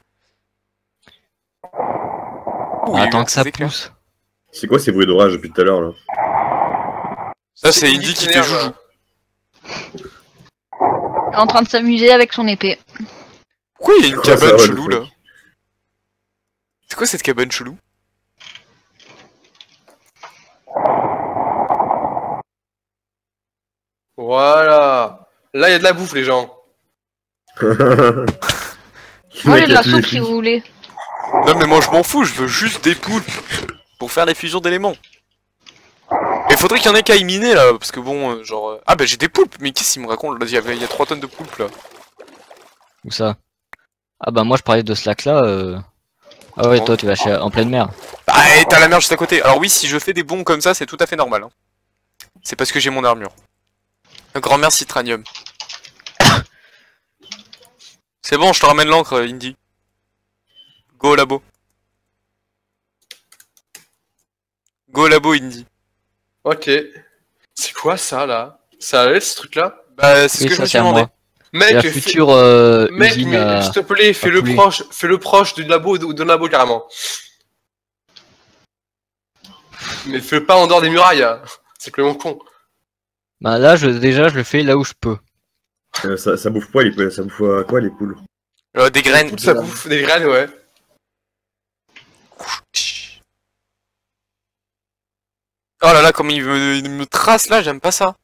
Ouh, il y a eu Attends un que ça petit éclair. pousse. C'est quoi ces bruits d'orage depuis tout à l'heure là? Ça c'est Indy qui fait joujou. Il est en train de s'amuser avec son épée. Pourquoi il y a une Quoi, ça cabane va, chelou le là? C'est quoi cette cabane chelou? Voilà. Là, il y a de la bouffe, les gens. Moi j'ai de la soupe si vous voulez. Non mais moi je m'en fous, je veux juste des poulpes pour faire les fusions d'éléments. Il faudrait qu'il y en ait qu'à y miner là, parce que bon, euh, genre... euh, Ah bah j'ai des poulpes, mais qu'est-ce qu'il me raconte là? Il y avait- il y a trois tonnes de poulpes là. Où ça? Ah bah moi je parlais de ce lac là. Euh... Ah ouais, toi tu vas chez... en pleine mer. Ah et t'as la mer juste à côté. Alors oui, si je fais des bons comme ça, c'est tout à fait normal. Hein. C'est parce que j'ai mon armure. Un grand merci Tranium. C'est bon, je te ramène l'encre, euh, Indy. Go au labo. Go au labo, Indy. Ok. C'est quoi ça, là? Ça allait, ce truc-là? Bah c'est ce Oui, que je ça me suis c'est à demandé. moi. Mec, C'est la fais- future euh, Mec, usine mais à... s'il te plaît, fais-le poulet. proche, fais-le proche du labo ou d'un labo carrément. Mais fais-le pas en dehors des murailles, hein. C'est complètement con. Bah là je... déjà je le fais là où je peux. Euh, ça, ça bouffe quoi les poules? Ça bouffe à quoi les poules? Euh, des graines. Ça bouffe des graines, ouais. Oh là là, comme il me, il me trace là, j'aime pas ça.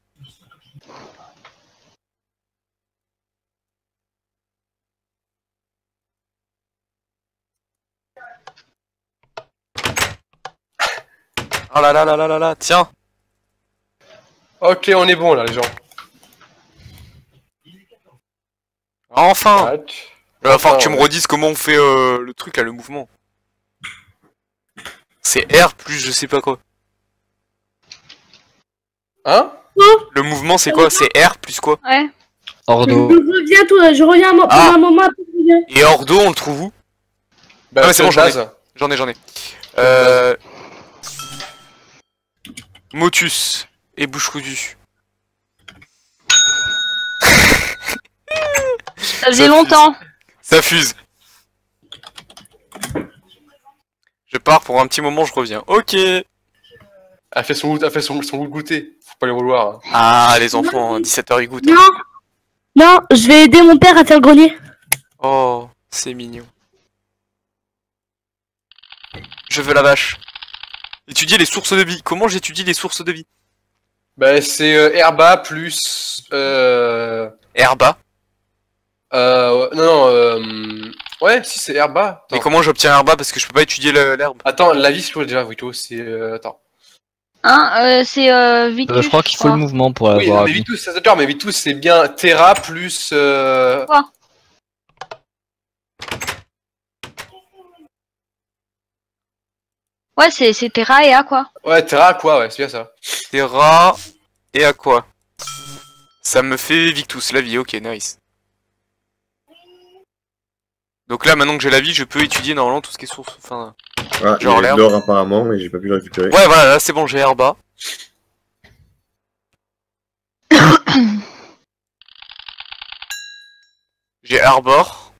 Oh là là là là là là, tiens. Ok, on est bon là, les gens. Enfin. Tac. Il va falloir que tu me ouais. redises comment on fait euh, le truc là, le mouvement. C'est R plus je sais pas quoi. Hein? Le mouvement c'est quoi? C'est R plus quoi? Ouais. Je Ordo. reviens, toi. Je reviens un mo- Ah. pour un moment. après, je reviens. Et Ordo on le trouve où? Bah, Ah, mais c'est bon, j'en ai. base. J'en ai, j'en ai. Euh... Motus et bouche cousue. Ça faisait Ça longtemps. Ça fuse. Je pars pour un petit moment, je reviens. Ok. Elle fait son, elle fait son, son goût de goûter. Faut pas les vouloir. Hein. Ah, les enfants, dix-sept heures ils goûtent. Non. Non, je vais aider mon père à faire le grenier. Oh, c'est mignon. Je veux la vache. Étudier les sources de vie. Comment j'étudie les sources de vie? Bah c'est euh, herba plus... Euh... Herba. Euh... Non, non, euh... Ouais, si c'est herba. Mais Attends. comment j'obtiens herba parce que je peux pas étudier le- l'herbe? Attends, la vie, je crois déjà, Vito, c'est... Euh... Attends. Hein, euh, c'est euh, Victus, Euh, je crois qu'il faut le mouvement pour Oui, avoir non, mais la vie. Vitus, c'est d'accord, mais Vitus, c'est bien Terra plus... Euh... Quoi? Ouais, c'est c'est Terra et Aqua. Ouais, Terra, quoi, ouais, c'est bien ça. Terra et à quoi? Ça me fait Victus, la vie, ok, nice. Donc là, maintenant que j'ai la vie, je peux étudier normalement tout ce qui est source. Enfin. Ah, il y Genre avait de l'herbe. l'or apparemment, mais j'ai pas pu le récupérer. Ouais, voilà, là c'est bon, j'ai herba. J'ai arbor.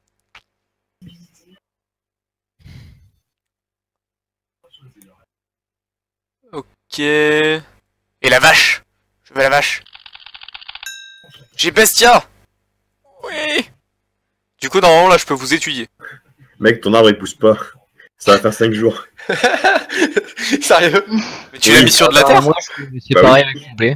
Ok. Et la vache. Je veux la vache. J'ai bestia. Oui. Du coup, normalement, là, je peux vous étudier. Mec, ton arbre il pousse pas. Ça va faire cinq jours. Sérieux? Mais tu Oui. l'as mis sur de la Ah, terre? moi, c'est Bah pareil avec complet.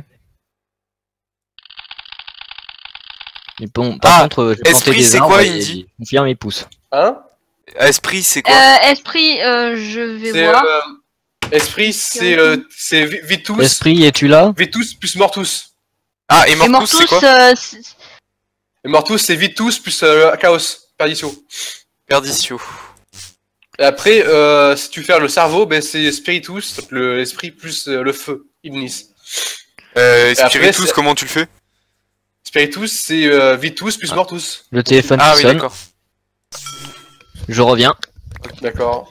Mais bon, par Ah, contre, euh, j'ai planté esprit, des c'est arbres quoi, et Indy il confirme, il pousse. Hein? Esprit, c'est quoi? Euh, esprit, euh, je vais C'est... voir. Euh... Esprit, c'est... Euh... C'est Vi- Vitus... Esprit, es-tu là? Vitus plus Mortus. Ah, et Et Mortus, c'est Mortus, quoi? euh, c'est- Et Mortus, c'est Vitus plus euh, Chaos, Perdition. Perdicio. Et après, euh, si tu fais le cerveau, ben c'est Spiritus, donc le- l'esprit plus euh, le feu, Ignis. Euh, après, Spiritus, c'est- comment tu le fais? Spiritus, c'est euh, Vitus plus Mortus. Le téléphone Ah qui oui, sonne. d'accord. Je reviens. D'accord.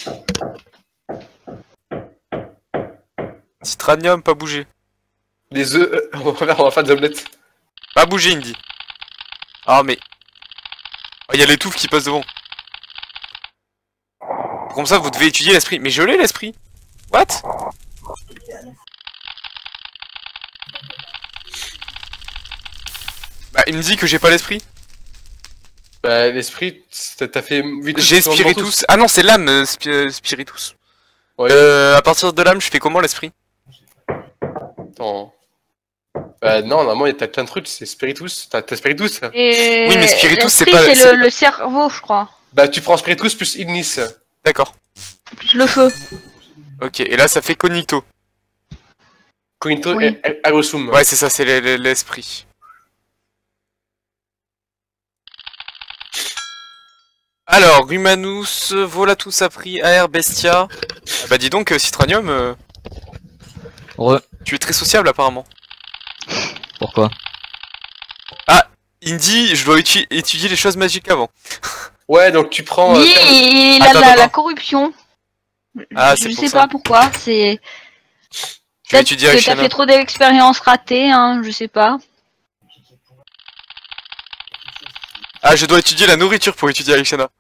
Citranium, pas bouger. Les œufs, euh, on va faire, on va faire des omelettes. Pas bouger, Indy. Ah, mais. Il y a les touffes qui passent devant. Comme ça, vous devez étudier l'esprit. Mais je l'ai, l'esprit. What? Bah, il me dit que j'ai pas l'esprit. Bah, l'esprit, t'as t'as fait Vitus J'ai plus Mortus. Spiritus. Ah non, c'est l'âme, euh, spi- euh, Spiritus. Ouais. Euh, à partir de l'âme, je fais comment l'esprit? Attends. Bah, non, normalement, t'as plein de trucs, c'est Spiritus. T'as t'as Spiritus. et Oui, mais Spiritus, c'est l'esprit, pas- c'est c'est- le, le cerveau, je crois. Bah, tu prends Spiritus plus Ignis. D'accord. Plus le feu. Ok, et là, ça fait Cognito. Cognito Oui. et Ergo Sum. Ouais, c'est ça, c'est le- le- l'esprit. Alors, Humanus, Volatus a pris A R Bestia. Ah bah dis donc, euh, Citranium, euh, Re. tu es très sociable apparemment. Pourquoi? Indy, je dois étu- étudier les choses magiques avant. Ouais, donc tu prends... euh, Oui, terme- et la, Attends, la, attends. la corruption. Ah, je c'est pour sais ça. pas pourquoi, c'est... Je vais Peut-être étudier que avec t'as Shanna. fait trop d'expériences ratées, hein, je sais pas. Ah, je dois étudier la nourriture pour étudier avec Shanna.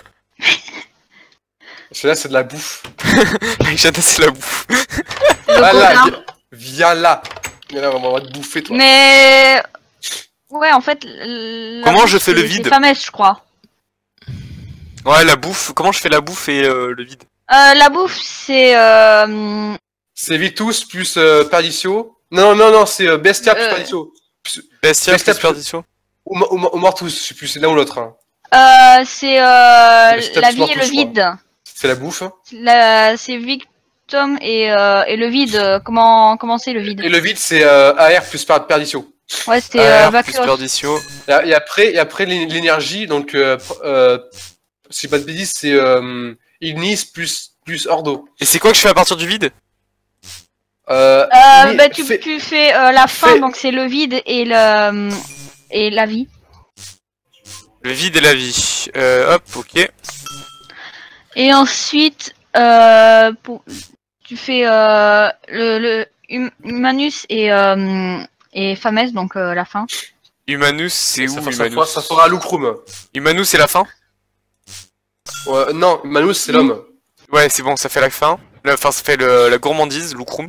Celui-là, c'est de la bouffe. Avec Shanna, c'est la bouffe. Le Ah là, coquin. viens là. Viens là, on va te bouffer, toi. Mais... Ouais, en fait... la Comment je bouffe, fais le c'est- vide C'est famesse, je crois. Ouais, la bouffe. Comment je fais la bouffe et euh, le vide? Euh, la bouffe, c'est... Euh... C'est Vitus plus euh, Perdicio. Non, non, non, c'est euh, Bestia plus Euh. Perdicio. Bestia, Bestia plus plus- Perdition. Ou, Mo- ou, Mo- ou Mortus, je sais plus, c'est l'un ou l'autre. Hein. Euh, c'est euh, Le stop la vie et le sportif, je vide. C'est la bouffe. hein. La- C'est Victum et, euh, et le vide. euh, Comment comment c'est le vide? Et le vide, c'est euh, A R plus per- Perdicio. Ouais, c'est euh, A R plus Vacuos. Perdicio. Et, et après, et après l'é- l'énergie, donc, euh, pr- euh, si pas de bêtises, c'est euh, Ignis plus, plus Ordo. Et c'est quoi que je fais à partir du vide? Euh, Euh, Ignis- bah, tu, fais- tu fais euh, la fin, fais- donc c'est le vide et le et la vie. Le vide et la vie. Euh, hop, ok. Et ensuite, euh, pour, tu fais euh, le, le hum- Humanus et euh, et Famesse, donc euh, la fin. Humanus, c'est où ça, fera- ça, fera, Humanus? ça fera Lucrum. Humanus, c'est la fin? Ouais, non, Manus, c'est Oui. l'homme. Ouais, c'est bon, ça fait la fin. La fin, ça fait le, la gourmandise, Lucrum.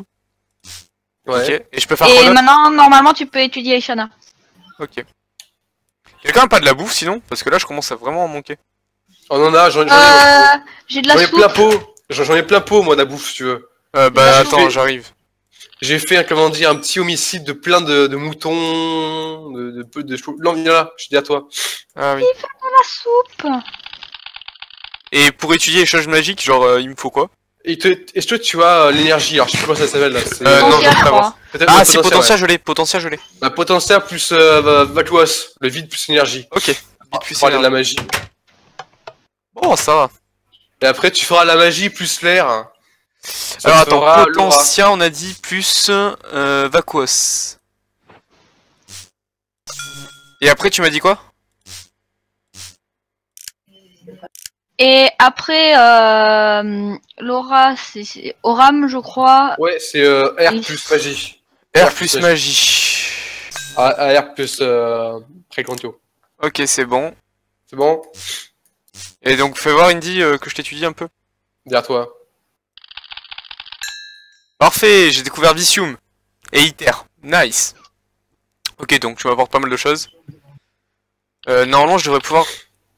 Ouais. Ok. Et je peux faire Et quoi d'autre? maintenant, normalement, tu peux étudier Ishana. Ok. Quelqu'un a pas de la bouffe sinon? Parce que là je commence à vraiment en manquer. On en a, j'en ai, Euh, j'ai de la j'en ai soupe. plein pot. J'en j'en ai plein pot, moi, de la bouffe, si tu veux. Euh, bah Là, je attends, fais- j'arrive. J'ai fait, un, comment dire, un petit homicide de plein de, de moutons, de, de peu de chevaux. Non, viens là, je dis à toi. Ah oui. La soupe. Et pour étudier les choses magiques, genre euh, il me faut quoi? Et te- est-ce que tu as euh, l'énergie? Alors, je sais plus comment ça s'appelle, là. c'est- Euh, non, Potentiel, je je peux crois. Peut-être Ah le si, potentiel ouais. je l'ai, potentiel je l'ai. Bah, potentiel plus euh, va- vacuos, le vide plus énergie. Ok. Vite Pour plus parler de la énergie. magie. Bon, ça va. Et après, tu feras la magie plus l'air. Ça Alors te fera attends, l'aura. potentiel on a dit plus euh, vacuos. Et après tu m'as dit quoi? Et après, euh, Laura, c'est- c'est Oram, je crois. Ouais, c'est euh, R Oui. plus magie. R plus magie. Ah, ah, R plus euh, précontio. Ok, c'est bon. C'est bon? Et donc fais voir Indy euh, que je t'étudie un peu. Derrière toi. Parfait, j'ai découvert Vicium et Iter. Nice. Ok, donc tu vas voir pas mal de choses. Euh, normalement, je devrais pouvoir...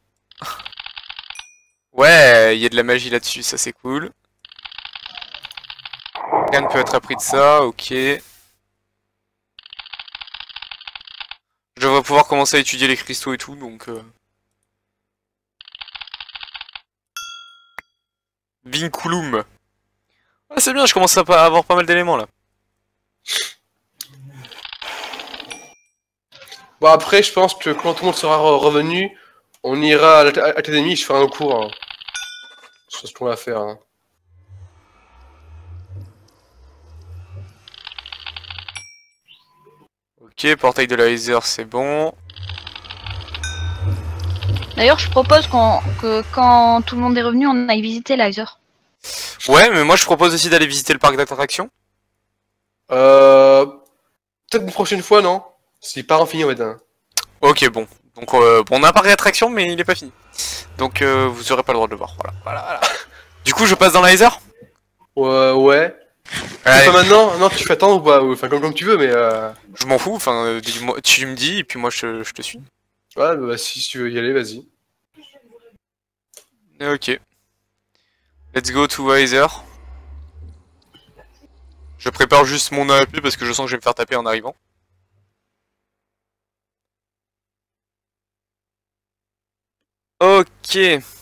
Ouais, il y a de la magie là-dessus, ça c'est cool. Rien ne peut être appris de ça, ok. Je devrais pouvoir commencer à étudier les cristaux et tout, donc... Euh... Vinculum. Ah, c'est bien, je commence à pas- à avoir pas mal d'éléments là. Bon, après, je pense que quand tout le monde sera re- revenu, on ira à l'at- à l'académie, je ferai un cours. Hein. C'est ce qu'on va faire. Hein. Ok, portail de laser, c'est bon. D'ailleurs, je propose qu'on que quand tout le monde est revenu, on aille visiter Laser. Ouais, mais moi je propose aussi d'aller visiter le parc d'attractions. Euh... Peut-être une prochaine fois, non? C'est pas fini, en fait. Hein. Ok, bon. Donc euh, bon, on a un parc d'attractions, mais il est pas fini. Donc euh, vous aurez pas le droit de le voir. Voilà, voilà, voilà. Du coup, je passe dans le laser. Ouais, ouais. Allez, Pas maintenant? Non, tu fais attendre ou pas? Enfin, comme, comme tu veux, mais... Euh... je m'en fous. Enfin, euh, dis-moi- tu me dis et puis moi je, je te suis. Ouais, bah, si, si tu veux y aller, vas-y. Ok. Let's go to laser. Je prépare juste mon A P parce que je sens que je vais me faire taper en arrivant. Ok.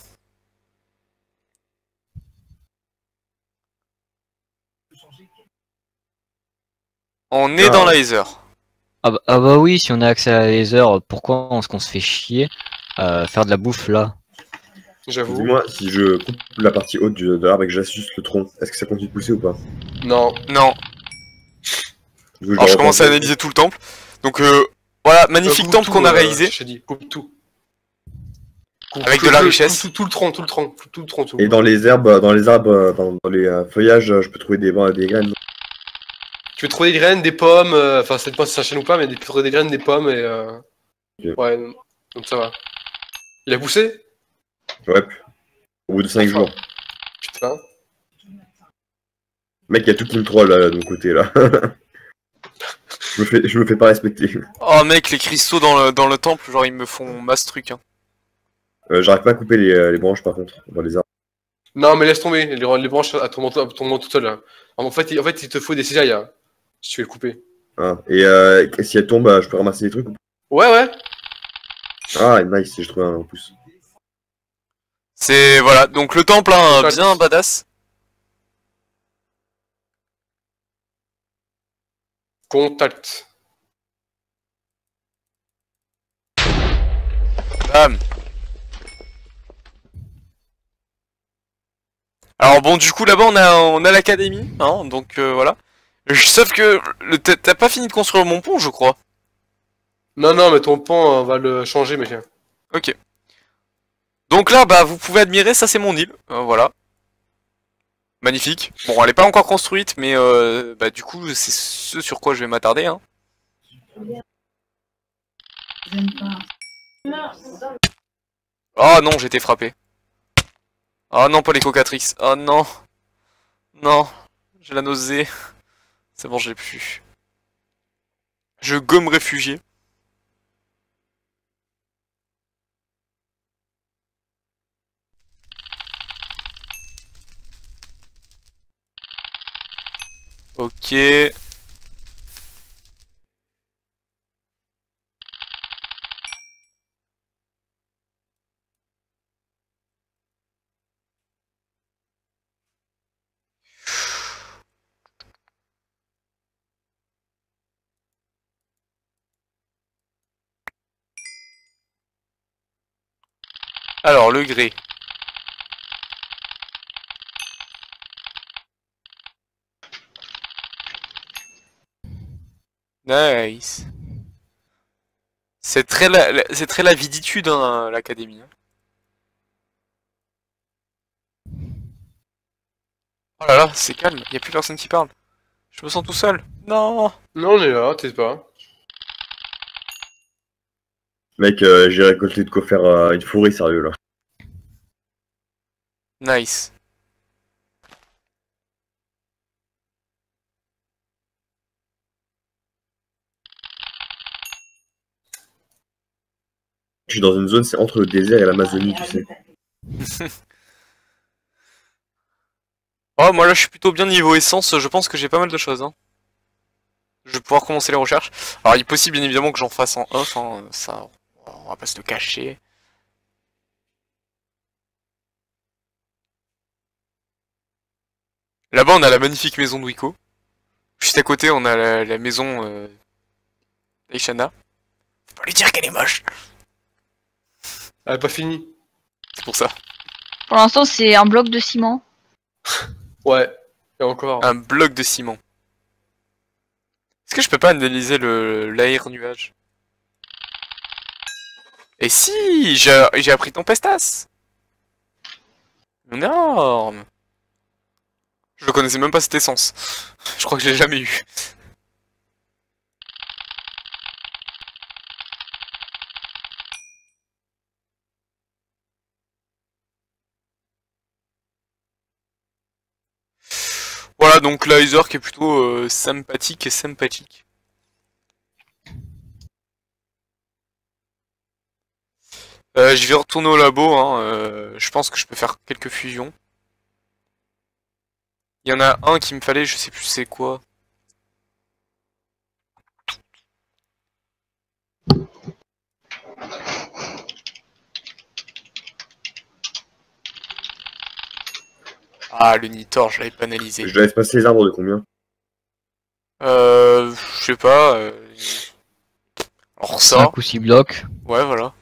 On est Ah. dans laser. Ah bah, ah bah oui, si on a accès à la laser, pourquoi on, qu'on se fait chier à faire de la bouffe là? J'avoue. Dis-moi, si je coupe la partie haute du- de l'arbre et que j'ajuste le tronc, est-ce que ça continue de pousser ou pas? Non. Non. Du coup, Alors je le commence à reprends. analyser tout le temple. Donc euh, voilà, magnifique Coupe temple tout, qu'on a euh, réalisé. Je t'ai dit, coupe tout. Coupe Avec tout, de la tout, richesse. Tout, tout, tout le tronc, tout le tronc, tout, tout le tronc. Tout. Et dans les herbes, dans les arbres, dans, dans les euh, feuillages, euh, je peux trouver des, bon, des graines. Tu peux trouver des graines, des pommes, euh, enfin, ça dépend si ça chaîne ou pas, mais tu peux trouver des graines, des pommes et. Euh... Ok. Ouais, donc ça va. Il a poussé? Ouais. Au bout de cinq Enfin. jours. Putain. Mec, il y a tout qui me troll là, de mon côté là. je, me fais, je me fais pas respecter. Oh mec, les cristaux dans le, dans le temple, genre ils me font masse truc. Hein. Euh, J'arrive pas à couper les, euh, les branches par contre, dans les arbres. Non, mais laisse tomber, les, les branches à ton manteau, à ton manteau tout seul. Là. En fait, il, en fait, il te faut des cisailles, hein, si tu veux le couper. Ah. Et euh, si elle tombe, euh, je peux ramasser des trucs ou pas? Ouais, ouais. Ah, nice, j'ai trouvé un en plus. C'est voilà, donc le temple hein, bien badass. Contact. Bam. Alors bon, du coup là-bas on a on a l'académie, hein, donc euh, voilà. Sauf que le- t'as t'as pas fini de construire mon pont, je crois. Non, non, mais ton pont, on va le changer, mec. Ok. Donc là, bah vous pouvez admirer, ça c'est mon île, euh, voilà. Magnifique. Bon, elle est pas encore construite, mais euh, bah du coup c'est ce sur quoi je vais m'attarder. Hein. Oh non, j'ai été frappé. Oh non, pas les cocatrix. Oh non. Non. J'ai la nausée. C'est bon, j'ai plus. Je go me réfugier. Ok. Alors, le grès. Nice. C'est très la, la- c'est très l'aviditude, hein, l'académie. Hein. Oh là là, c'est calme, y a plus personne qui parle. Je me sens tout seul. Non. Non, on est là, t'es pas. Mec, euh, j'ai récolté de quoi faire euh, une forêt, sérieux, là. Nice. Je suis dans une zone, c'est entre le désert et l'Amazonie, tu sais. Oh, moi là je suis plutôt bien niveau essence, je pense que j'ai pas mal de choses. Hein. Je vais pouvoir commencer les recherches. Alors il est possible bien évidemment que j'en fasse en off, hein, ça, on va pas se le cacher. Là-bas on a la magnifique maison de Wiko. Juste à côté on a la, la maison euh, d'Aishana. Faut pas lui dire qu'elle est moche. Elle est pas finie. C'est pour ça. Pour l'instant, c'est un bloc de ciment. Ouais, et encore. Un bloc de ciment. Est-ce que je peux pas analyser le l'air nuage? Et si, j'ai j'ai appris Tempestas. Énorme. Je connaissais même pas cette essence. Je crois que je l'ai jamais eu. Voilà, donc laser qui est plutôt euh, sympathique et sympathique. Euh, je vais retourner au labo, hein, euh, je pense que je peux faire quelques fusions. Il y en a un qui me fallait, je sais plus c'est quoi. Ah, le Nitor, je l'avais pas analysé. Je dois espacer les arbres de combien? Euh, je sais pas. Euh... Alors ça. cinq ou six blocs. Ouais, voilà.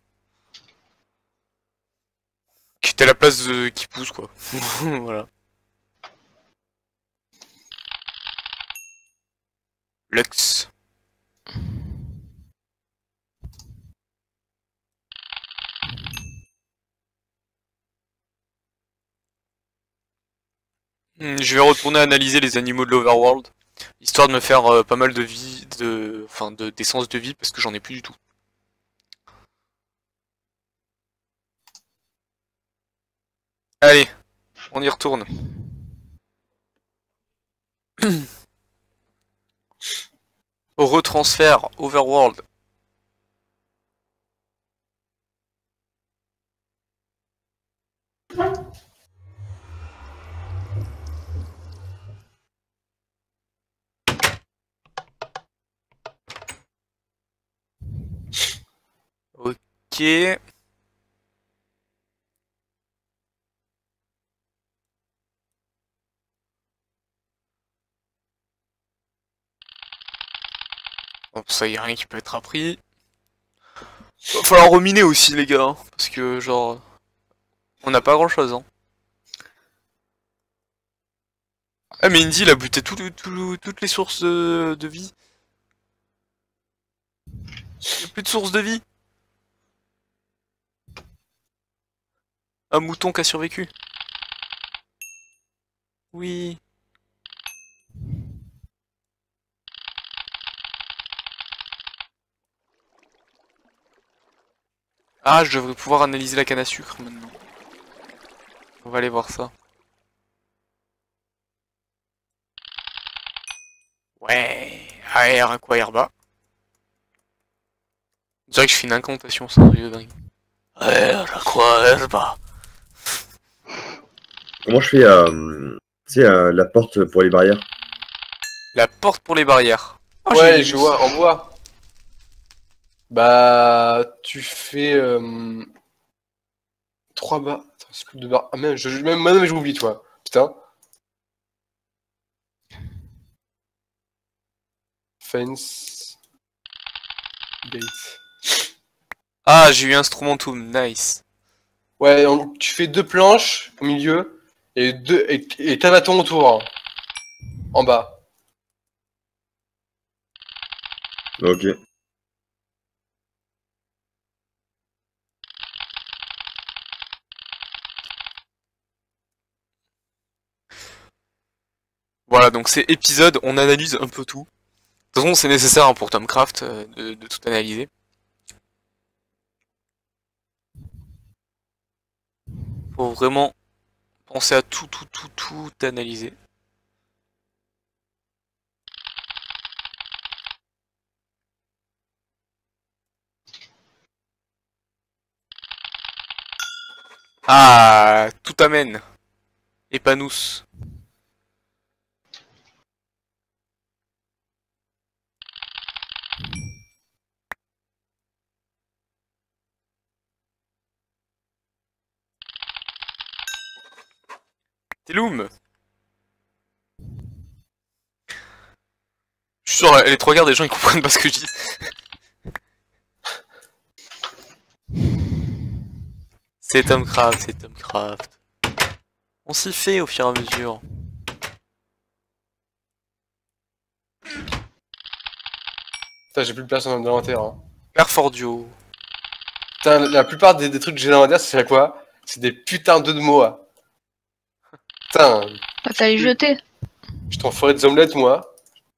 Qui était la place de... qui pousse, quoi. Voilà. Lux. Hmm, je vais retourner analyser les animaux de l'Overworld, histoire de me faire euh, pas mal de vie, de, enfin, de d'essence de vie, parce que j'en ai plus du tout. Allez, on y retourne. Au retransfert Overworld. Ok. Bon, ça y a rien qui peut être appris. Va falloir reminer aussi les gars, hein, parce que genre on n'a pas grand chose. Hein. Ah mais Indy il a buté tout, tout, toutes les sources de, de vie. Il n'y a plus de source de vie. Un mouton qui a survécu. Oui. Ah, je devrais pouvoir analyser la canne à sucre maintenant. On va aller voir ça. Ouais. Air, aqua, herba. On dirait que je fais une incantation, c'est un truc de dingue. Air, aqua, herba. Comment je fais, euh, tu sais, euh, la porte pour les barrières? La porte pour les barrières. Oh, j'ai Ouais, une je liste. vois, en bois. Bah, tu fais euh, trois barres. Attends, c'est plus de barres. Ah merde, je, je- même, même j'oublie, toi. Putain. Fence. Gate. Ah, j'ai eu Instrumentum, nice. Ouais, on- tu fais deux planches au milieu et deux et, et t'as bâton autour. Hein, en bas. Ok. Voilà, donc c'est épisode, on analyse un peu tout. De toute façon, c'est nécessaire hein, pour Tomcraft euh, de, de tout analyser. Faut vraiment penser à tout, tout, tout, tout analyser. Ah, tout amène. Épanousse. Teloum. Je suis sûr, les trois quarts des gens ils comprennent pas ce que je dis. C'est Tomcraft, c'est Tomcraft. On s'y fait au fur et à mesure. Putain, j'ai plus de place dans l'inventaire. Hein. Perfordio. Putain, la plupart des, des trucs que j'ai dans l'inventaire, c'est quoi? C'est des putains d'œufs de moa. Putain, Bah, t'as les jeter. je t'en ferai des omelettes, moi.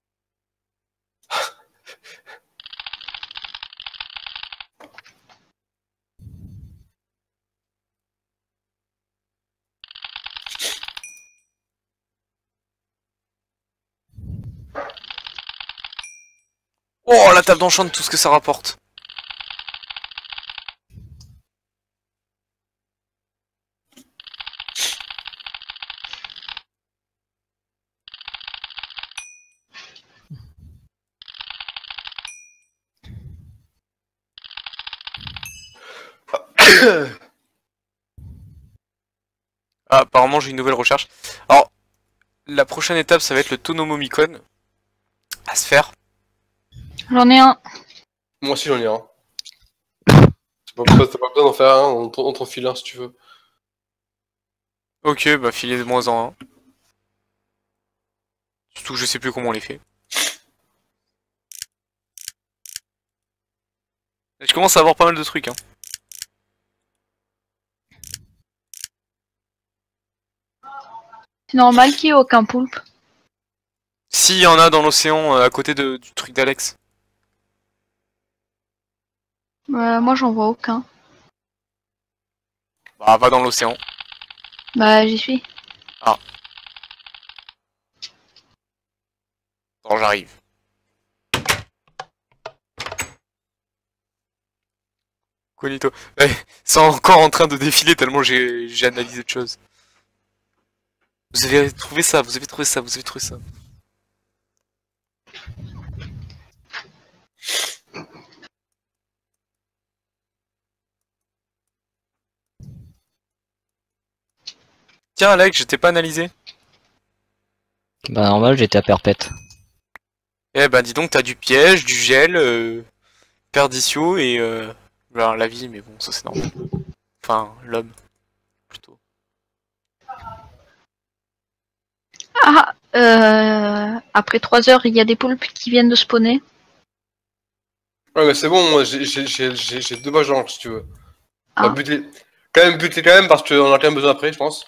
Oh, la table d'enchant, tout ce que ça rapporte. Ah, apparemment j'ai une nouvelle recherche. Alors, la prochaine étape ça va être le Tonomomicon à se faire. J'en ai un. Moi aussi, j'en ai un. T'as pas, t'as pas besoin d'en faire un, on t'en on t'en file un si tu veux. Ok, bah filer de moins en un. Surtout que je sais plus comment on les fait. Je commence à avoir pas mal de trucs hein. C'est normal qu'il y ait aucun poulpe. S'il y en a dans l'océan euh, à côté de, du truc d'Alex. Euh, moi, j'en vois aucun. Bah va dans l'océan. Bah, j'y suis. Attends, j'arrive. Cognito. Ouais, c'est encore en train de défiler tellement j'ai j'ai analysé de choses. Vous avez trouvé ça, vous avez trouvé ça, vous avez trouvé ça. Tiens Alex, je t'ai pas analysé. Bah normal, j'étais à perpète. Eh ben dis donc, t'as du piège, du gel, euh, perdicio et euh, ben, la vie, mais bon, ça c'est normal. Enfin, l'homme, plutôt. Ah, euh, après trois heures, il y a des poulpes qui viennent de spawner. Ouais, mais c'est bon, moi, j'ai j'ai- j'ai- j'ai- j'ai deux pages d'encre si tu veux. On va Ah. buter. Quand même buter quand même parce qu'on a quand même besoin après, je pense.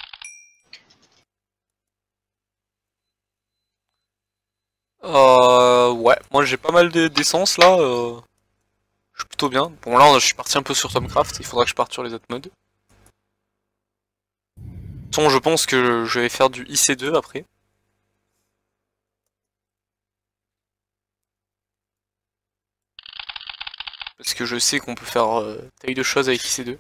Euh, ouais, moi j'ai pas mal de- d'essence là, euh, je suis plutôt bien. Bon là, je suis parti un peu sur Tomcraft, il faudra que je parte sur les autres modes. De toute façon, je pense que je vais faire du I C deux après. Parce que je sais qu'on peut faire euh, taille de choses avec I C deux.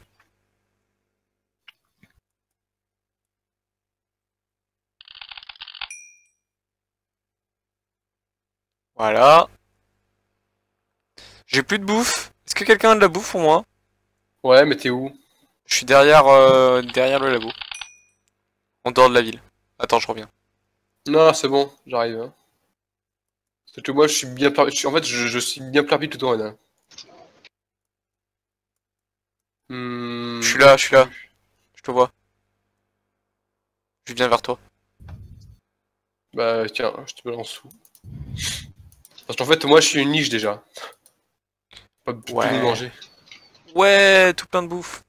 Voilà. J'ai plus de bouffe. Est-ce que quelqu'un a de la bouffe pour moi? Ouais, mais t'es où? Je suis derrière, euh, derrière le labo. En dehors de la ville. Attends, je reviens. Non, c'est bon, j'arrive. Hein. Parce que moi, je suis bien perdu. En fait, je, je suis bien perdu tout en hein. hmm... Je suis là, je suis là. Je te vois. Je viens vers toi. Bah, tiens, je te balance où? Parce qu'en fait, moi, je suis une niche déjà. Pas de Ouais. tout manger. Ouais, tout plein de bouffe.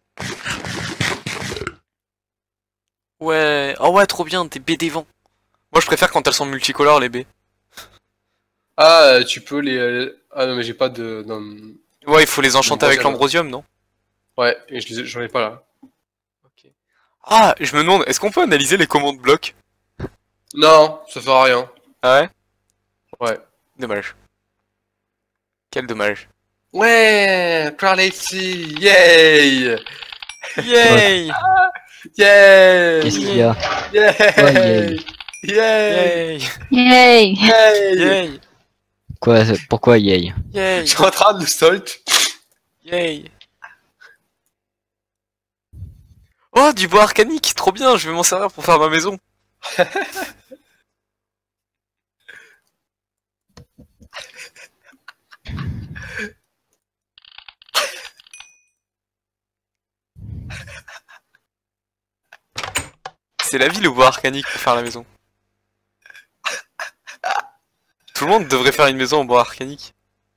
Ouais. Oh ouais, trop bien, des baies des vents. Moi, je préfère quand elles sont multicolores, les baies. Ah, tu peux les... Ah non, mais j'ai pas de... Non. Ouais, il faut les enchanter avec L'ambrosium. l'ambrosium, non? Ouais, et je les... j'en ai pas là. Ok. Ah, je me demande, est-ce qu'on peut analyser les commandes blocs? Non, ça fera rien. Ah ouais? Ouais. Dommage. Quel dommage. Ouais, Clarity, yay! Yay! Yay! Qu'est-ce qu'il y a? Yay! Ouais, Yay! Yay! Yay! Yay! Yay! Quoi? Pourquoi yay? Yay! Je suis en train de le salt. Yay! Oh, du bois arcanique! Trop bien, je vais m'en servir pour faire ma maison. C'est la vie le bois arcanique pour faire la maison. Tout le monde devrait faire une maison en bois arcanique.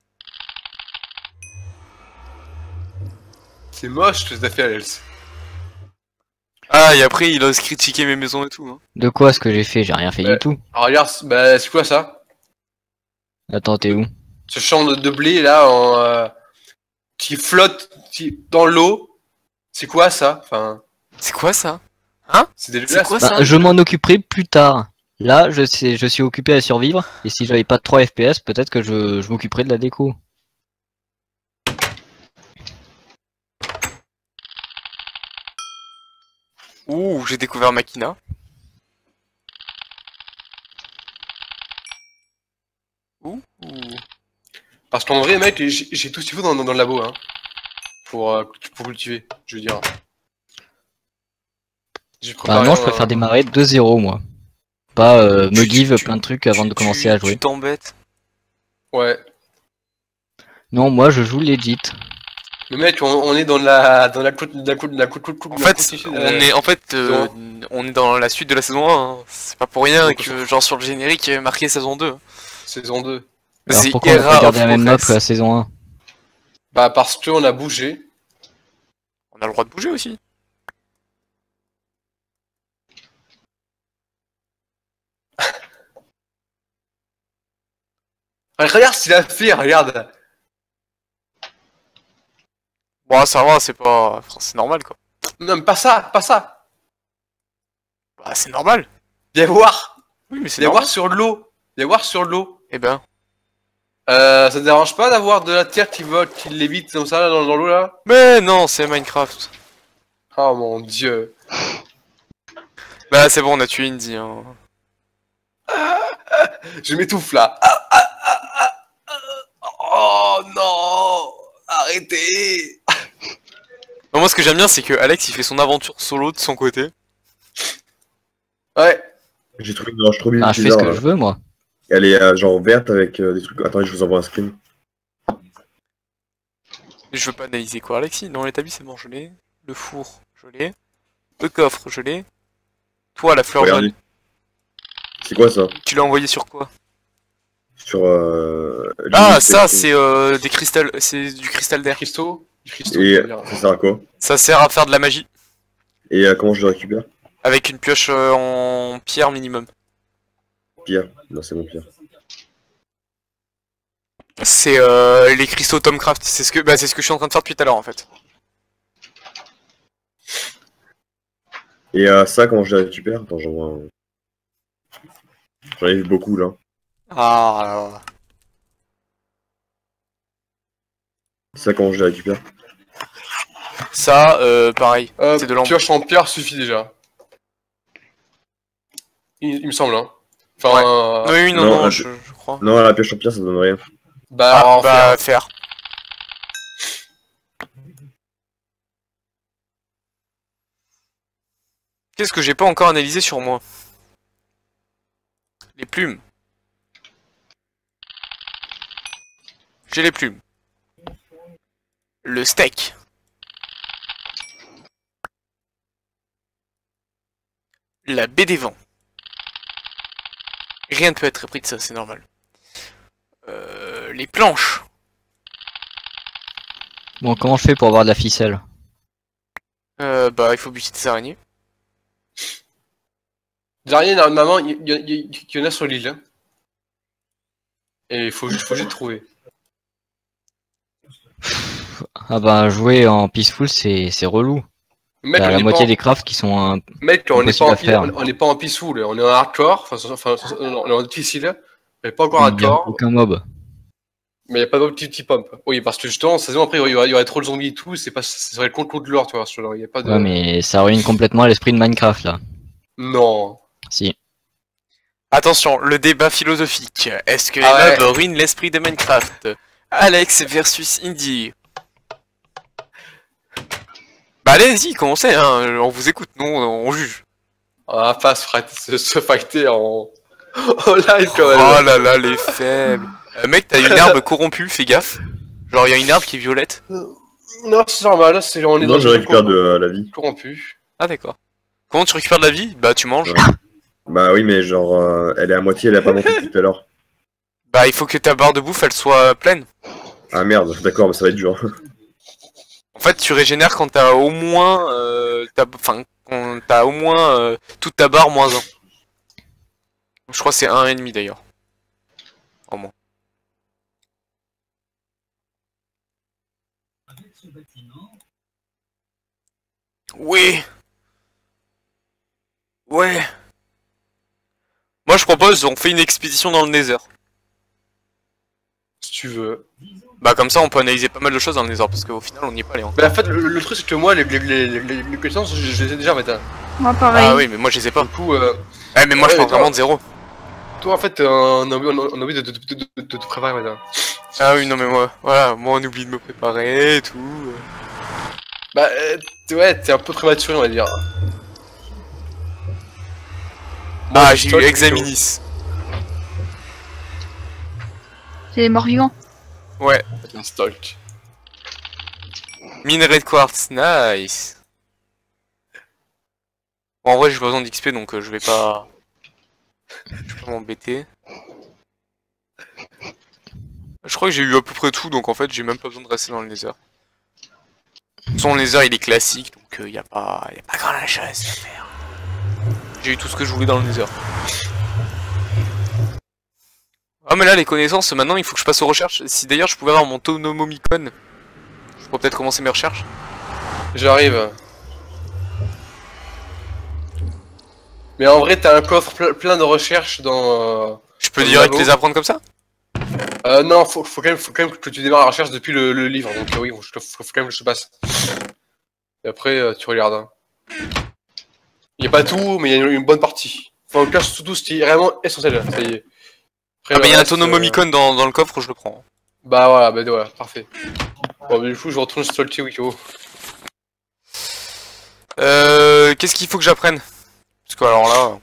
C'est moche ce que t'as fait, Alex. Ah, et après il ose critiquer mes maisons et tout. Hein. De quoi ce que j'ai fait? J'ai rien fait Ouais. du tout. Alors regarde, bah c'est quoi ça? Attends, t'es où? Ce champ de, de blé là, en, euh, qui flotte qui, dans l'eau. C'est quoi ça? Enfin, C'est quoi ça? c'est dégueulasse. quoi Bah, ça? je m'en occuperai plus tard. Là, je, sais, je suis occupé à survivre, et si j'avais pas de trois F P S, peut-être que je, je m'occuperais de la déco. Ouh, j'ai découvert Makina. Ouh. ouh. Parce qu'en vrai, mec, j'ai j'ai tout ce qu'il faut dans, dans, dans le labo, hein. Pour, euh, pour cultiver, je veux dire. J'ai Bah préparé non, je un- préfère démarrer de zéro, moi. Pas euh, me Tu- give tu- plein de trucs avant Tu- de commencer tu- à jouer. Tu t'embêtes. Ouais. Non, moi je joue legit. Mais mec, on, on est dans la dans la côte la côte la côte côte côte. En la fait, côte ici, on euh, est en fait euh, on est dans la suite de la saison un. Hein. C'est pas pour rien Donc, que genre sur le générique il y avait marqué saison deux. saison deux. Alors C'est pourquoi on a Era pas gardé of la même map Progress. que la saison un? Bah parce que on a bougé. On a le droit de bouger aussi. Regarde ce qu'il a fait, regarde. Bon, ça va, c'est pas, enfin, c'est normal quoi. Non mais pas ça, pas ça. Bah, c'est normal. Viens voir. Oui, mais c'est Viens normal. voir sur l'eau. Viens voir sur l'eau. Eh ben, Euh, ça te dérange pas d'avoir de la terre qui vole, qui lévite comme ça là, dans, dans l'eau là? mais non, c'est Minecraft. Oh mon dieu. Bah, c'est bon, on a tué Indy. Hein. Je m'étouffe là. Ah, ah, ah, ah, ah. Oh non. Arrêtez. Non, moi, ce que j'aime bien, c'est que Alex, il fait son aventure solo de son côté. Ouais. J'ai trouvé une roche trop Ah, je fais ce bizarre. que là. je veux, moi. Elle est euh, genre verte avec euh, des trucs. Attendez, je vous envoie un screen. Je veux pas analyser quoi, Alexis. Dans l'établissement, je l'ai. Le four, je l'ai. Le coffre, je l'ai. Toi, la fleur Regardez. jaune, C'est quoi ça? tu l'as envoyé sur quoi? Sur. Euh, Ah, l'unité, ça, c'est euh, des cristals, c'est du cristal d'air. Cristaux. Cristaux. Et je veux dire. ça sert à quoi? Ça sert à faire de la magie. Et euh, comment je le récupère? Avec une pioche euh, en pierre minimum. Pierre. Non, c'est mon pierre. C'est euh, les cristaux Tomcraft. C'est ce que, bah, c'est ce que je suis en train de faire depuis tout à l'heure en fait. Et euh, ça, comment je le récupère? Attends, j'en vois un. J'en ai vu beaucoup là. Ah là là. Ça, comment je le récupère? Ça, euh, pareil. Euh, C'est de l'encre. pioche en pierre suffit déjà. Il, il me semble, hein. Enfin, euh, Oui, oui, non, Non, non, là, je, je crois. Non, la pioche en pierre, ça donne rien. bah, Ah, en bah, fer. faire. Qu'est-ce que j'ai pas encore analysé sur moi? Les plumes. J'ai les plumes. Le steak. La baie des vents. Rien ne peut être repris de ça, c'est normal. Euh, les planches. Bon, comment je fais pour avoir de la ficelle? Euh, bah, il faut buter des araignées. Des araignées, normalement, il y, y, y, y en a sur l'île. Hein. Et il faut, faut juste trouver. Ah bah, jouer en peaceful, c'est c'est relou. Mec, T'as on la est moitié pas des crafts qui sont un... Mec, on n'est pas, impossible en à pi- faire. on, on est pas en peaceful, on est en hardcore, enfin, enfin on est en difficile, mais pas encore Il y a hardcore, aucun mob. mais il n'y a pas de petit petit pump. Oui, parce que justement, saison après, il y aurait, il y aurait trop de zombies et tout, c'est pas, ça serait le contre de l'or, tu vois, il y a pas de... Ouais, mais ça ruine complètement l'esprit de Minecraft, là. Non. Si. Attention, le débat philosophique. Est-ce que Ah les ouais. mobs ruinent l'esprit de Minecraft? Alex versus Indy. Bah allez-y, commencez, hein, on vous écoute, non, on juge. On va pas se, fight- se, se fighter en... en live quand même. Oh là là, les faibles. Euh, mec, t'as une herbe corrompue, fais gaffe. Genre, il y a une herbe qui est violette. Non, c'est normal, c'est on est Non, dans je une récupère zone de euh, la vie. corrompue. Ah d'accord. Comment tu récupères de la vie? Bah tu manges. Ouais. Bah oui, mais genre, euh, elle est à moitié, elle a pas monté depuis tout à l'heure. Bah il faut que ta barre de bouffe elle soit pleine. Ah merde, d'accord, mais ça va être dur. En fait tu régénères quand t'as au moins euh, t'as, enfin quand t'as au moins euh, toute ta barre moins un. Je crois que c'est un et demi d'ailleurs. En moins. Oui. Ouais. Moi je propose on fait une expédition dans le Nether. Si tu veux. Bah comme ça on peut analyser pas mal de choses dans le Nether parce qu'au final on n'y est pas allé encore. Mais en fait, le, le truc c'est que moi, les, les, les, les, les connaissances, je, je les ai déjà en fait. Hein. Moi, pareil. Ah oui mais moi je les ai pas. Du coup, euh, Ouais mais moi Ouais, je mais parle toi- vraiment de zéro. toi en fait, on a oublié, on a oublié de, de, de, de, de te préparer maintenant. Ah oui non mais moi voilà moi on oublie de me préparer et tout. Bah, euh, t'es- ouais, t'es un peu prématuré, on va dire. Moi, Ah je j'ai eu stock, Examinis. C'est les morts vivants. Ouais. c'est un stalk. Minerai de quartz, nice. Bon, en vrai j'ai pas besoin d'X P donc euh, je vais pas... Je vais pas m'embêter. Je crois que j'ai eu à peu près tout donc en fait j'ai même pas besoin de rester dans le Nether. De toute façon le Nether il est classique donc il euh, y a pas... Y a pas grand chose à faire. J'ai eu tout ce que je voulais dans le Nether. Ah mais là les connaissances maintenant il faut que je passe aux recherches. Si d'ailleurs je pouvais avoir mon Tonomomicon, je pourrais peut-être commencer mes recherches. J'arrive. Mais en vrai, t'as un coffre ple- plein de recherches dans. Euh... Je peux Dans le direct labo. les apprendre comme ça? Euh, non, faut, faut, quand même, faut quand même que tu démarres la recherche depuis le, le livre, donc euh, oui, faut, faut quand même que je te passe. Et après, euh, tu regardes. Hein. Il y a pas tout, mais il y a une, une bonne partie. Enfin, en tout cas, surtout ce qui est vraiment essentiel, ça y est. Après, Ah le bah il y a un reste, Tonomomicon euh, dans, dans le coffre, je le prends. Bah voilà, bah voilà, parfait. Bon, mais du coup, je retourne sur le Wikio. Euh, qu'est-ce qu'il faut que j'apprenne? Parce que alors là...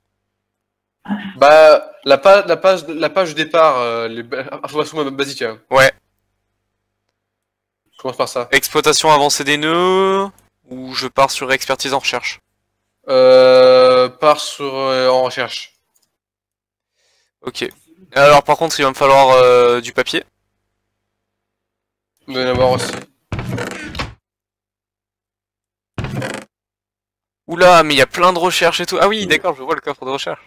Bah, la page, la page, la page départ, euh, les ba- informations basiques. Hein. Ouais, Je commence par ça. exploitation avancée des nœuds, ou je pars sur expertise en recherche. Euh, part sur euh, en recherche. Ok. Alors par contre il va me falloir euh, du papier. Il doit y en avoir aussi. Oula, mais il y a plein de recherches et tout. Ah oui, d'accord, je vois le coffre de recherche.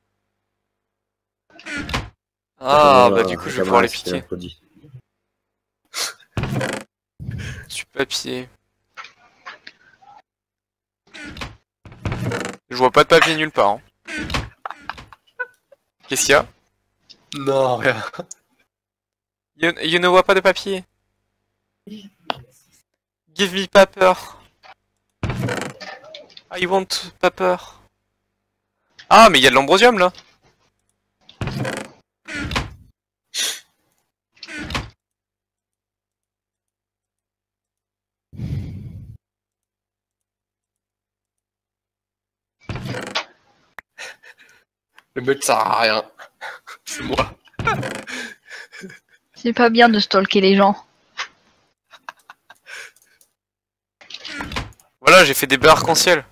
Ah, bah du coup je vais pouvoir les piquer. Du papier. Je vois pas de papier nulle part. Hein. Qu'est-ce qu'il y a? Non, rien. You, you ne vois pas de papier? Give me paper. I want paper. Ah, mais il y a de l'ambrosium là. Le mec ça sert à rien. C'est moi. C'est pas bien de stalker les gens. Voilà, j'ai fait des baies arc-en-ciel.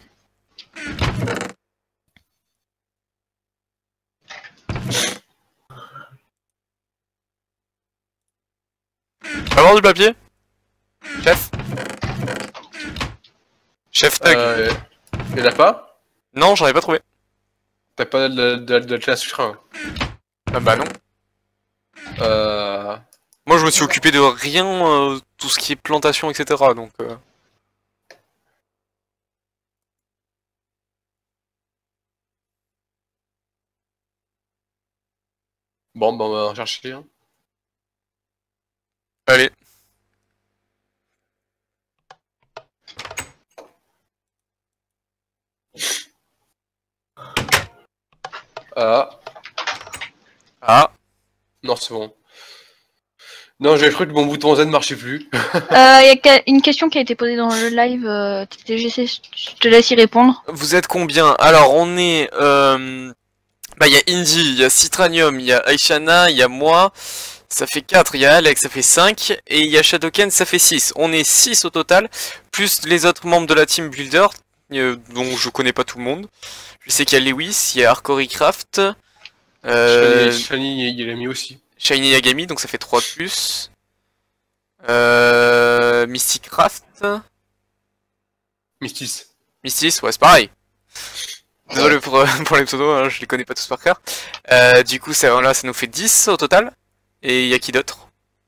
Avoir du papier? Chef? Chef Tug. Euh, y'en a pas? Non, j'en ai pas trouvé. T'as pas de, de, de la classe sucre hein. Ah bah non. Euh... Moi je me suis occupé de rien, euh, tout ce qui est plantation, et cetera. Donc... Euh... Bon, bah on va en chercher un. Allez. Ah. Ah. Non, c'est bon. Non, j'ai cru que mon bouton Z ne marchait plus. Il euh, y a une question qui a été posée dans le live. Euh, T T G C, je te laisse y répondre. Vous êtes combien? Alors on est... Euh... Bah il y a Indy, il y a Citranium, il y a Aishana, il y a moi. Ça fait quatre, il y a Alex, ça fait cinq. Et il y a Shadowken, ça fait six. On est six au total. Plus les autres membres de la team Builder. Euh, dont je connais pas tout le monde. Je sais qu'il y a Lewis, il y a Arcorycraft. Euh... Shiny, il l'a mis aussi. Shiny Yagami, donc ça fait trois de plus. Euh... Mysticraft. Mystis. Mystis, ouais, c'est pareil. Désolé pour, pour les pseudos, hein, je les connais pas tous par cœur. Euh, du coup, ça, là, ça nous fait dix au total. Et il y a qui d'autre?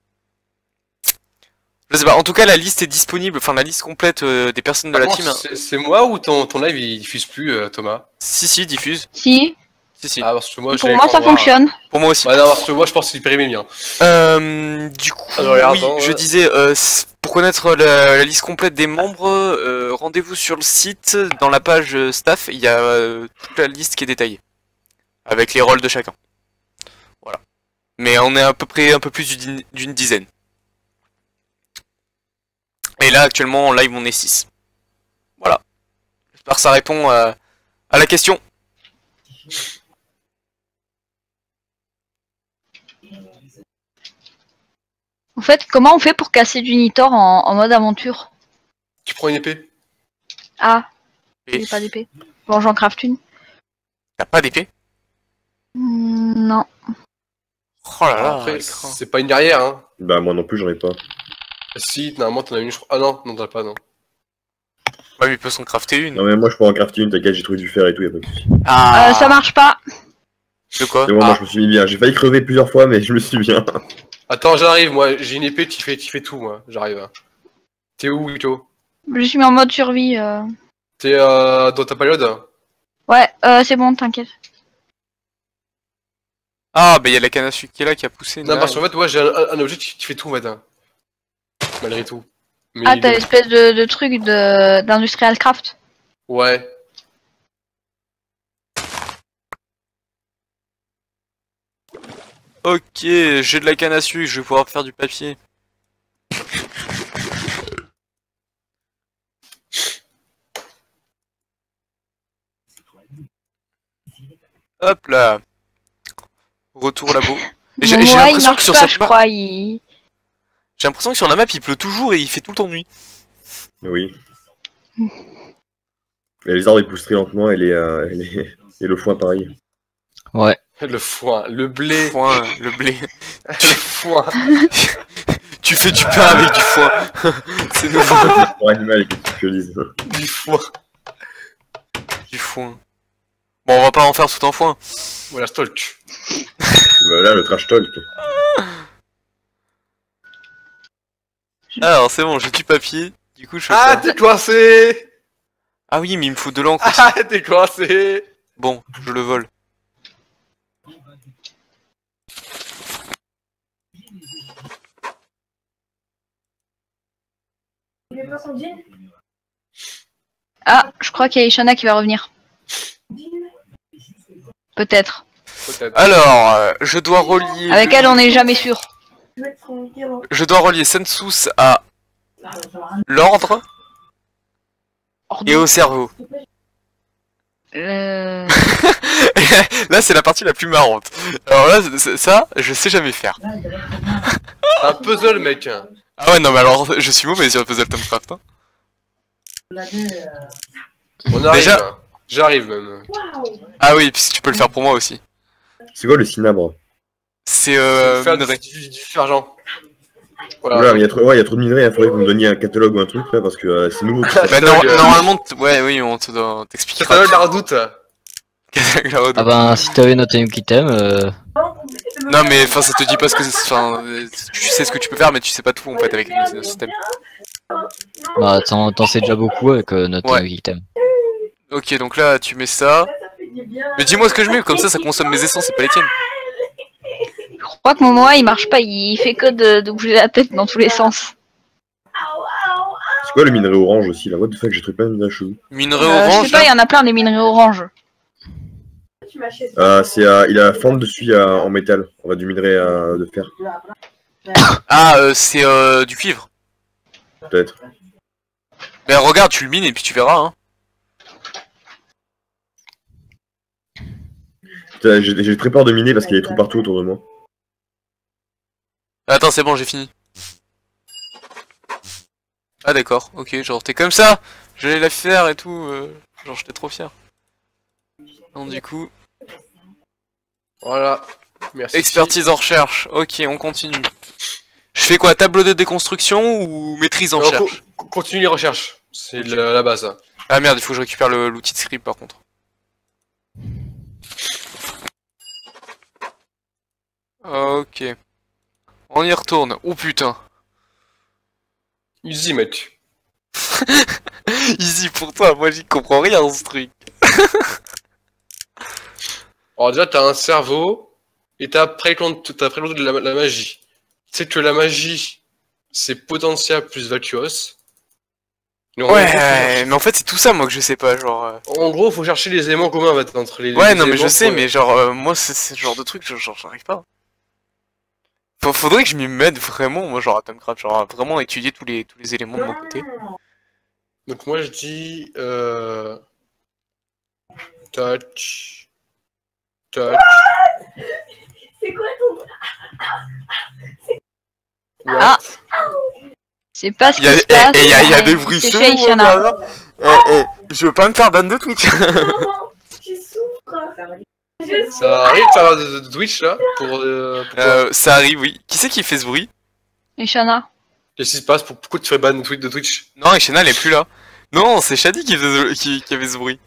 Je sais pas, en tout cas, la liste est disponible, enfin, la liste complète euh, des personnes de la team. C'est moi ou ton, ton live il diffuse plus, euh, Thomas? Si, si, diffuse. Si. Si, si. Ah, parce que moi, pour moi, ça voir. fonctionne. Pour moi aussi. Bah non, parce que moi, je pense qu'il périmé bien. Euh, du coup, Alors, regarde, oui, attends, je ouais. disais, euh, pour connaître la, la liste complète des membres, euh, rendez-vous sur le site, dans la page euh, staff, il y a euh, toute la liste qui est détaillée. Avec les rôles de chacun. Voilà. Mais on est à peu près un peu plus d'une d'une dizaine. Et là, actuellement, en live, on est six. Voilà. J'espère que ça répond à, à la question. En fait, comment on fait pour casser du Nitor en, en mode aventure? Tu prends une épée? Ah, Et... j'ai pas d'épée. Bon, j'en craft une. T'as pas d'épée? Mmh, non. Oh là là, après, c'est pas une guerrière, hein. Bah, moi non plus, j'en ai pas. Si, normalement, t'en as une, je crois. Ah non, non, t'en as pas, non. Ouais, mais il peut s'en crafter une. Non, mais moi, je peux en crafter une, t'inquiète, j'ai trouvé du fer et tout, y'a pas de soucis. Ah. Euh, ça marche pas. De quoi? C'est bon, Ah. moi, je me suis mis bien. J'ai failli crever plusieurs fois, mais je me suis bien. Attends, j'arrive, moi, j'ai une épée, tu fais, tu fais tout, moi, j'arrive. T'es où, Ito? Je suis mis en mode survie. Euh... T'es euh, dans ta période? Ouais, euh, c'est bon, t'inquiète. Ah, bah il y a la canne à sucre qui est là qui a poussé. Non, parce qu'en fait, moi, j'ai un, un objet qui, qui fait tout, madame. Malgré tout. Mais Ah, il t'as est- l'espèce de, de truc de d'industrial craft. Ouais. Ok, j'ai de la canne à sucre, je vais pouvoir faire du papier. Hop là. Retour au labo. Et J'ai Bon, j'ai ouais, il l'impression que marche sur pas, cette je map, crois. Il... j'ai l'impression que sur la map il pleut toujours et il fait tout le temps nuit. Oui. Et les arbres, ils poussent très lentement, et, les, euh, et, les... et le foin, pareil. Ouais. Le foin, le blé. Foin, le blé. Le foin. Tu fais du pain avec du foin. C'est nouveau. Pour animal, qu'est-ce que je dise. Du foin. Du foin. Bon, on va pas en faire tout en foin. Voilà, stalk. Voilà, le trash talk. Alors, c'est bon, j'ai du papier. Du coup, je fais Ah, ça. t'es coincé. Ah oui, mais il me faut de l'encre aussi. Ah, t'es coincé. Bon, je le vole. Ah, je crois qu'il y a Ishana qui va revenir. Peut-être. Peut-être. Alors, euh, je dois relier... Avec elle, on n'est jamais sûr. Je dois relier Sensus à l'ordre et au cerveau. Euh... Là, c'est la partie la plus marrante. Alors là, c- ça, je sais jamais faire. C'est un puzzle, mec. Ah ouais, non, mais alors, je suis mauvais sur le puzzle Tomcraft. Hein. On arrive. Déjà- hein. J'arrive même. Ah oui, puisque tu peux le faire pour moi aussi. C'est quoi le cinabre? C'est euh, Faire minerai. du, du, du fergent. Voilà, Voilà. mais il y a trop, ouais, il y a trop de minerais, il faudrait que vous me donniez un catalogue ou un truc là parce que euh, c'est nouveau. Bah, Catalogue, non, euh, normalement, t- ouais, oui, on te doit- on t'expliquera. Catalogue de la redoute. Catalogue la redoute. Ah bah si t'avais noté un item, euh... Non, mais enfin, ça te dit pas ce que c'est. Enfin, euh, tu sais ce que tu peux faire, mais tu sais pas tout en fait avec le système. bah t'en t'en sais déjà beaucoup avec euh, noter Ouais. un item. Ok, donc là, tu mets ça. Mais dis-moi ce que je mets, comme ça, ça consomme mes essences et pas les tiennes. Je crois que mon moi il marche pas, il fait que de, de bouger la tête dans tous les sens. C'est quoi le minerai orange aussi là? What the fuck, j'ai trouvé plein de minerais chelous. Minerai Euh, je orange. sais pas, il y en a plein des minerais oranges. Euh, c'est, euh, il a la forme dessus il y a en métal, on va du minerai euh, de fer, Ah, euh, c'est euh, du cuivre. peut-être. Mais regarde, tu le mines et puis tu verras. Hein. Putain, J'ai j'ai très peur de miner parce qu'il y a des trous partout autour de moi. Attends, c'est bon, j'ai fini. Ah d'accord, ok, genre t'es comme ça. J'allais la faire et tout. euh, genre j'étais trop fier. Donc du coup, Voilà. Merci. expertise en recherche. Ok, on continue. Je fais quoi, tableau de déconstruction ou maîtrise en Non, recherche? co- continue les recherches. C'est la, la base. Ah merde, il faut que je récupère le- l'outil de script par contre. Ok. On y retourne. Oh putain. Easy, mec. Easy pour toi, moi j'y comprends rien dans ce truc. Alors déjà, t'as un cerveau et t'as précompte t'as précompte de la, la magie. Tu sais que la magie, c'est Potentia plus Vacuos. Et en Ouais, gros, faut ouais, mais en fait c'est tout ça moi que je sais pas, genre... euh, chercher- En gros, faut chercher les éléments communs en fait, entre les. Ouais, les non mais je éléments sais, pour- mais genre, euh, moi c'est c'est le genre de truc, genre, genre, j'arrive pas. Faut- Faudrait que je m'y mette vraiment, moi genre à Tomcraft, genre à vraiment étudier tous les, tous les éléments de mon côté. Donc moi je dis. Euh... Touch. Touch. C'est quoi ton... Ah. C'est pas ce Il qui y a, se passe. et, et y a, y a mais des bruits c'est chelous, fait, Ishana. moi, là. Eh, eh, je veux pas me faire ban de Twitch. Je souffre. Je souffre. Ça arrive de faire de, de Twitch là pour, euh, pour toi. euh, ça arrive, oui. Qui c'est qui fait ce bruit? Ishana. Qu'est-ce qui se passe pour, Pourquoi tu fais ban de Twitch, de Twitch? Non, Ishena elle est plus là. Non, c'est Shadi qui, faisait- qui, qui avait ce bruit.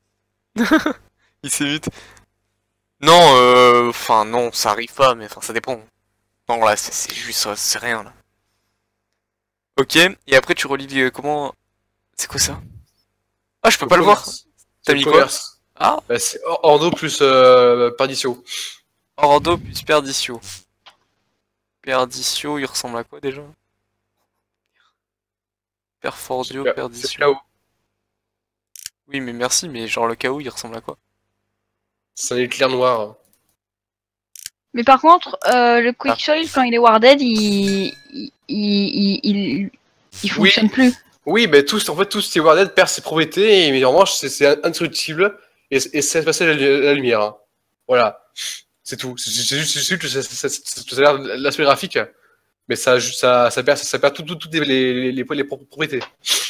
Il s'est vite. Non, euh... Enfin, non, ça arrive pas, mais enfin, ça dépend. Non, là, c'est c'est juste, ça, c'est rien, là. Ok, et après tu relis euh, comment... C'est quoi ça? Ah, je peux pas le voir. T'as mis quoi? Ah, Bah, c'est Or- Ordo plus euh, Perditio. Ordo plus Perdicio. Perdicio, il ressemble à quoi déjà? Perfordio, C'est Perdicio. là-haut. Oui, mais merci, mais genre le chaos, il ressemble à quoi? C'est un éclair noir. Mais par contre, euh, le Ah. Quick Soil, quand il est warded, il. il. il. il, il fonctionne plus. Oui, mais tous, en fait, tous ces Warded perdent ses propriétés, mais en revanche, c'est- c'est indestructible et, et c'est passé la, la lumière. hein. Voilà. C'est tout. C'est c'est juste, c'est juste que ça, ça, ça, ça a l'air de l'aspect graphique, mais ça, ça, ça perd, ça perd toutes tout, tout les, les, les, les propriétés.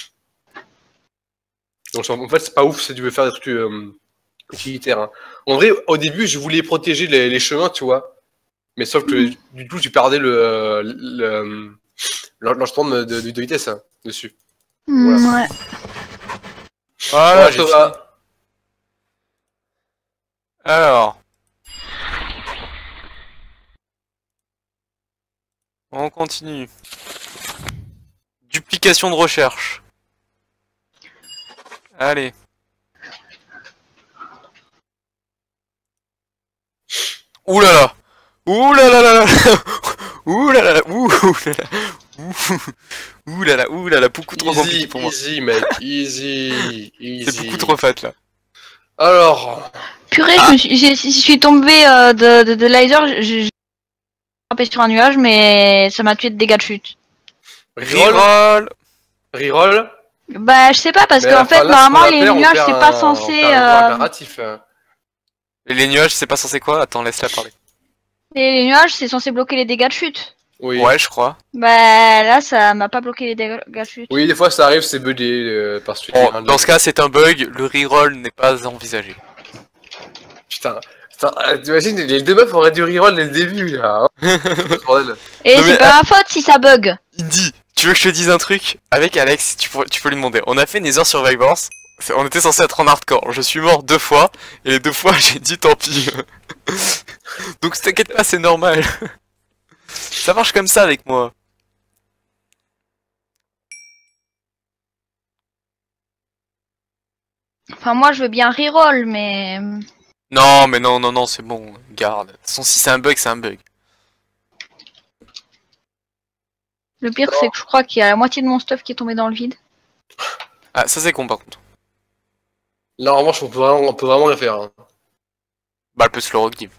Donc, en fait, c'est pas ouf si tu veux faire des trucs euh, utilitaires. hein. En vrai, au début, je voulais protéger les, les chemins, tu vois. Mais sauf que, du coup, tu perdais le, le, le, l'enchaînement de, de, de vitesse hein, dessus. Hmm, Voilà. ouais. Voilà, Ouais, j'ai ça fini. va. Alors. On continue. Duplication de recherche. Allez. Ouh là là. Ouh là là là là. Ouh là là là. Ouh là là. Ouh. Ouh là là. Ouh là là. Beaucoup trop compliqué Easy, pour moi. easy, mec, easy, easy. C'est beaucoup trop fat là. Alors, Purée, Ah. je, me suis, j'ai- je suis tombée euh, de, de, de laser, je- je- j'ai frappé sur un nuage, mais ça m'a tué de dégâts de chute. reroll, Reroll. reroll, Bah, je sais pas, parce Mais, qu'en enfin, fait, là, normalement, ce qu'on les va faire, on nuages, perd c'est un- pas on censé. perd un pouvoir euh, narratif, hein. Et les nuages, c'est pas censé quoi? Attends, laisse-la parler. Et les nuages, c'est censé bloquer les dégâts de chute. Oui. Ouais, je crois. Bah, là, ça m'a pas bloqué les dégâts de chute. Oui, des fois ça arrive, c'est buggé euh, par suite. Bon, dans ce cas, c'est un bug, le reroll n'est pas envisagé. Putain, putain, euh, t'imagines, les deux meufs auraient dû reroll dès le début là. Hein. Bordel. Et Non, c'est mais, pas ma faute si ça bug. Indy, tu veux que je te dise un truc? Avec Alex, tu, pourrais- tu peux lui demander. On a fait Nether Survivors, c'est- on était censé être en hardcore. Je suis mort deux fois, et les deux fois j'ai dit tant pis. Donc t'inquiète pas, c'est normal. Ça marche comme ça avec moi. Enfin, moi, je veux bien reroll, mais. Non, mais non, non, non, c'est bon, garde. De toute façon, si c'est un bug, c'est un bug. Le pire, c'est que je crois qu'il y a la moitié de mon stuff qui est tombé dans le vide. Ah, ça c'est con par contre. Là en revanche, on peut vraiment, on peut vraiment rien faire. Hein. Bah, elle peut se le regive.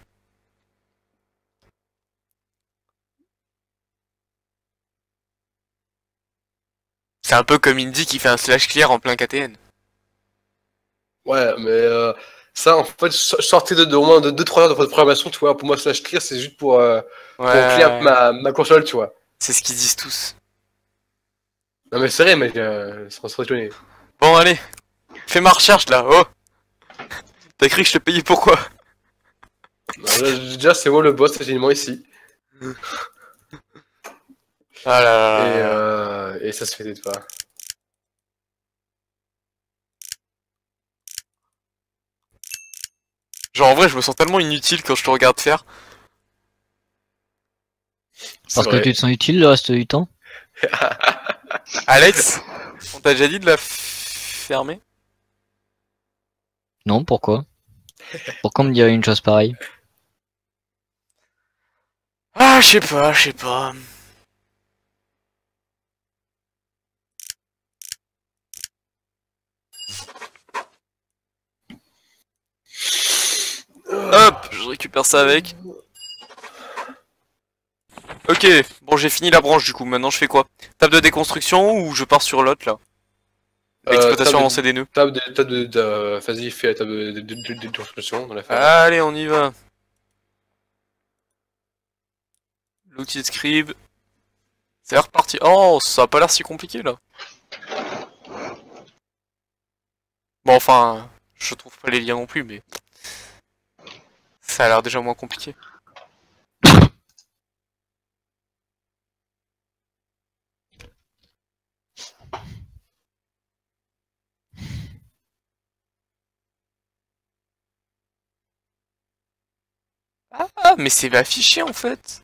C'est un peu comme Indy qui fait un slash clear en plein K T N. Ouais, mais euh, ça, en fait, je sortais de, de au moins de deux trois heures de votre programmation, tu vois. Pour moi, slash clear, c'est juste pour, euh, pour clear Ouais, ma, ma console, tu vois. c'est ce qu'ils disent tous. Non, mais c'est vrai, mec, euh, ça serait étonné. Bon, allez, fais ma recherche là, oh. T'as cru que je te payais pourquoi? Déjà, c'est moi le boss, j'ai mis ici. Ah là là Et, là là. euh, et ça se fait peut-être pas. Genre en vrai, je me sens tellement inutile quand je te regarde faire. Parce que vrai. tu te sens utile le reste du temps. Alex, on t'a déjà dit de la f- fermer? Non, pourquoi? Pourquoi me dire une chose pareille? Ah, je sais pas, je sais pas. Hop, je récupère ça avec. Ok, bon j'ai fini la branche du coup, maintenant je fais quoi? Table de déconstruction ou je pars sur l'autre là? Euh, Exploitation table de- avancée des nœuds. Table de, table de, de- vas-y, fais la table de, de, de, de, de construction dans la ferme. Allez, on y va. L'outil de scribe. C'est reparti. Oh, ça a pas l'air si compliqué là. Bon, enfin, je trouve pas les liens non plus, mais ça a l'air déjà moins compliqué. Ah, mais c'est affiché en fait.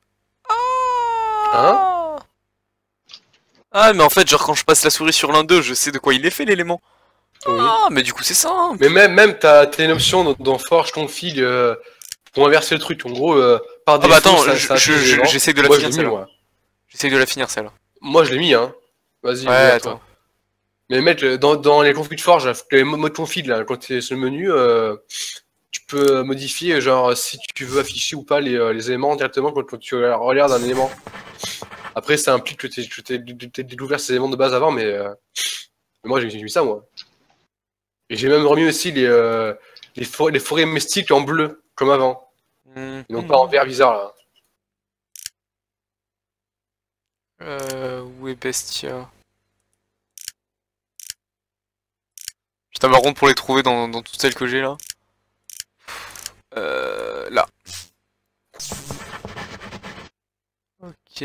Ah. Ah, mais en fait, genre quand je passe la souris sur l'un d'eux, je sais de quoi il est fait l'élément. Oui. Ah, mais du coup c'est simple. Mais même, même t'as t'as une option dans, dans Forge ton fil euh, pour inverser le truc. En gros, euh, par Ah défaut, bah attends, ça, je- ça je- affiche je- l'élément. j'essaie de la Moi, finir je l'ai mis, celle-là. moi. J'essaie de la finir celle-là. Moi, je l'ai mis, hein. Vas-y, Ouais, à toi. attends. Mais mec, euh, dans, dans les conflits de Forge, les modes config, là, quand tu es sur le menu, euh, tu peux modifier, genre, si tu veux afficher ou pas les, euh, les éléments directement quand, quand tu regardes un élément. Après, ça implique que tu aies découvert ces éléments de base avant, mais, euh, mais moi, j'ai j'ai mis ça, moi. Et j'ai même remis aussi les, euh, les, for les forêts mystiques en bleu, comme avant. Mmh. Et non pas en vert bizarre, là. Euh, où est Bestia? Putain, par contre, pour les trouver dans, dans toutes celles que j'ai là. Euh, là. Ok.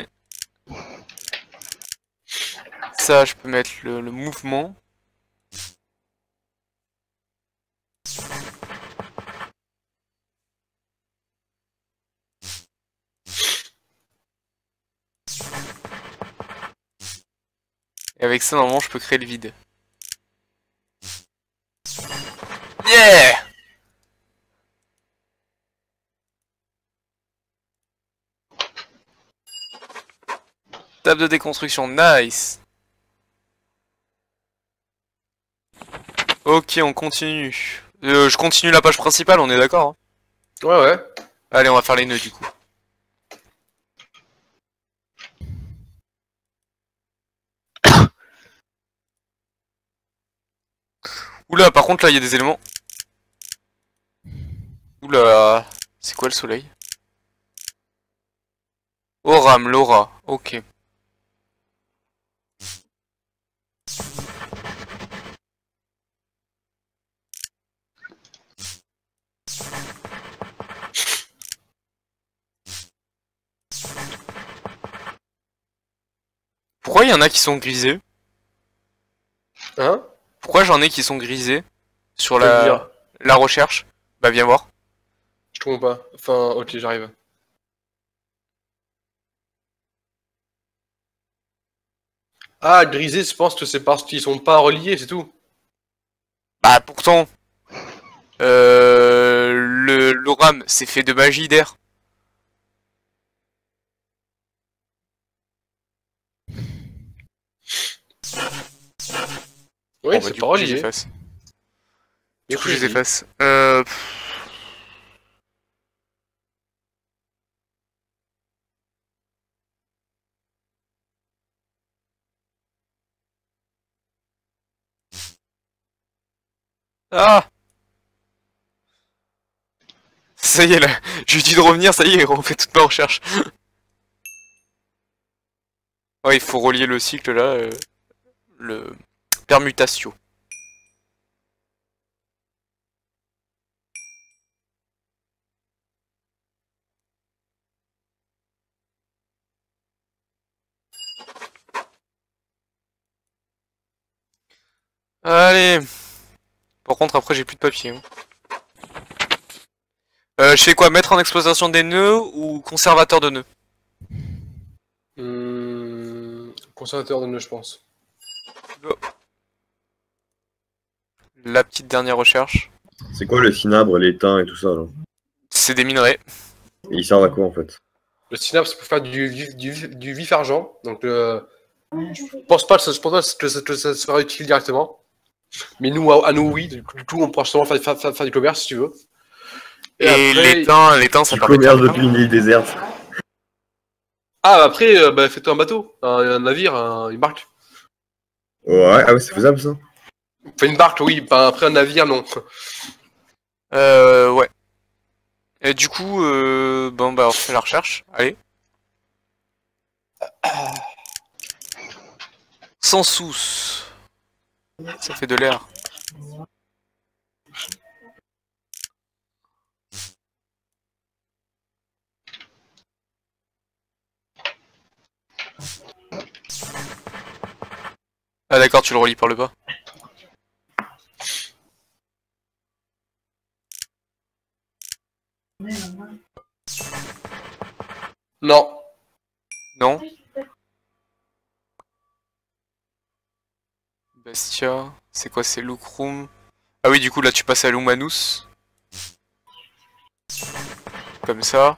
Ça, je peux mettre le, le mouvement. Et avec ça, normalement, je peux créer le vide. Yeah! Table de déconstruction, nice! Ok, on continue. Euh, je continue la page principale, on est d'accord hein? Ouais, ouais. Allez, on va faire les nœuds du coup. Oula, par contre là il y a des éléments. Oula, c'est quoi le soleil? Oram, Laura, ok. Pourquoi il y en a qui sont grisés? Hein? Pourquoi j'en ai qui sont grisés sur Je veux la, dire. la recherche? Bah viens voir. Je comprends pas. Enfin, ok, j'arrive. Ah, grisé, je pense que c'est parce qu'ils sont pas reliés, c'est tout. Bah pourtant, euh, le l'oram c'est fait de magie d'air. Oui, Bon, bah, c'est du pas coup, je les relié. efface. Mais Du coup je les oui. efface. Euh... pff. Ah! Ça y est là, j'ai eu dit de revenir, ça y est, on fait toute ma recherche. Ouais, il faut relier le cycle là, euh, le permutatio. Allez. Par contre après j'ai plus de papier. Hein. Euh, je fais quoi? Mettre en exploitation des nœuds ou conservateur de nœuds? Hum... Conservateur de nœuds, je pense. La petite dernière recherche. C'est quoi le cinabre, l'étain et tout ça là? C'est des minerais. Et ils servent à quoi en fait? Le synapse, c'est pour faire du, vif- du, vif- du vif argent. Donc, euh, je pense pas que ça, je pense pas que ça, que ça sera utile directement. Mais nous, à, à nous, oui. Du coup, du coup, on pourra justement faire, faire, faire, faire du commerce si tu veux. Et, après- l'étain, l'étain ça Du permet de faire commerce des depuis une île déserte. Ah, bah après, euh, bah, fais-toi un bateau, un, un navire, un- une barque. Ouais, ah ouais, c'est faisable ça. Enfin, une barque, oui. Bah, après, un navire, non. Euh, ouais. Et du coup, euh, bon bah on fait la recherche. Allez. Sans sous. Ça fait de l'air. Ah d'accord, tu le relis par le bas. Non. Non. Bestia. C'est quoi, c'est Lucrum? Ah oui, du coup là tu passes à Lumanus. Comme ça.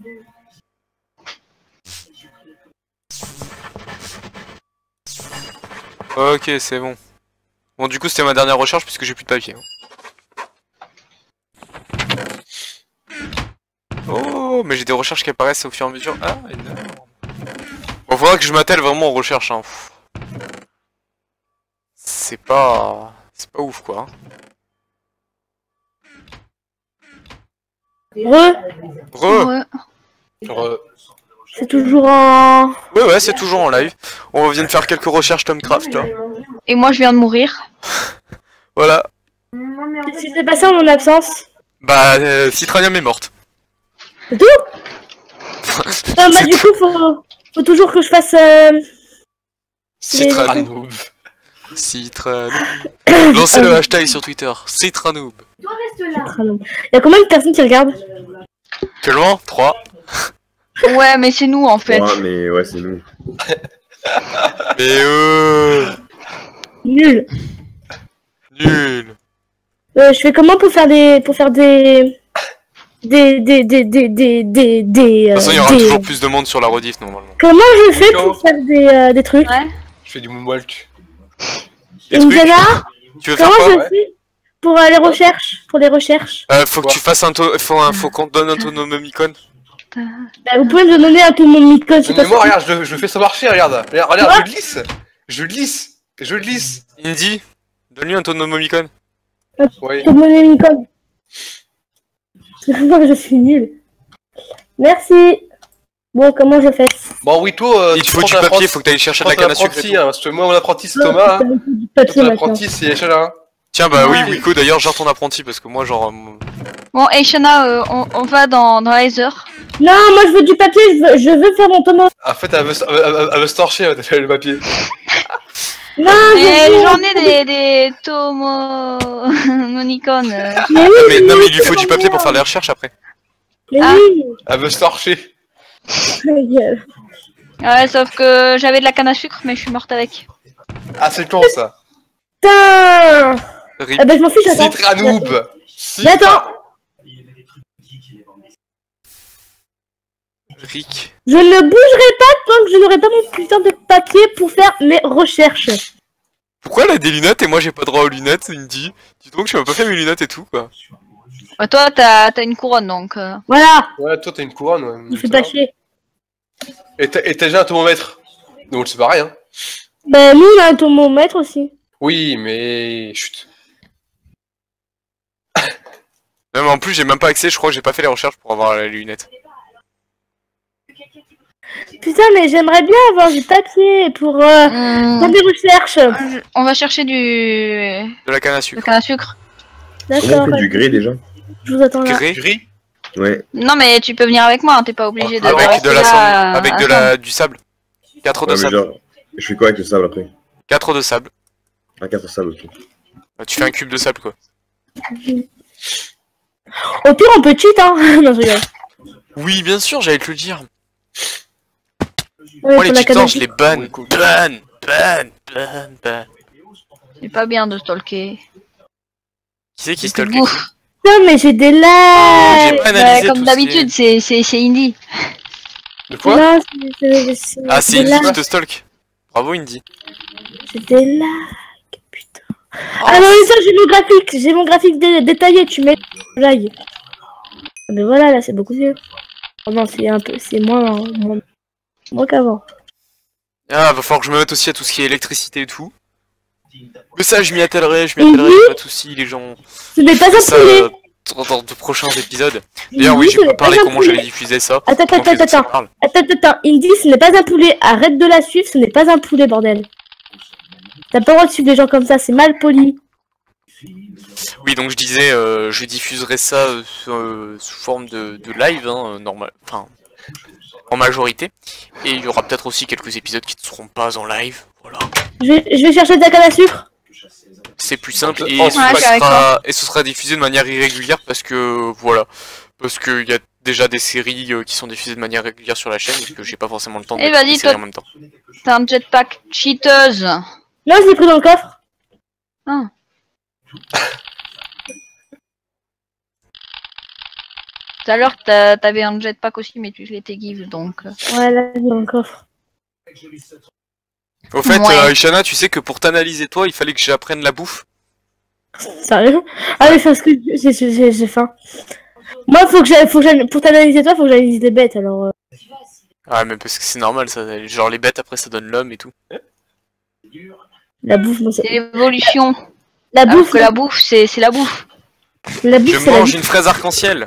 Ok, c'est bon. Bon, du coup c'était ma dernière recherche puisque j'ai plus de papier. Oh, mais j'ai des recherches qui apparaissent au fur et à mesure. Ah, énorme. Bon, faudra que je m'attelle vraiment aux recherches. Hein. C'est pas... C'est pas ouf, quoi. Re, Re. Ouais. Genre, euh, c'est toujours en... Ouais, ouais, c'est toujours en live. On vient de faire quelques recherches Tomcraft, là. Et moi je viens de mourir. Voilà. Qu'est-ce qui s'est passé en mon absence? Bah, euh, Citranium est morte. C'est tout? Ah, bah du coup, faut, faut toujours que je fasse... Euh... Citranoob. Citranoob. Lancez le hashtag sur Twitter. Citranoob. Il y a combien de personnes qui regardent? Actuellement, trois. Ouais, mais c'est nous en fait. Ouais, mais ouais, c'est nous. Mais euh... Nul. Nul. Euh, je fais comment pour faire des... Pour faire des... Des... Des... Des... Des... Des... Des... des De toute façon, il y aura des- toujours plus de monde sur la rediff, normalement. Comment je fais pour faire des, euh, des trucs? Ouais. je fais du moonwalk. Des trucs. Indiana, Tu veux faire comment quoi? je ouais. fais pour euh, les recherches? Pour les recherches? Euh, faut que Quoi tu fasses un... to- Faut, un... faut qu'on te donne un tonomomicon. Bah, vous pouvez me donner un tout mon micro, c'est Mais pas moi, ça. regarde, je, je fais ça marcher, regarde. Regarde, regarde, je glisse. Je glisse. Je glisse. Indy, donne-lui un tonomomicon. Oui. Pour mon Unicode. Moi, je suis nulle. Merci. Bon, comment je fais? Bon, oui, toi, euh, Il te tu faut prends du ton papier, apprenti- faut que t'ailles chercher de prends la ton canne à sucre. et apprenti, tout. hein, parce que moi, mon apprenti, c'est Thomas. Hein. Du papier Ton maintenant. apprenti, c'est Echala. Hein. Tiens, bah Ouais. oui, Wiko, d'ailleurs, gère ton apprenti parce que moi, genre. euh, Bon, et Shana, euh, on, on va dans, dans les heures. Non, moi je veux du papier, je veux, je veux faire mon tomate. En fait, elle veut, se- elle, elle- elle veut se torcher, elle fait le papier. Non, Et je veux... j'en ai des, des tomonicons. euh. Mais oui, Mais non, mais il lui faut c'est du papier pour bien. faire les recherches après. Mais Ah. oui. Elle veut se torcher. Ta gueule. Ouais, sauf que j'avais de la canne à sucre, mais je suis morte avec. Ah, c'est con, ça. Putain. Rip. Ah bah je m'en fiche, j'attends. Citranoob. Mais attends, Rick. je ne bougerai pas tant que je n'aurai pas mon putain de papier pour faire mes recherches. Pourquoi elle a des lunettes et moi j'ai pas droit aux lunettes, Indy? Dis donc, je m'as pas fait mes lunettes et tout, quoi. Ouais, toi, t'as t'as une couronne, donc... euh. Voilà, Ouais, toi, t'as une couronne. Ouais, il fait ça pas va. chier. Et t'as et t'as déjà un thermomètre. Donc, c'est pareil, hein. Bah nous on a un thermomètre aussi. Oui, mais. Chut. Non, mais en plus, j'ai même pas accès, je crois que j'ai pas fait les recherches pour avoir les lunettes. Putain mais j'aimerais bien avoir du papier pour euh, Hmm, faire des recherches. on va chercher du... De la canne à de sucre. canne à sucre. Comment D'accord, on fait du grès déjà? je vous attends là. Grès. Gris. Ouais. Non, mais tu peux venir avec moi, hein, t'es pas obligé de... Avec rester de la là, sable. à- Avec de à la... du sable. quatre de Ouais, mais sable. genre, je fais quoi avec le sable après? quatre de sable. Un quatre sable, ok. Bah, tu fais un cube de sable, quoi. Au pire on peut cheat hein. Non je rigole. Oui, bien sûr, j'allais te le dire. Ouais, Moi, les pour la canne à cheatants, je les sucre. banne. Ban, ban, ban, ban. C'est pas bien de stalker. Qui c'est qui C'est stalk vous. Putain mais j'ai des J'ai likes. pas Bah, analysé comme tout d'habitude, c'est c'est c'est Indy. De quoi? Non, c'est- c'est- c'est- Ah, c'est des Indy qui likes. te stalk. Bravo, Indy. J'ai des likes, putain. Ah non mais ça j'ai mon graphique, j'ai mon graphique dé- détaillé, tu mets lag. Ah mais voilà là c'est beaucoup mieux. Oh non c'est un peu, c'est moins, moins, moins qu'avant. Ah, va falloir que je me mette aussi à tout ce qui est électricité et tout. Mais ça, je m'y attellerai, je m'y Mhm. attellerai, pas de soucis, les gens. Ce n'est pas un Ça, poulet. euh, dans, dans de prochains épisodes. D'ailleurs, oui, Indy, j'ai ce pas n'est parlé un comment poulet. j'allais diffuser ça. Attends, pendant que attends, les autres attends, se parlent. attends, attends, Indy ce n'est pas un poulet, arrête de la suivre, ce n'est pas un poulet bordel. T'as pas le droit de suivre les gens comme ça, c'est mal poli. Oui, donc je disais, euh, je diffuserai ça euh, sous, euh, sous forme de, de live, hein, normal, enfin, en majorité. Et il y aura peut-être aussi quelques épisodes qui ne seront pas en live. Voilà. Je vais, je vais chercher de la canne à sucre. C'est plus simple et, Ouais, ce je suis avec sera, et ce sera diffusé de manière irrégulière parce que voilà, parce qu'il y a déjà des séries euh, qui sont diffusées de manière régulière sur la chaîne et que j'ai pas forcément le temps de Eh, mettre toutes vas-y, les séries toi. en même temps. T'as un jetpack cheateuse. Non, je l'ai pris dans le coffre. Ah. Tout à l'heure, t'as- t'avais un jetpack aussi, mais tu l'étais give, donc... euh. Ouais, là, il est dans le coffre. Au fait, Ouais. euh, Ishana, tu sais que pour t'analyser toi, il fallait que j'apprenne la bouffe. Sérieux? Ah mais parce que j'ai- j'ai j'ai- j'ai faim. Moi, faut que j'aille, faut que j'aille, pour t'analyser toi, faut que j'analyse des bêtes, alors... euh, Ah, mais parce que c'est normal, ça, genre les bêtes après ça donne l'homme et tout. La bouffe, moi, C'est c'est... l'évolution. La Alors bouffe, que la bouffe, c'est c'est la bouffe. la bouffe, Je c'est la mange vie. une fraise arc-en-ciel.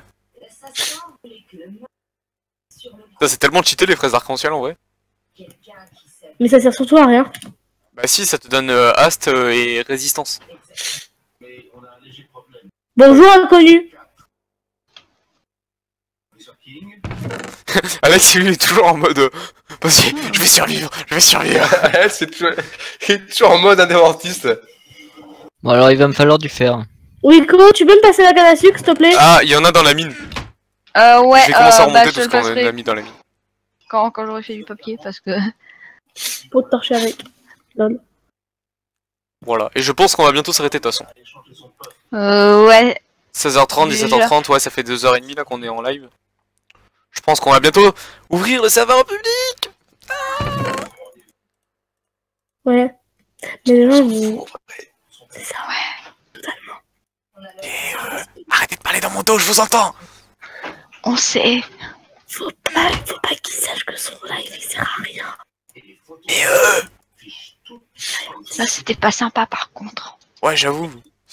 Ça, c'est tellement cheaté les fraises arc-en-ciel en vrai. Mais ça sert surtout à rien. Bah si, ça te donne euh, haste euh, et résistance. Bonjour, inconnu. Alex, il est toujours en mode... euh, Vas-y, je vais survivre, je vais survivre. Elle, c'est toujours... Il est toujours en mode indépendantiste. Bon, alors il va me falloir du fer. Wico, tu peux me passer la canne à sucre, s'il te plaît? Ah, il y en a dans la mine. Euh, ouais, Je vais commencer à euh, remonter bah, je te parce le qu'on passerai l'a mis dans la mine. quand, quand j'aurai fait du papier, parce que... Pour te torcher avec. Lol. Voilà, et je pense qu'on va bientôt s'arrêter de toute façon. Euh, ouais. seize heures trente, dix-sept heures trente, ouais, ça fait deux heures trente là qu'on est en live. Je pense qu'on va bientôt ouvrir le serveur au public. Ouais. Mais les gens, ils... C'est ça, Et euh, arrêtez de parler dans mon dos, je vous entends. On sait. faut pas, faut pas qu'ils sachent que son live, il sert à rien. Et euh, Ça, c'était pas sympa, par contre. ouais, j'avoue.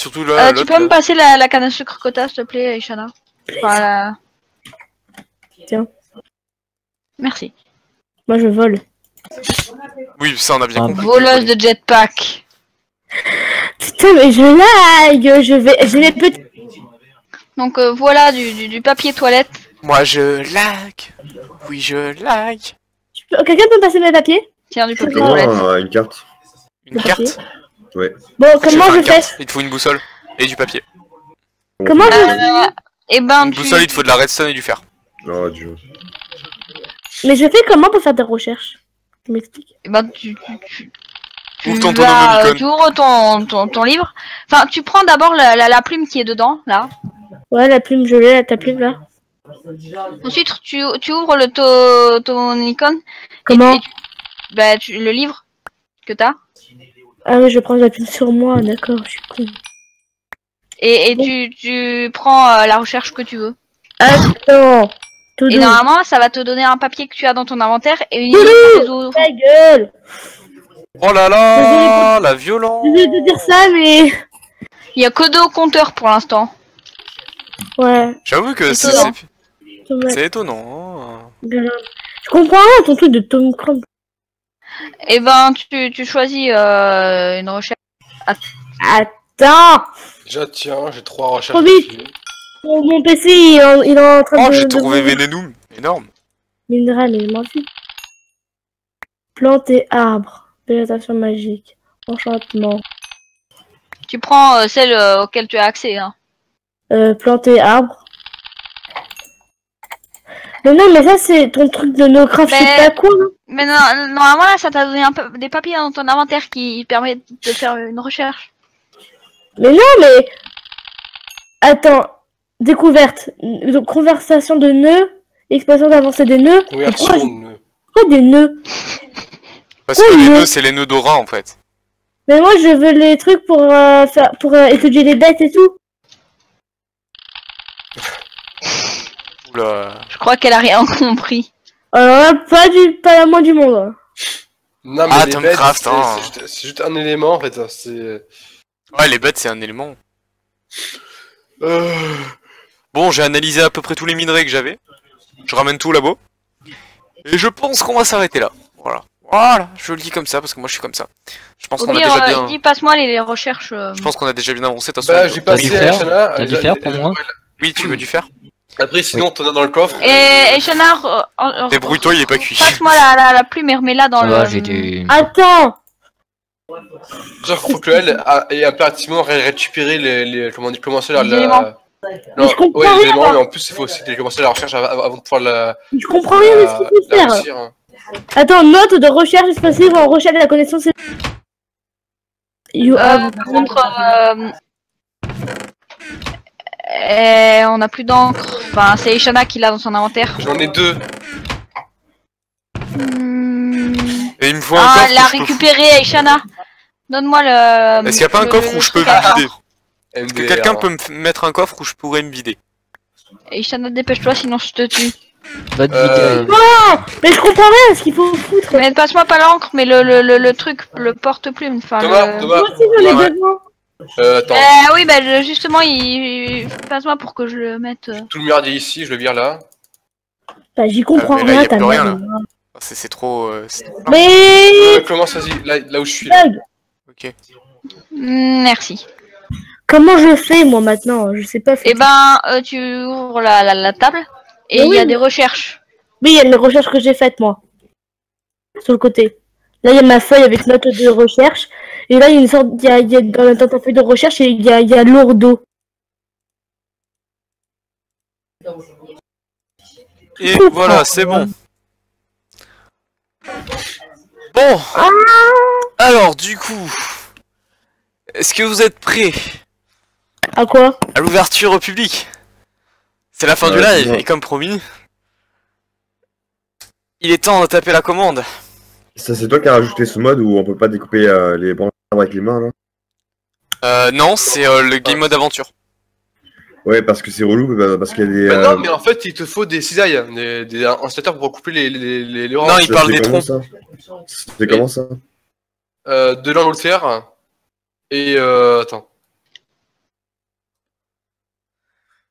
Surtout là. Euh, tu peux me passer la, la canne à sucre quota, s'il te plaît, Ishana? Voilà. Tiens. Merci. Moi, je vole. Oui, ça on a bien Ah, compris. Voleuse de jetpack. Putain, mais je lag. Je vais... J'ai les petits... Donc euh, voilà du, du, du papier toilette. Moi je lag. Oui, je lag. Tu peux- Quelqu'un peut me passer mes papiers? Tiens, du papier Comment toilette. euh, une carte? Une Le carte. papier. Ouais. Bon, vais comment faire je une fais? carte. Il te faut une boussole et du papier. Comment je... Euh, et ben Une tu... boussole, il te faut de la redstone et du fer. Oh Dieu. Mais je fais comment pour faire des recherches? Tu m'expliques? Eh ben, tu, tu, tu, tu Ouvre ton vas- Tonomicon. tu ouvres ton, ton, ton livre. Enfin, tu prends d'abord la, la, la plume qui est dedans, là. Ouais, la plume, je l'ai, ta plume, là. Ensuite, tu, tu ouvres le to, ton icône. Comment? et tu- bah, tu, le livre que t'as. Ah oui, je prends la plume sur moi, d'accord, je suis con. Et, et tu, tu prends euh, la recherche que tu veux. Attends. Tout Et doux. normalement, ça va te donner un papier que tu as dans ton inventaire et une Toulou liste des autres. Ta gueule! Oh là là, la violence. Désolé de dire ça, mais... Il y a que deux compteurs pour l'instant. Ouais. J'avoue que c'est Étonnant. c'est- dommage. c'est étonnant. hein. Je comprends rien, ton truc de Tom Crump. Et ben, tu, tu choisis euh, une recherche. Attends! Déjà, tiens, j'ai trois recherches. Trop vite. dessus. Mon, mon P C, il est en, il est en train Oh, de... j'ai de trouvé mourir. Vénénum. Énorme. Mineral, mais je m'en fous. Plantes et arbres. Végétation magique. Enchantement. Tu prends euh, celle euh, auquel tu as accès. Hein. Euh, plantes et arbres. Mais non, mais ça, c'est ton truc de no craft, je sais Mais- pas quoi, là. Mais non, normalement, là, ça t'a donné un peu, des papiers dans ton inventaire qui permettent de faire une recherche. Mais non, mais... Attends. Découverte. Donc, conversation de nœuds. Expression d'avancée des nœuds. Pourquoi, Conversion de... pourquoi des nœuds? Parce Oh, que les non. nœuds, c'est les nœuds d'aura en fait. Mais moi, je veux les trucs pour, euh, faire, pour euh, étudier les bêtes et tout. Oula. Je crois qu'elle a rien compris. Alors là, pas, du, pas la moins du monde. hein. Non, mais Ah, les Tom bêtes, Craft, c'est hein. c'est juste, c'est juste un élément, en fait. hein, C'est... Ouais, les bêtes, c'est un élément. Euh... Bon, j'ai analysé à peu près tous les minerais que j'avais. Je ramène tout au labo. Et je pense qu'on va s'arrêter là. Voilà. Voilà, je le dis comme ça parce que moi je suis comme ça. Je pense Au qu'on a pire, déjà euh, bien. dis, passe-moi les, les recherches. euh. Je pense qu'on a déjà bien avancé. De toute façon, Bah, on- j'ai T'as passé du à fer Shana. T'as du euh, fer euh, pour moi? Oui, tu veux du fer? Après, sinon, t'en as dans le coffre. Et, et Chenard, euh, euh, Débrouille-toi, il est pas cuit. passe-moi la, la, la plume et remets-la dans Ça le. va, j'ai du... Attends. Genre, faut que elle a- ait impérativement ré- récupéré les, les, comment dire, commencer la... Les la- éléments. Mais je comprends ouais, les rien, éléments, moi. mais en plus, il faut aussi commencer la recherche avant, avant de pouvoir la... Je comprends rien de ce qu'il faut la faire. réussir, hein. Attends, note de recherche expressive en recherche de la connaissance. You Euh, have... par contre, euh... euh, on a plus d'encre. Enfin, c'est Ishana qui l'a dans son inventaire. J'en ai deux. Hmm. Et il me faut un Ah, coffre. elle l'a où je peux récupéré, Ishana. Donne-moi le. Est-ce qu'il y a pas un le- coffre le où je peux truc à me vider? part. Est-ce que quelqu'un peut me f- mettre un coffre où je pourrais me vider? Ishana, dépêche-toi, sinon je te tue. Va te Euh, vider. Mais je comprends rien ce qu'il faut foutre. Mais passe-moi pas l'encre, mais le, le, le, le truc, le porte-plume. Enfin, Thomas, le... Thomas, Moi aussi j'en ai ouais. besoin. euh, attends, Euh, oui, bah le- justement, il... passe-moi pour que je le mette. euh. tout le merdier ici, je le vire là. Bah, j'y comprends Ah, mais là, y rien, a ta plus rien, mère. C'est c'est trop. euh, c'est trop- Mais... Euh, commence, vas-y, là, là où je suis. Là. Bug. Ok. Hmm, Merci. Comment je fais moi maintenant? Je sais pas faire. Et ben, euh, tu ouvres la, la, la table et Mais il y a oui. des recherches. Oui, il y a les recherches que j'ai faites moi. Sur le côté. Là, il y a ma feuille avec note de recherche. Et là, il y a une sorte. Il y a, il y a dans la dans ta feuille de recherche, il y a, il y a lourdeau. Et voilà, c'est bon. Bon. Alors, du coup, est-ce que vous êtes prêts À quoi? à l'ouverture au public? C'est la fin Ouais, du live, c'est bon. et comme promis, il est temps de taper la commande. Ça, c'est toi qui as rajouté ce mode où on peut pas découper euh, les branches avec les mains, là? Euh, non, c'est euh, le game mode aventure. Ouais, parce que c'est relou, bah, parce qu'il y a des... Bah euh, non, mais en fait, il te faut des cisailles, des, des installateurs pour couper les, les, les, les Non, branches. il ça, parle c'est des comment, troncs. ça C'est comment ça? Euh, de l'Angleterre. Et euh, attends.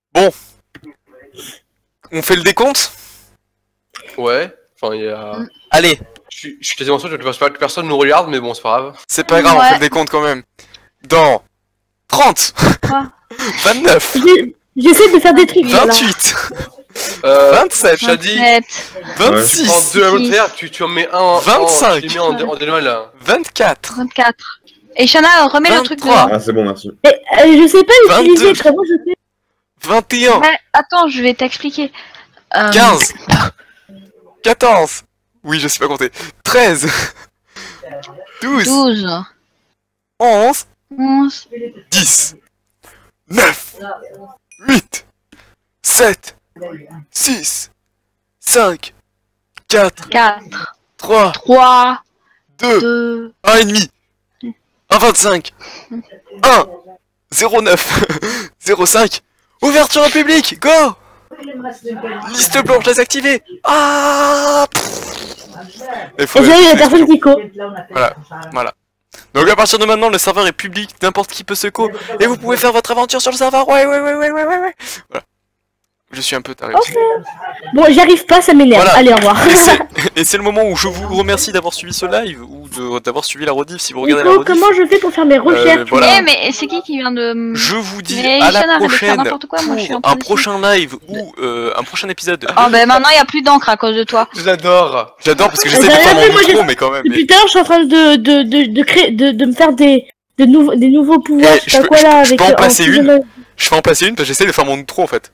Bon. On fait le décompte? Ouais. Enfin, il y a... Allez. Je suis je suis quasiment sûr que personne nous regarde, mais bon, c'est pas grave. C'est pas grave, Ouais. on fait le décompte quand même. Dans trente, Quoi vingt-neuf, J'ai- J'essaie de faire des trucs. voilà. vingt-huit, Euh, vingt-sept, Shadi, vingt-sept, tu prends vingt-six, deux à l'autre derrière, tu, tu en mets un en... vingt-cinq. Tu les mets en, en dénoël, là. vingt-quatre, vingt-quatre. Et Shana, remets le truc vingt-trois. dedans. Ah, c'est bon, merci. Mais, euh, je sais pas l'utiliser. vingt-deux. Comment je fais? vingt et un, Ouais, attends, je vais t'expliquer. Euh, quinze, quatorze, oui je sais pas compter, treize, douze, douze, onze, onze, dix, neuf, huit, sept, six, cinq, quatre, quatre, trois, trois, deux, deux, un et demi, un vingt-cinq, un, zéro neuf, zéro cinq, ouverture au public, go! Liste blanche désactivée. Ah pff. Il faut- Et j'ai eu la personne qui co. Voilà, voilà. Donc à partir de maintenant, le serveur est public, n'importe qui peut se co, et vous pouvez faire votre aventure sur le serveur. Ouais, ouais, ouais, ouais, ouais, ouais, ouais. Voilà. Je suis un peu taré. aussi. Bon, j'y arrive pas, ça m'énerve. Voilà. Allez, au revoir. Et c'est- Et c'est le moment où je vous remercie d'avoir suivi ce live ou de- d'avoir suivi la rediff si vous regardez la Nico, rediff. comment je fais pour faire mes recherches? voilà. Eh, mais c'est qui qui vient de... Je vous dis Mais à la Ishana, arrête de faire prochaine n'importe quoi, moi, je suis pour en train un de- prochain live ou euh, un prochain épisode. Oh, ben maintenant, il y a plus d'encre à cause de toi. J'adore. J'adore parce que Eh j'essaie de ben, faire après, mon moi, micro, j'ai- mais quand même. Depuis mais- tout à l'heure, je suis en train de, de, de, de créer, de, de me faire des, de nouveaux, des nouveaux pouvoirs, Eh, je sais je pas peux- quoi là, je peux avec en euh, placer une fusionnel. Je vais en placer une parce que j'essaie de faire mon outro en fait.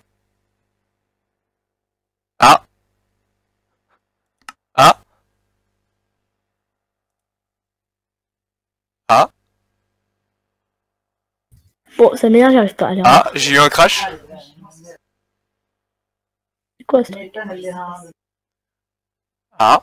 Ah. Ah. Ah. Bon, ça m'énerve, j'y arrive pas. Allez, au revoir. Ah, j'ai eu un crash. C'est quoi ça? Ah.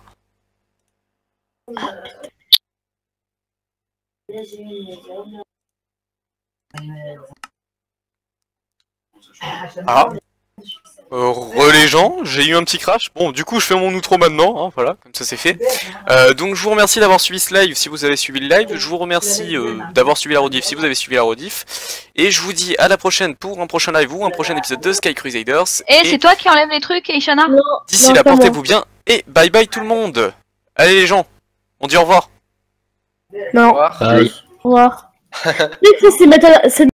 Ah. Euh, re les gens, j'ai eu un petit crash. Bon, du coup, je fais mon outro maintenant, hein, voilà, comme ça c'est fait. Euh, donc, je vous remercie d'avoir suivi ce live si vous avez suivi le live. Je vous remercie euh, d'avoir suivi la rediff si vous avez suivi la rediff. Et je vous dis à la prochaine pour un prochain live ou un prochain épisode de Sky Crusaders. Eh, c'est toi qui enlève les trucs, Ishana? Non, D'ici non, là, pas moi. portez-vous bien et bye bye tout le monde. Allez les gens, on dit au revoir. Non, Au revoir. Bye. au revoir. Tu sais que ça, c'est mettre à la- c'est